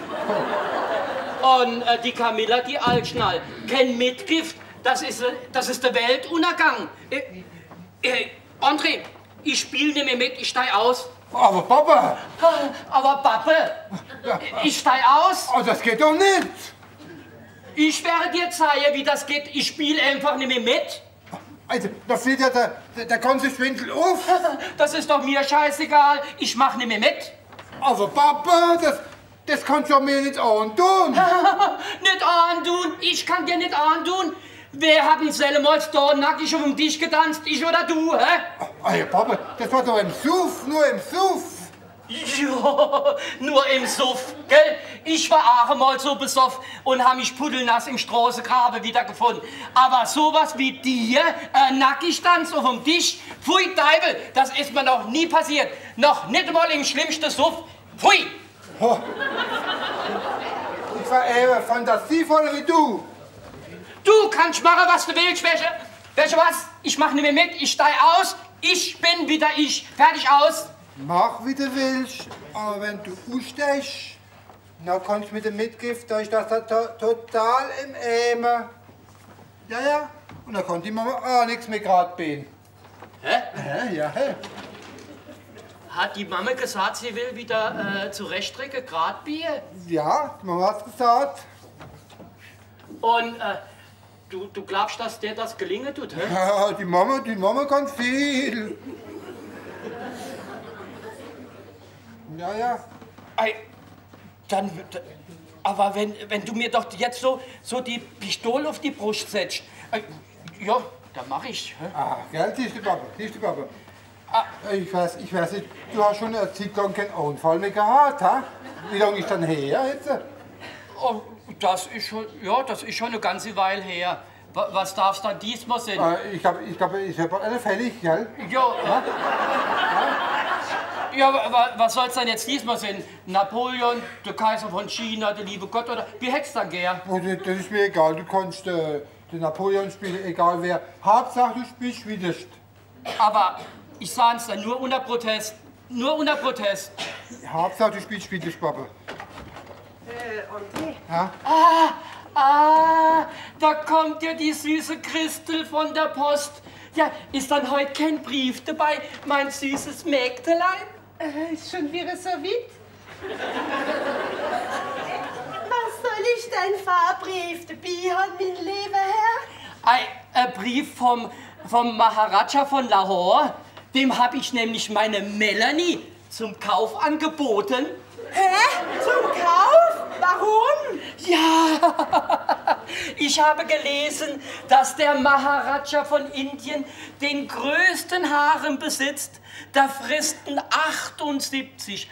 Und die Camilla, die Altschnall, kein Mitgift, das ist der Weltuntergang. André, ich spiele nicht mehr mit, ich steig aus. Aber Papa! Aber Pappe, ich steig aus. Oh, das geht doch nicht! Ich werde dir zeigen, wie das geht. Ich spiele einfach nicht mehr mit. Also, da fliegt ja der ganze Schwindel auf. Das ist doch mir scheißegal. Ich mach nicht mehr mit. Aber Papa, das kannst du mir nicht antun. Nicht antun? Ich kann dir nicht antun. Wer hat denn sellemals da nackig auf dem Tisch getanzt? Ich oder du, hä? Ey, Papa, das war doch im Suff, nur im Suff. Ja, nur im Suff, gell? Ich war auch einmal so besoffen und habe mich pudelnass im Straßengraben wiedergefunden. Aber sowas wie dir, nackig tanz auf dem Tisch, pfui Teufel, das ist mir noch nie passiert. Noch nicht mal im schlimmsten Suff, pfui! Oh. Ich war eher fantasievoller wie du. Du kannst machen, was du willst, weißt du was? Ich mach nicht mehr mit, ich steig aus, ich bin wieder ich. Fertig, aus. Mach wie du willst, aber wenn du ausstehst, dann kannst du mit dem Mitgift, da ist das total im Eimer. Ja, und dann kann die Mama auch nichts mehr grad bieten. Hä? Ja. Hat die Mama gesagt, sie will wieder zurechtdrücken, grad Bier? Ja, die Mama hat's gesagt. Und du glaubst, dass der das gelingen tut, hä? Ja, die Mama kann viel. Ja. Ei, dann, aber wenn du mir doch jetzt so die Pistole auf die Brust setzt, ja, dann mach ich. Hä? Ah, gell, siehst du, Papa. Ich weiß nicht, du hast schon eine Zeit lang keinen Unfall mehr gehabt, ha? Wie lange ist dann her jetzt? Oh, das ist schon eine ganze Weile her. Was darf's dann diesmal sein? Ich habe eine fällig, gell? Ja, was soll's denn jetzt diesmal sein? Napoleon, der Kaiser von China, der liebe Gott, oder wie hätt's dann gern? Oh, das ist mir egal, du kannst den Napoleon spielen, egal wer. Hauptsache du spielst wie das. Aber ich sah's dann nur unter Protest. Nur unter Protest. Hauptsache du spielst wie das, Papa. André. Ja? Da kommt ja die süße Christel von der Post. Ja, ist dann heute kein Brief dabei, mein süßes Mägdelein? Ist schon wieder so weit? Was soll ich denn für einen Brief dabei haben, mein lieber Herr? Ein Brief vom Maharaja von Lahore. Dem habe ich nämlich meine Melanie zum Kauf angeboten. Hä? Zum Kauf? Warum? Ja, ich habe gelesen, dass der Maharaja von Indien den größten Harem besitzt. Da fristen 78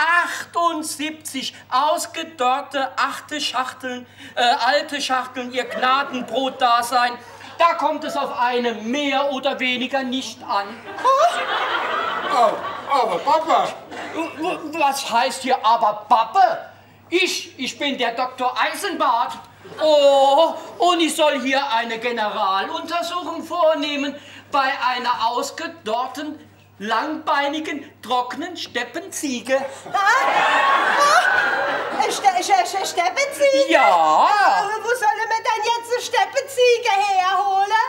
ausgedörrte alte Schachteln ihr Gnadenbrot-Dasein. Da kommt es auf eine mehr oder weniger nicht an. Oh, aber Papa! Was heißt hier aber Pappe? Ich bin der Dr. Eisenbart. Oh, und ich soll hier eine Generaluntersuchung vornehmen bei einer ausgedörrten langbeinigen, trockenen Steppenziege. Eine Steppenziege? Ja. Wo sollen wir denn jetzt eine Steppenziege herholen?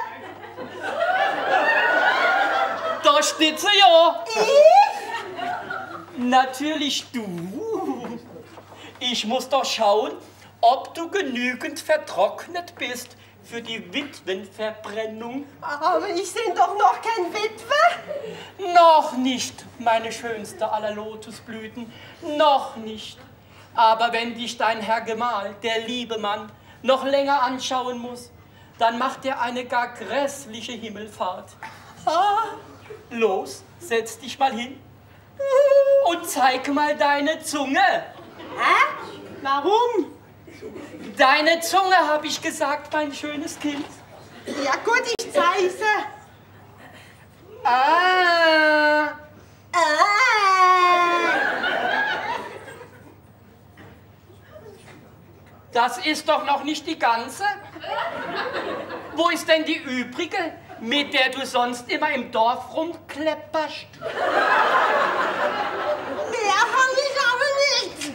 Da steht sie ja. Ich? Natürlich du. Ich muss doch schauen, ob du genügend vertrocknet bist für die Witwenverbrennung. Aber ich bin doch noch kein Witwe. Noch nicht, meine schönste aller Lotusblüten, noch nicht. Aber wenn dich dein Herr Gemahl, der liebe Mann, noch länger anschauen muss, dann macht er eine gar grässliche Himmelfahrt. Los, setz dich mal hin und zeig mal deine Zunge. Hä? Warum? Deine Zunge, hab ich gesagt, mein schönes Kind. Ja gut, ich zeige sie. Das ist doch noch nicht die ganze. Wo ist denn die übrige, mit der du sonst immer im Dorf rumklepperst? Mehr habe ich aber nicht.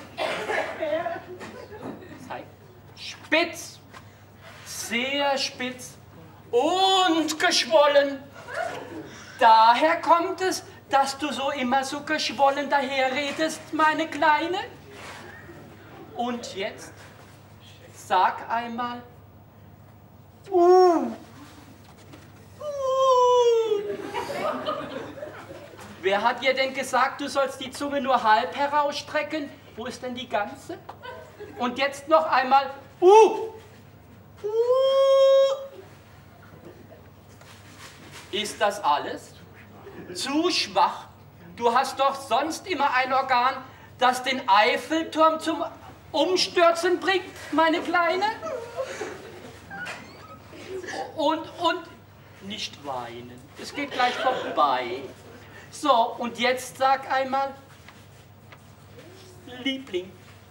Zeig. Spitz, sehr spitz und geschwollen. Daher kommt es, dass du so immer so geschwollen daherredest, meine Kleine. Und jetzt sag einmal, Wer hat dir denn gesagt, du sollst die Zunge nur halb herausstrecken? Wo ist denn die ganze? Und jetzt noch einmal, Ist das alles? Zu schwach. Du hast doch sonst immer ein Organ, das den Eiffelturm zum Umstürzen bringt, meine Kleine. Und nicht weinen. Es geht gleich vorbei. So, und jetzt sag einmal, Liebling.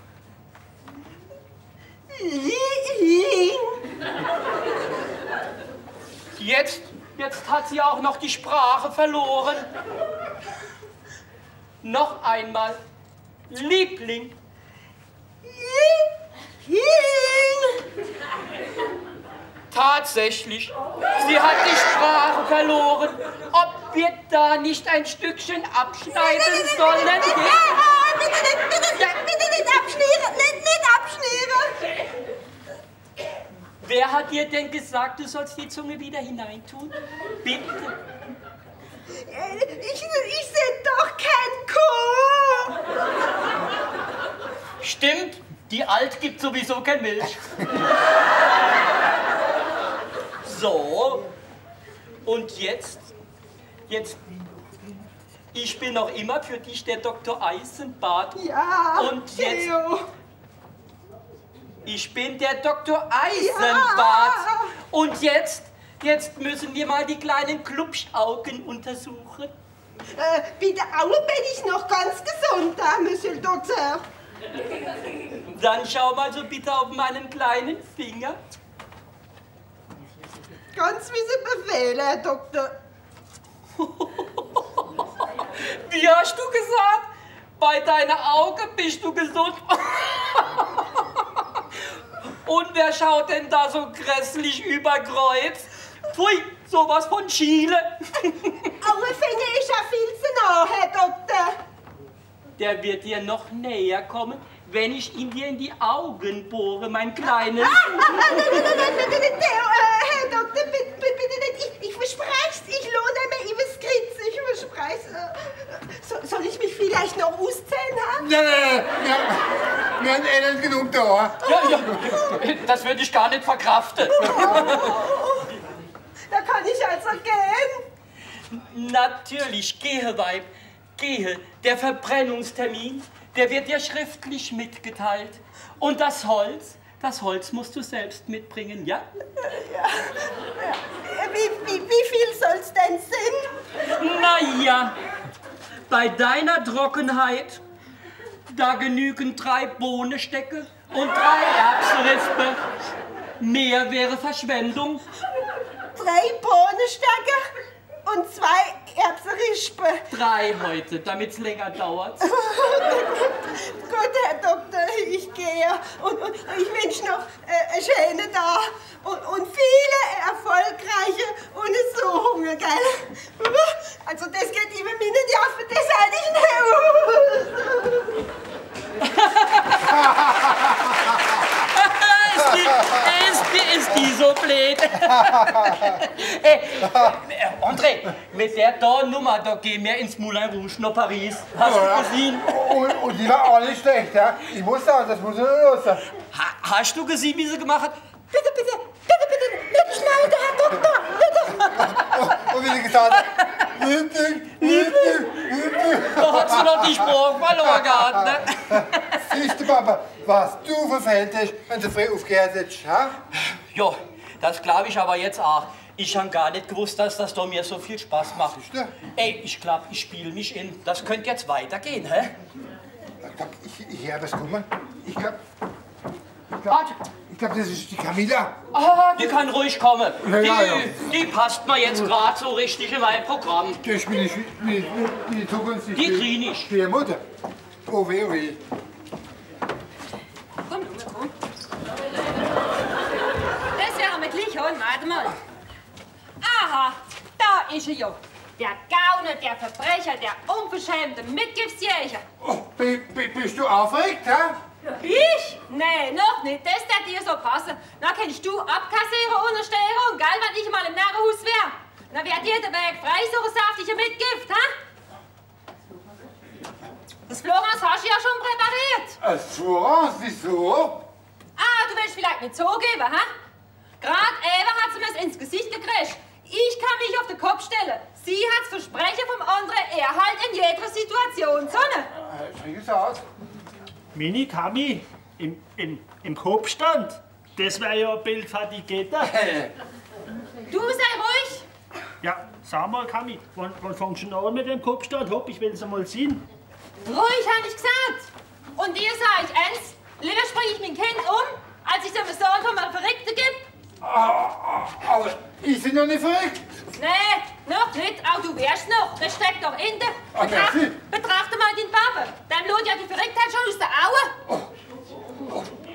Jetzt hat sie auch noch die Sprache verloren. Noch einmal, Liebling. Tatsächlich, sie hat die Sprache verloren. Ob wir da nicht ein Stückchen abschneiden sollen? Bitte nicht abschneiden, nicht abschneiden. Wer hat dir denn gesagt, du sollst die Zunge wieder hineintun? Bitte. Ich sehe doch kein Kuh. Stimmt, die Alt gibt sowieso keine Milch. So, und jetzt, ich bin noch immer für dich der Dr. Eisenbart. Ja, und jetzt, Theo. Ich bin der Dr. Eisenbart. Ja. Und jetzt müssen wir mal die kleinen Klubschaugen untersuchen. Bei der Aue bin ich noch ganz gesund, Monsieur le Docteur. Dann schau mal so bitte auf meinen kleinen Finger. Ganz wie Sie befehlen, Herr Doktor. Wie hast du gesagt? Bei deinen Augen bist du gesund. Und wer schaut denn da so grässlich über Kreuz? Pfui, sowas von Chile. Augenfinger ist ja viel zu nah, Herr Doktor. Der wird dir noch näher kommen, wenn ich ihn dir in die Augen bohre, mein Kleines. Herr Doktor, bitte nicht. Ich verspreche ich lohne mir übers Kreuz. Ich verspreche Soll ich mich vielleicht noch auszählen haben? Nein. Wir haben nicht genug da. Ja, das würde ich gar nicht verkraften. Da kann ich also gehen. Natürlich, gehe, Weib, gehe. Der Verbrennungstermin, der wird dir schriftlich mitgeteilt. Und das Holz musst du selbst mitbringen, ja? Ja. Wie viel soll's denn sein? Na ja, bei deiner Trockenheit, da genügen 3 Bohnenstöcke und 3 Erbsenrispe. Mehr wäre Verschwendung. 3 Bohnenstöcke und 2 Erbsenrispe. 3 heute, damit es länger dauert. Gut, Herr Doktor, ich gehe. Und ich wünsche noch einen schönen Tag und viele erfolgreiche Untersuchungen, gell? Also das geht über mich nicht auf, das halte ich nicht. Ist die so blöd? André, mit der da Nummer, da gehen wir ins Moulin Rouge nach Paris. Hast du gesehen? Und die war auch nicht schlecht, ja? Ich muss sagen, das muss ich los sein. Hast du gesehen, wie sie gemacht hat? Bitte, nicht schneiden, Herr Doktor, bitte. Und wie sie gesagt hat, Liebling. Da hat sie noch die Sprache verloren gehabt, ne? Siehst du, Papa, was du verfehlt hast, wenn du früh aufgehört hättest, ha? Ja, das glaube ich aber jetzt auch. Ich habe gar nicht gewusst, dass das da mir so viel Spaß macht. Ey, ich glaube, ich spiele mich in. Das könnte jetzt weitergehen, hä? Ich höre was kommen. Ich glaube, das ist die Camilla. Ah, die kann ruhig kommen. Ja. Die passt mir jetzt gerade so richtig in mein Programm. Das bin die Zukunft. Die krieg ich. Die Mutter. Oh weh. Komm. Das werden wir gleich holen, warte mal. Aha, da ist er ja. Der Gauner, der Verbrecher, der unverschämte Mitgiftsjäger. Oh, bist du aufgeregt, ha? Ich? Nee, noch nicht. Das wird dir so passen. Dann kannst du abkassieren ohne Steuerung, gell, wenn ich mal im Narrenhaus wäre. Dann wird dir der Weg frei, so ein saftiger Mitgift, ha? Das Florence hast du ja schon präpariert. Florence, wieso? Ah, du willst vielleicht nicht zugeben, ha? Gerade eben hat sie mir's ins Gesicht gekriegt. Ich kann mich auf den Kopf stellen. Sie hat's Versprechen vom anderen Erhalt in jeder Situation. Sonne. Wie gesagt. Mini Kami im Kopfstand. Das wäre ja ein Bild für die Gitter. Du sei ruhig. Ja, sag mal, Kami, wann fängst du an mit dem Kopfstand? Hopp, ich will es mal sehen. Ruhig, habe ich gesagt. Und dir sag ich eins, lieber springe ich mein Kind als ich dem Sohn von einem Verrückten gebe. Aber ich bin noch nicht verrückt. Nee, noch nicht. Auch du wärst noch. Das steckt doch in dir. Betrachte mal den Papa. Dein Blut ja die Verrücktheit schon aus der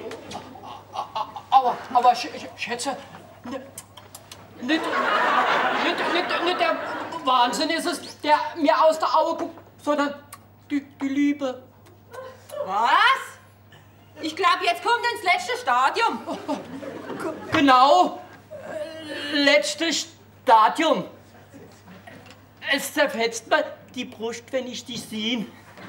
Aue. Aber Schätze, nicht der Wahnsinn ist es, der mir aus der Aue guckt, sondern die Liebe. Was? Ich glaube, jetzt kommt ins letzte Stadium. Genau, letztes Stadium. Es zerfetzt mir die Brust, wenn ich dich sehe.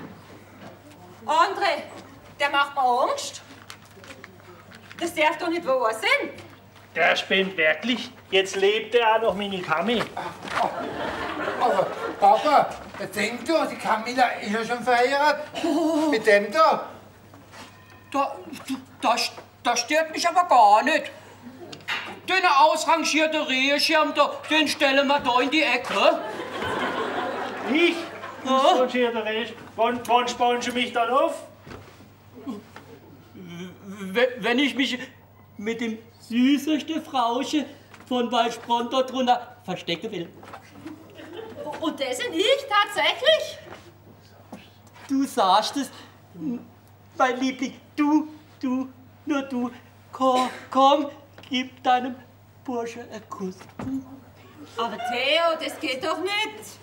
André, der macht mir Angst. Das darf doch nicht wahr sein. Der spinnt wirklich. Jetzt lebt er auch noch Mini Kami. Aber Papa, denk doch, die Camilla ist ja schon verheiratet. Mit dem da. Das stört mich aber gar nicht. Den ausrangierten Regenschirm, den stellen wir da in die Ecke. Ich? Wann spannst du mich dann auf? Wenn ich mich mit dem süßesten Frauchen von Waldspron dort drunter verstecken will. Und das sind ich tatsächlich? Du sagst es, mein Liebling, nur du. Komm, gib deinem Burschen einen Kuss. Aber Theo, das geht doch nicht.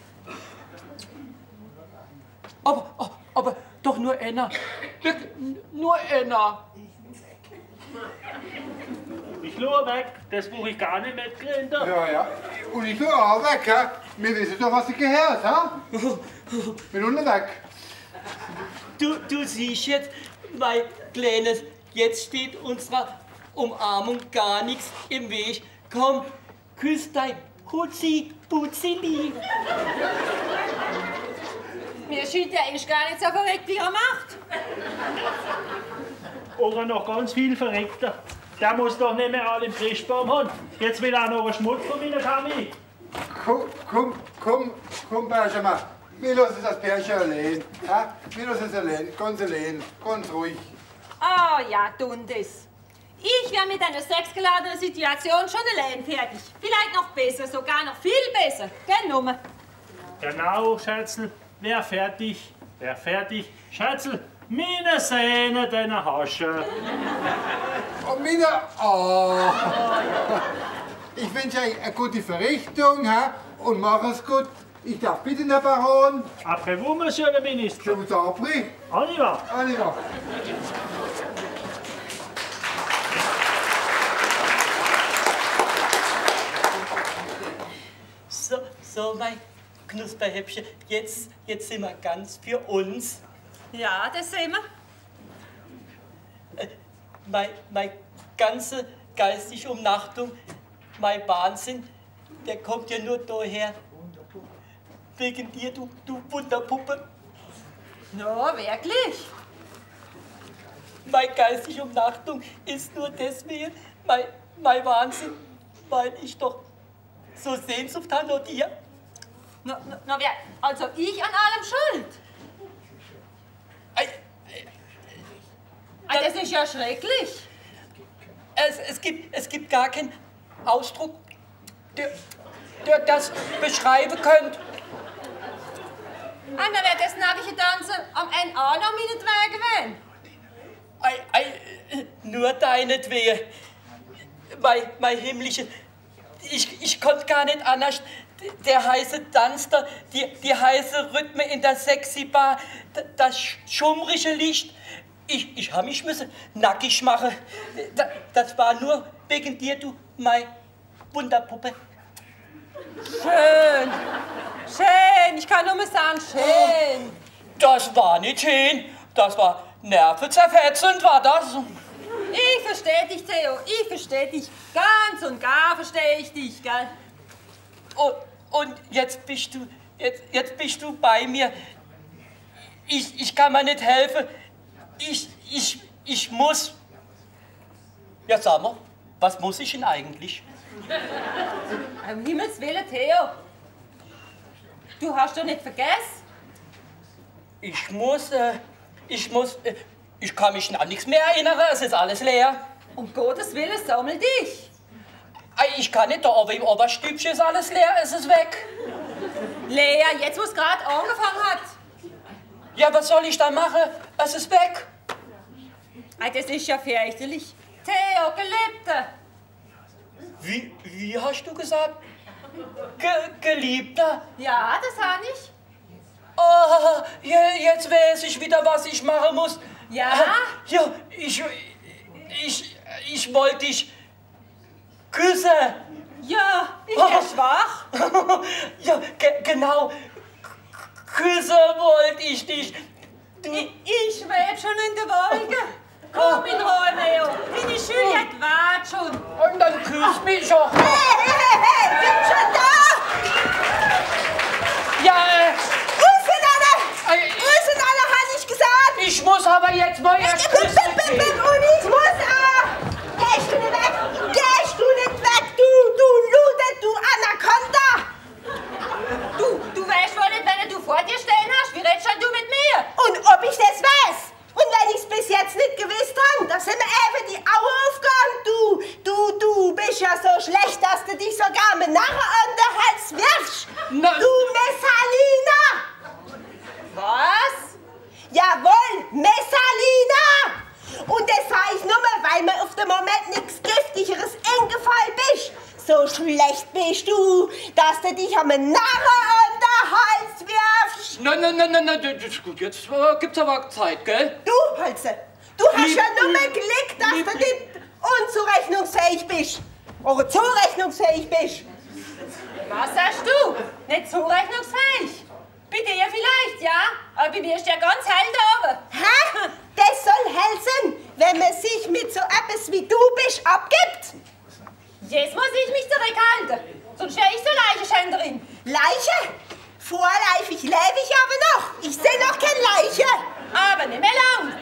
Aber doch nur einer. Nur einer. Ich schaue weg, das buche ich gar nicht mitkriegen. Ja. Und ich will auch weg, ha? Wir wissen doch, was ich gehört, ha? Bin unten weg. Du siehst jetzt, mein Kleines, jetzt steht unserer Umarmung gar nichts im Weg. Komm, küss dein Hutzi-Butzili. Mir scheint, der ist gar nicht so verrückt, wie er macht. Oder noch ganz viel verrückter. Der muss doch nicht mehr alle im Christbaum haben. Jetzt will er noch einen Schmutz von meiner Kami. Komm, Benjamin. Wir lassen das Pärchen allein. Ha? Wir lassen es allein, ganz ruhig. Oh ja, tun das. Ich wäre mit einer sexgeladenen Situation schon allein fertig. Vielleicht noch besser, sogar noch viel besser. Gell, Nummer? Genau, Schätzl, wer fertig? Schätzl, meine Sehne, deine Hasche. Und meine... Oh. Ich wünsche euch eine gute Verrichtung, ha? Und mach es gut. Ich darf bitten, Herr Baron. Après vous, Monsieur le Ministre. Je vous en prie. On y va. On y va. So, mein Knusperhäppchen, jetzt sind wir ganz für uns. Ja, das sehen wir. Meine ganze geistige Umnachtung, mein Wahnsinn, der kommt ja nur daher. Wegen dir, du Wunderpuppe. Ja, wirklich. Meine geistige Umnachtung ist nur deswegen mein Wahnsinn, weil ich doch so Sehnsucht habe nach dir. Na, wer? Also ich an allem schuld. Das ist ja schrecklich. Es gibt gar keinen Ausdruck, der das beschreiben könnte. Anna, wer das nackige Tanzen am Ende auch noch meinetwegen wollen? Nur deinetwegen. Mein himmlische, ich konnte gar nicht anders. Der heiße Tanz, die heiße Rhythmen in der Sexy Bar, das schummrige Licht. Ich hab mich müssen nackig machen. Das war nur wegen dir, du, mein Wunderpuppe. Schön. Schön. Ich kann nur mal sagen, schön. Das war nicht schön. Das war nervenzerfetzend, war das. Ich verstehe dich, Theo. Ich verstehe dich. Ganz und gar verstehe ich dich, gell? Und jetzt bist du bei mir. Ich kann mir nicht helfen. Ich muss. Ja, sag mal, was muss ich denn eigentlich? Um Himmels Willen, Theo. Du hast doch nicht vergessen. Ich kann mich an nichts mehr erinnern, es ist alles leer. Um Gottes Willen, sammel dich. Ich kann nicht, da oben im Oberstübchen ist alles leer, es ist weg. Lea, jetzt wo es gerade angefangen hat. Ja, was soll ich da machen? Es ist weg. Das ist ja fürchterlich. Theo, Geliebter. Wie hast du gesagt? Geliebter? Ja, das habe ich. Oh, jetzt weiß ich wieder, was ich machen muss. Ja? Ja, ich wollte dich küssen. Ja, ich bin schwach. Ja, genau. Küssen wollte ich dich. Ich schweb schon in der Wolke. Komm in Ruhe, Leo. Deine Juliette wartet schon. Und dann küsst mich auch. Hey, bin schon da! Ja, Wo sind alle, hab ich gesagt? ich muss aber jetzt mal erst küssen gehen. Und ich muss auch! Gehst du nicht weg, du Lude, du Anaconda! Du weißt wohl nicht, wenn du vor dir stehen hast. Wie redest du mit mir? Und ob ich das weiß? Und wenn ich's bis jetzt nicht gewusst habe, da sind mir eben die Augen aufgegangen. Du bist ja so schlecht, dass du dich sogar mit Narren an den Hals wirfst. Na- Du Messalina! Was? Jawohl, Messalina! Und das sag ich nur mal, weil mir auf dem Moment nichts Giftigeres eingefallen bist. So schlecht bist du, dass du dich am Narren an den Hals wirfst. Nein, das ist gut. Jetzt gibt's aber Zeit, gell? Du, Holze, du hast ja nur mal Glück, dass du nicht unzurechnungsfähig bist. Oder zurechnungsfähig bist. Was sagst du? Nicht zurechnungsfähig? Bei dir vielleicht, ja? Aber bei mir ist ja ganz hell da oben. Hä? Das soll helfen, wenn man sich mit so etwas wie du bist abgibt. Jetzt muss ich mich zurückhalten. Sonst wäre ich so Leichenschänderin. Leiche? Vorläufig lebe ich aber noch. Ich sehe noch keine Leiche. Aber nicht mehr lang.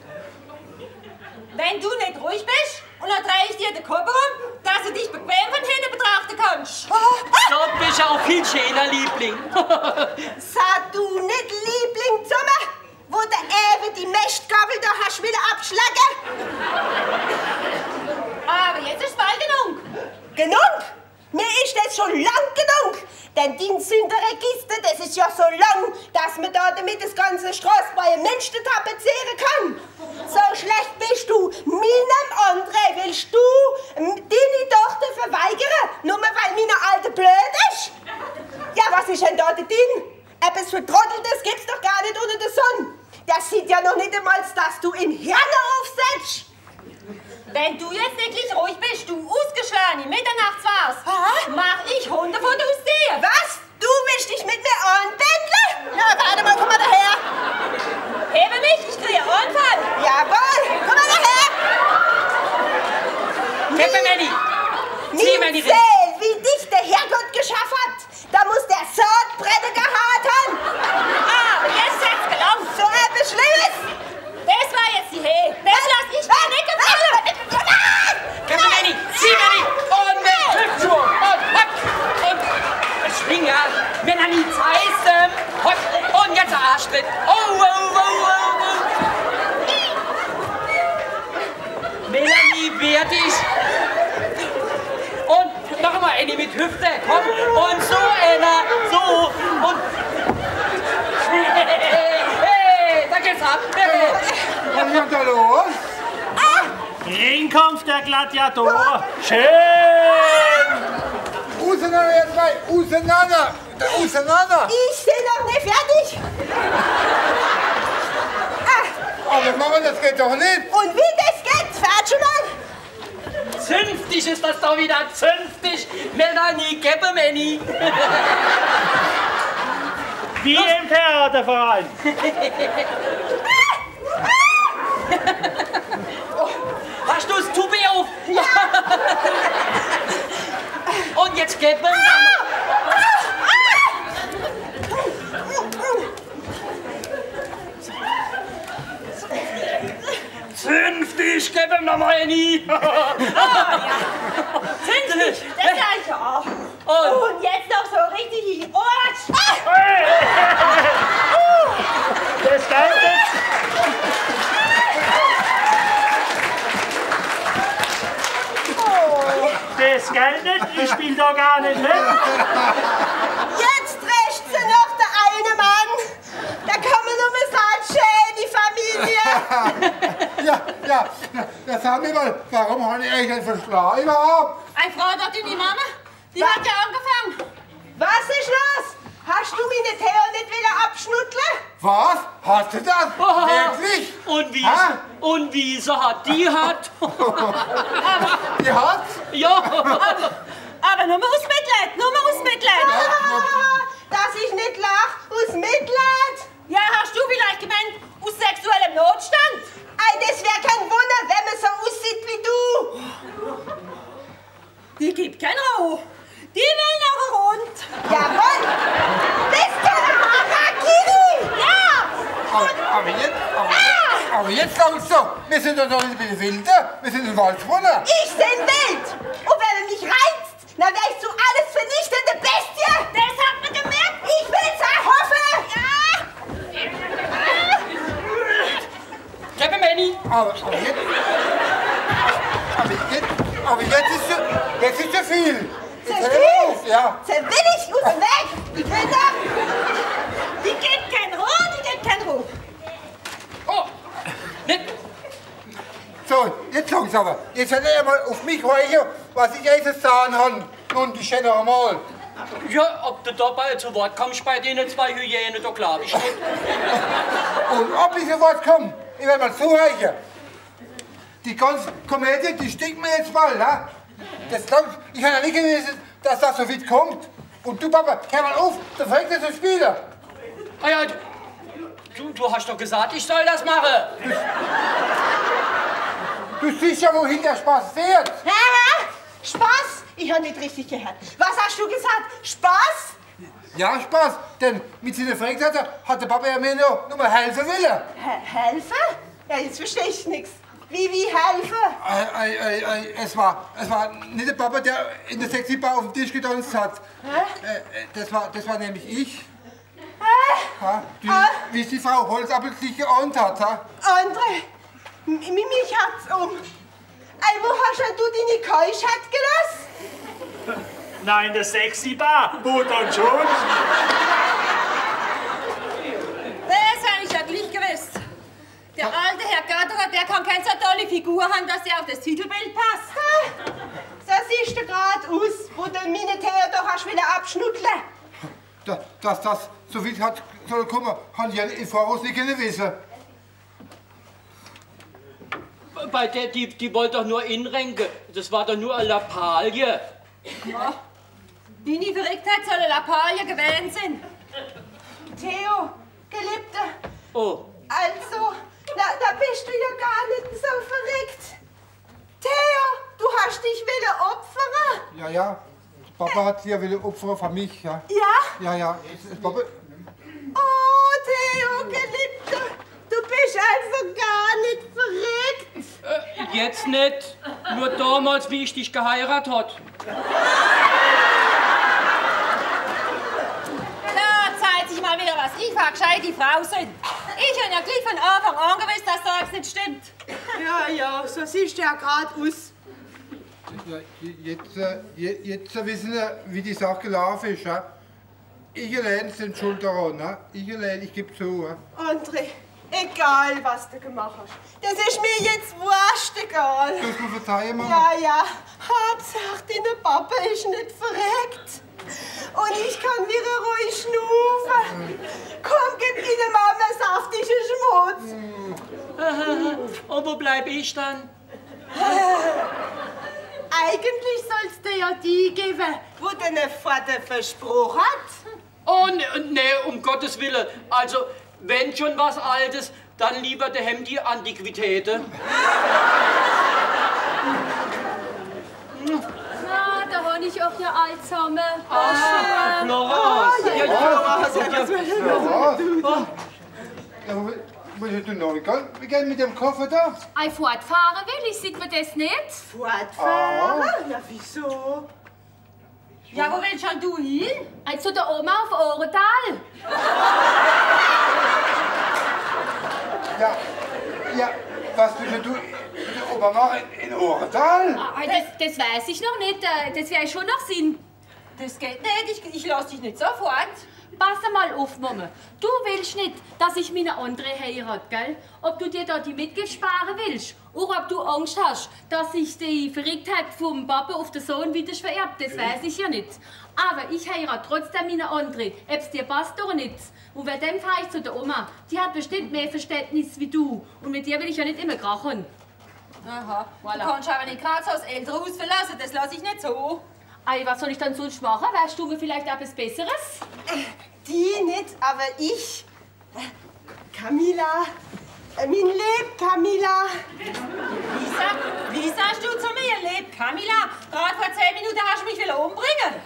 Wenn du nicht ruhig bist, und dann drehe ich dir den Kopf um, dass du dich bequem von hinten betrachten kannst. Du bist auch viel schöner, Liebling. Sag du nicht Liebling zu mir, wo der Ewe die Mistgabel da hast wieder abschlagen. Aber jetzt ist bald genug. Genug? Mir ist das schon lang genug. Denn dein Sünderregister, das ist ja so lang, dass man da damit das ganze Straßenbeier Menschen tapezieren kann. So schlecht bist du. Meinem André willst du deine Tochter verweigern, nur weil meine Alte blöd ist? Ja, was ist denn da drin? Etwas Vertrotteltes gibt's doch gar nicht unter der Sonne. Das sieht ja noch nicht einmal, dass du im Hirn aufsetzt. Wenn du jetzt wirklich ruhig bist, du ausgeschlagene Mitternachtswas, mach ich Hundefutter aus dir. Was? Du willst dich mit mir anbändeln? Na, warte mal, komm mal daher. Hebe mich, ich kriege einen Anfall. Jawohl, komm mal daher. Kippe, Manny! Zieh, Manny! Seel, wie dich der Herrgott geschaffen hat, da muss der Saatbrenner gehabt haben. Ah, jetzt hat's gelangt. So etwas Schlimmes. Das war jetzt die He. Das lass ich mir nicht gefallen. Kippe, Manny! Zieh, Manny! Und mit Hüftschuh! Und hock! Und Schwinger! Melanie, Zeissem! Hock! Und jetzt Arschtritt! Oh, oh, oh, oh, oh! Melanie, wehr dich! Und noch einmal eine mit Hüfte, komm! Und so einer, so! Und... Hey, da geht's ab! Hey. Was ist denn da los? Ringkampf der Gladiatoren. Schön! Auseinander, ihr zwei! Auseinander! Auseinander! Ich bin noch nicht fertig. Aber Mama, das geht doch nicht! Und wie das geht, fährt schon mal. Zünftig ist das doch wieder, zünftig! Melanie, Kippe, Manny! Wie im Theaterverein. Hast du das Tubi auf? Ja! Und jetzt Kippe! Zünftig, Kippe, nochmal nie! Zünftig, das sag ich auch. Und Und jetzt noch so richtig in die Arsch. Das geht jetzt. Das geht nicht, ich spiel da gar nicht mit. Jetzt rächt sie noch der eine Mann. Da kann man nur mal sagen, schön, die Familie. Ja, sag mir mal, warum habe ich euch denn verschlagen überhaupt? Eine Frau dort in die Mama, die hat ja angefangen. Was ist los? Hast du meine Theo nicht wieder abschnutteln? Was? Hast du das? Wirklich? Und wie, Ha? und wie sie hat, die hat. Die hat? Ja. Aber nur mal aus Mitleid, nur mal aus Mitleid. Dass ich nicht lach, aus Mitleid. Ja, hast du vielleicht gemeint, aus sexuellem Notstand? Ei, das wär kein Wunder, wenn man so aussieht wie du. Die gibt kein Ruhe. Die will noch rund. Jawohl. Das kann Harakiri. Ja. Aber jetzt sagst du, wir sind doch nicht in Wilde, wir sind in Waldsbrunner. Ich bin wild. Und wenn er mich reizt, dann wär ich zu alles vernichtende Bestie. Das hat man gemerkt. Ich will's erhoffen. Ja. Kippe, Manny! Aber jetzt ist zu viel. Jetzt hör auf, ja. Dann will ich aus dem Weg. Ich will da. Die gibt kein Ruhe, die gibt kein Ruhe. Oh! Nicht! So, jetzt sag's aber. Jetzt hört ihr mal auf mich horchen, was ich euch zu sagen habe. Nun, die schöne einmal. Ja, ob du dabei zu Wort kommst bei denen zwei Hyänen, da glaub ich nicht. Und ob ich zu Wort komme, ich werde mal zuhören. Die ganze Komödie, die stinkt mir jetzt mal, ne? Ich habe ja nicht gewusst, dass das so weit kommt. Und du, Papa, hör mal auf, du fängst jetzt zu spielen. Ah ja, du hast doch gesagt, ich soll das machen. Du siehst ja, wohin der Spaß fährt. Spaß? Ich habe nicht richtig gehört. Was hast du gesagt? Spaß? Ja, Spaß, denn mit seiner Freundin hat der Papa ja mir nur mal helfen wollen. Helfen? Ja, jetzt verstehe ich nichts. Wie helfen? Es war nicht der Papa, der in der Sexy-Bar auf den Tisch getanzt hat. Das war nämlich ich. Wie es die Frau Holzappel sich geahnt hat. André, mich hat's um. Wo hast du deine Keuschheit gelassen? Nein, der sexy Bar. Butter und Schund. Das habe ich ja gleich gewusst. Der alte Herr Gatterer, der kann keine so tolle Figur haben, dass er auf das Titelbild passt. So siehst du gerade aus, wo der Militär doch hast wieder abschnutteln. Dass das so weit hat soll kommen, kann ich ja im Voraus nicht wissen. Bei der, die wollte doch nur inrenken. Das war doch nur eine Lappalie. Ja. Deine Verrücktheit soll eine Lappalie gewesen sein. Theo, Geliebter, Oh, also, da bist du ja gar nicht so verrückt. Theo, du hast dich wieder opfern. Ja. Papa hat sie ja wieder Opfer von mich, ja. Ja? Ja. Papa, Oh, Theo, Geliebter, du bist also gar nicht verrückt. jetzt nicht. Nur damals, wie ich dich geheiratet hat. Da zeigt sich mal wieder, was ich für eine gescheite Frau bin. Ich habe ja gleich von Anfang an gewusst, dass da etwas nicht stimmt. Ja, so siehst du ja gerade aus. ja, jetzt wissen wir, wie die Sache gelaufen ist, ja. Ich allein sind schuld daran, ne? Ich gebe zu, ja. André, egal was du gemacht hast, das ist mir jetzt wurscht egal. Du musst mir verzeihen, Mama. Ja, Hauptsache, deine Papa ist nicht verreckt. Und ich kann wieder ruhig schnufen. Komm, gib deiner Mama saftigen Schmutz. Und wo bleib ich dann? Eigentlich sollst du ja die geben, wo deine Vater versprochen hat. Oh, nee, um Gottes Willen. Also, wenn schon was Altes, dann lieber der Hemd die Antiquitäten. Na, da habe ich auch ja Alzheimer. Florence. Ja, wo bist du noch? Wie geht mit dem Koffer da? Ein fortfahren will ich, sieht man das nicht? Fortfahren? Ja, wieso? Ja, wo willst schon du hin? Also der Oma auf Ohrental. Ja, was willst du mit der Oma machen in Ohrental? Das weiß ich noch nicht, das wäre schon noch Sinn. Das geht nicht, ich lass dich nicht sofort. Pass mal auf, Mama. Du willst nicht, dass ich meine andere heirate, gell? Ob du dir da die Mitgift sparen willst oder ob du Angst hast, dass sich die Verrücktheit vom Papa auf den Sohn wieder vererbt, das weiß ich ja nicht. Aber ich heirate trotzdem meine andere, ob es dir passt oder nicht. Und bei dem fahre ich zu der Oma. Die hat bestimmt mehr Verständnis wie du. Und mit dir will ich ja nicht immer krachen. Aha, voilà. Du kannst aber nicht gerade so das ältere Haus verlassen, das lasse ich nicht so. Ei, was soll ich dann sonst machen? Weißt du mir vielleicht etwas Besseres? Die nicht, aber ich. Camilla, mein Leb, Camilla. Wie sagst du zu mir, leb Camilla? Gerade vor 10 Minuten hast du mich wieder umbringen.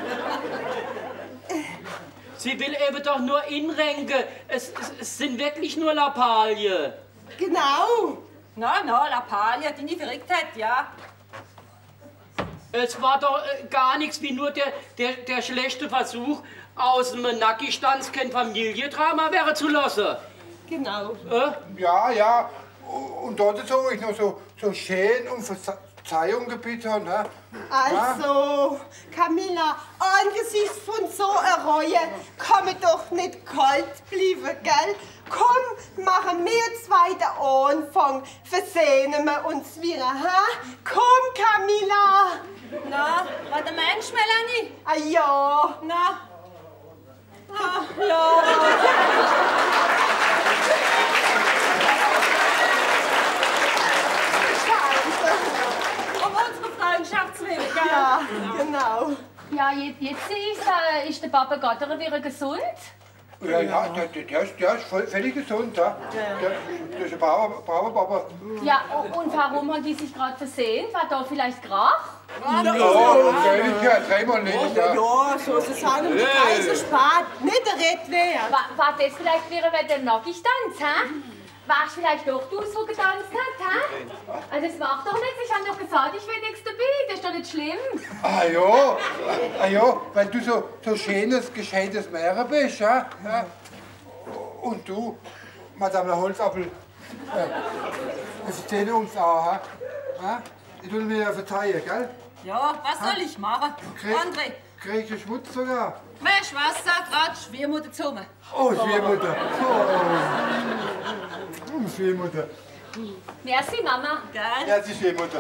Sie will eben doch nur inrenken. Es sind wirklich nur Lappalien. Genau. Na, Lappalie, deine Verrücktheit, ja. Es war doch gar nichts wie nur der schlechte Versuch, aus einem Nackistanz kein Familiendrama werden zu lassen. Genau. Ja. Und dort so ich noch so schön um Verzeihung gebeten, ne? Also, Camilla, angesichts von so einer Reue kann man doch nicht kalt bleiben, gell? Komm, machen wir zwei den Anfang, versehnen wir uns wieder, ha? Komm, Camilla! Na, was der Mensch, Melanie? Ah ja! Na? Ah, ja. Um unsere Freundschaftswillen, gell? Ja, genau. Ja, jetzt ist der Papa Gatterer wieder gesund. Ja, der ist völlig gesund, ja. Der ist ein braver Papa. Ja, und warum haben die sich gerade versehen? War da vielleicht Krach? Ja, dreimal nicht, ja. Ja, so ist es halt um die Kaiserspart, nicht der Rettwehr. War das vielleicht wieder bei dem Nackistanz, hä? Warst vielleicht doch du, so getanzt hast, hä? Also das macht doch nichts, ich hab doch gesagt, ich will nichts dabei, das ist doch nicht schlimm. Ah ja, weil du so schönes, gescheites Mädchen bist, ja? Und du, Madame Holzappel, wir verstehen uns auch, ha? Ich will mir ja verzeihen, gell? Ja, was soll ich machen? André, Krieg ich Schmutz sogar? meine Schwester grad Schwiemutter zusammen. Oh, Schwiemutter. Oh, Schwiemutter. Merci, Mama. Gell? Ja, die Schwiemutter.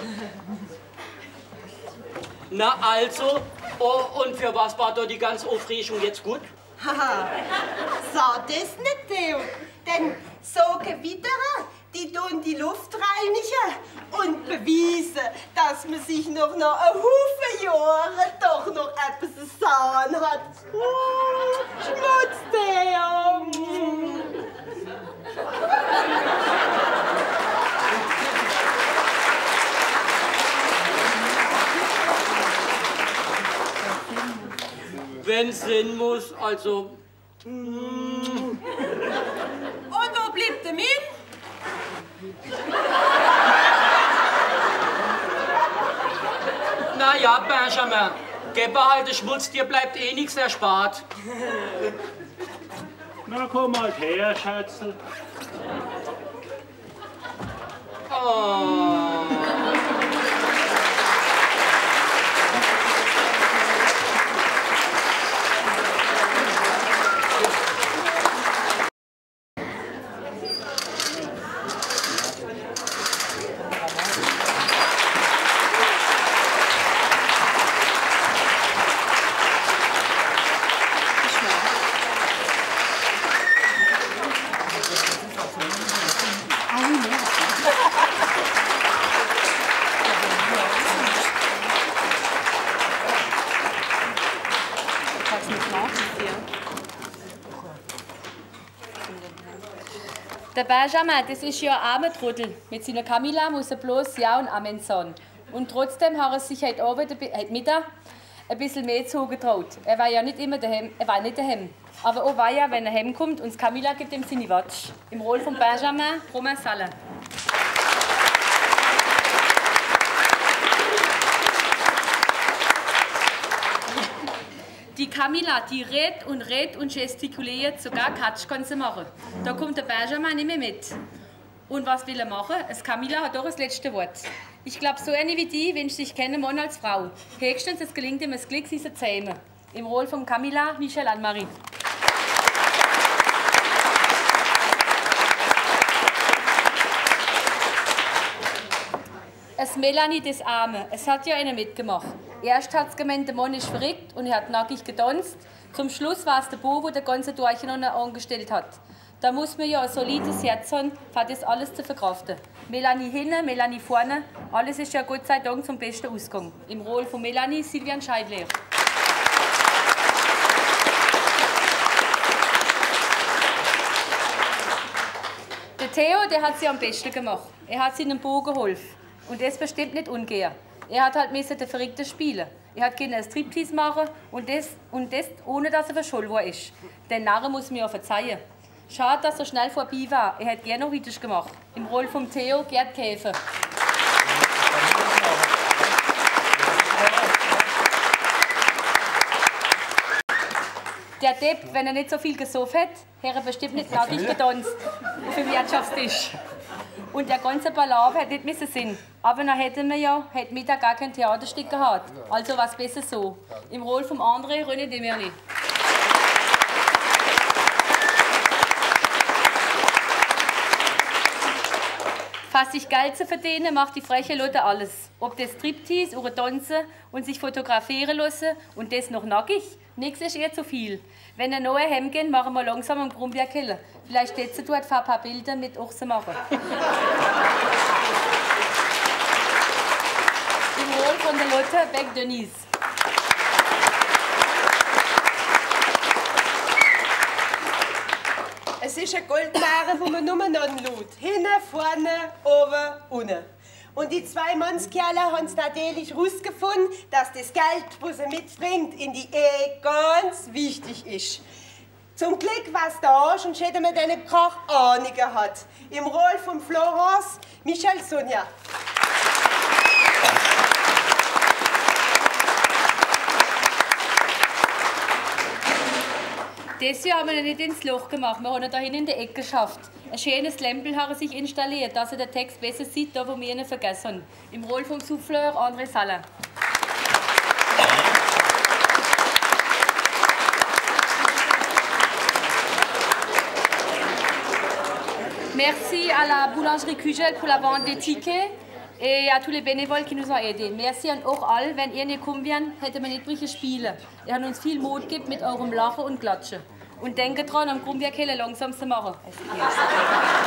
Na also, oh, und für was war da die ganze Aufregung jetzt gut? Haha, sag das nicht, Theo. Denn so Gewitterer, die tun die Luft reinigen und beweisen, dass man sich noch ein Haufen Jahre doch noch etwas sagen hat. Schmutz, Theo. Wenn Sinn muss, also... Und wo blieb der Min? Na ja, Benjamin, gib halt den Schmutz, dir bleibt eh nichts erspart. Na komm halt her, Schätzl. Oh. Der Benjamin, das ist ja ein armer Trottel. Mit seiner Camilla muss er bloß Ja und Amen sagen. Und trotzdem hat er sich heute Mittag ein bisschen mehr zugetraut. Er war ja nicht immer daheim, Aber auch war ja, wenn er heimkommt und Camilla gibt ihm seine Watsch. Im Roll von Benjamin, Romain Salle. Die Camilla, die redet und gestikuliert, sogar Katsch kann sie machen. Da kommt der Benjamin nicht mehr mit. Und was will er machen? Das Camilla hat doch das letzte Wort. Ich glaube, so eine wie die wünscht sich keinen Mann als Frau. Höchstens, es gelingt ihm das Glück, sie zu zähmen. Im Roll von Camilla, Michel Anne-Marie. Es Melanie das Arme. Es hat ja einer mitgemacht. Erst hat es gemeint, der Mann ist verrückt und er hat nackig getanzt. Zum Schluss war es der Bo, der das ganze Durcheinander angestellt hat. Da muss man ja ein solides Herz haben, für das alles zu verkraften. Melanie hinten, Melanie vorne, alles ist ja Gott sei Dank zum besten Ausgang. Im Roll von Melanie, Silvian Scheidler. Der Theo, der hat sie am besten gemacht. Er hat sie in den Bogen geholfen. Und das bestimmt nicht ungern. Er hat halt den Verrückten spielen. Er hat gerne ein Striptease machen und das ohne dass er verschollen war ist. Den Narren muss mir ja verzeihen. Schade, dass er schnell vorbei war. Er hätte gerne noch weiter gemacht. Im Roll vom Theo, Gerd Käfer. Der Depp, wenn er nicht so viel gesoffen hätte, hätte er bestimmt nicht nackig getanzt auf dem Wirtschaftstisch. Und der ganze Palaver hätte nicht müssen sein. Aber dann hätten wir ja heute Mittag gar kein Theaterstück gehabt. Also was besser so. Im Roll vom André, René Demerny. Fast sich Geld zu verdienen, macht die freche Lotte alles. Ob das Striptease oder Tanzen und sich fotografieren lassen und das noch nackig, nichts ist ihr zu viel. Wenn wir neu heimgehen, machen wir langsam am Grumberg Keller. Vielleicht steht sie dort für ein paar Bilder mit Ochsen machen. Im Roll von der Lotte, Beck Denise. Es ist eine Goldbarre, wo man nur anschaut. Hinten, vorne, oben, unten. Und die zwei Mannskerle haben es natürlich herausgefunden, dass das Geld, das sie mitbringt, in die Ehe ganz wichtig ist. Zum Glück war es da, sonst hätten wir den keine Ahnung gehabt. Im Roll von Florence, Michel Sonja. Das Jahr haben wir ihn nicht ins Loch gemacht, wir haben ihn da hinten in der Ecke geschafft. Ein schönes Lämpel hat er sich installiert, dass er den Text besser sieht, da wo wir ihn vergessen haben. Im Roll vom Souffleur André Salle. à la boulangerie Kugel pour la vente des tickets et à tous les bénévoles qui nous ont aidés. Merci an euch all. Wenn ihr nicht kommen wären, hätten wir nicht richtig spielen. Ihr habt uns viel Mut gegeben mit eurem Lachen und Klatschen. Und denkt dran, am Grundwerk langsam zu machen.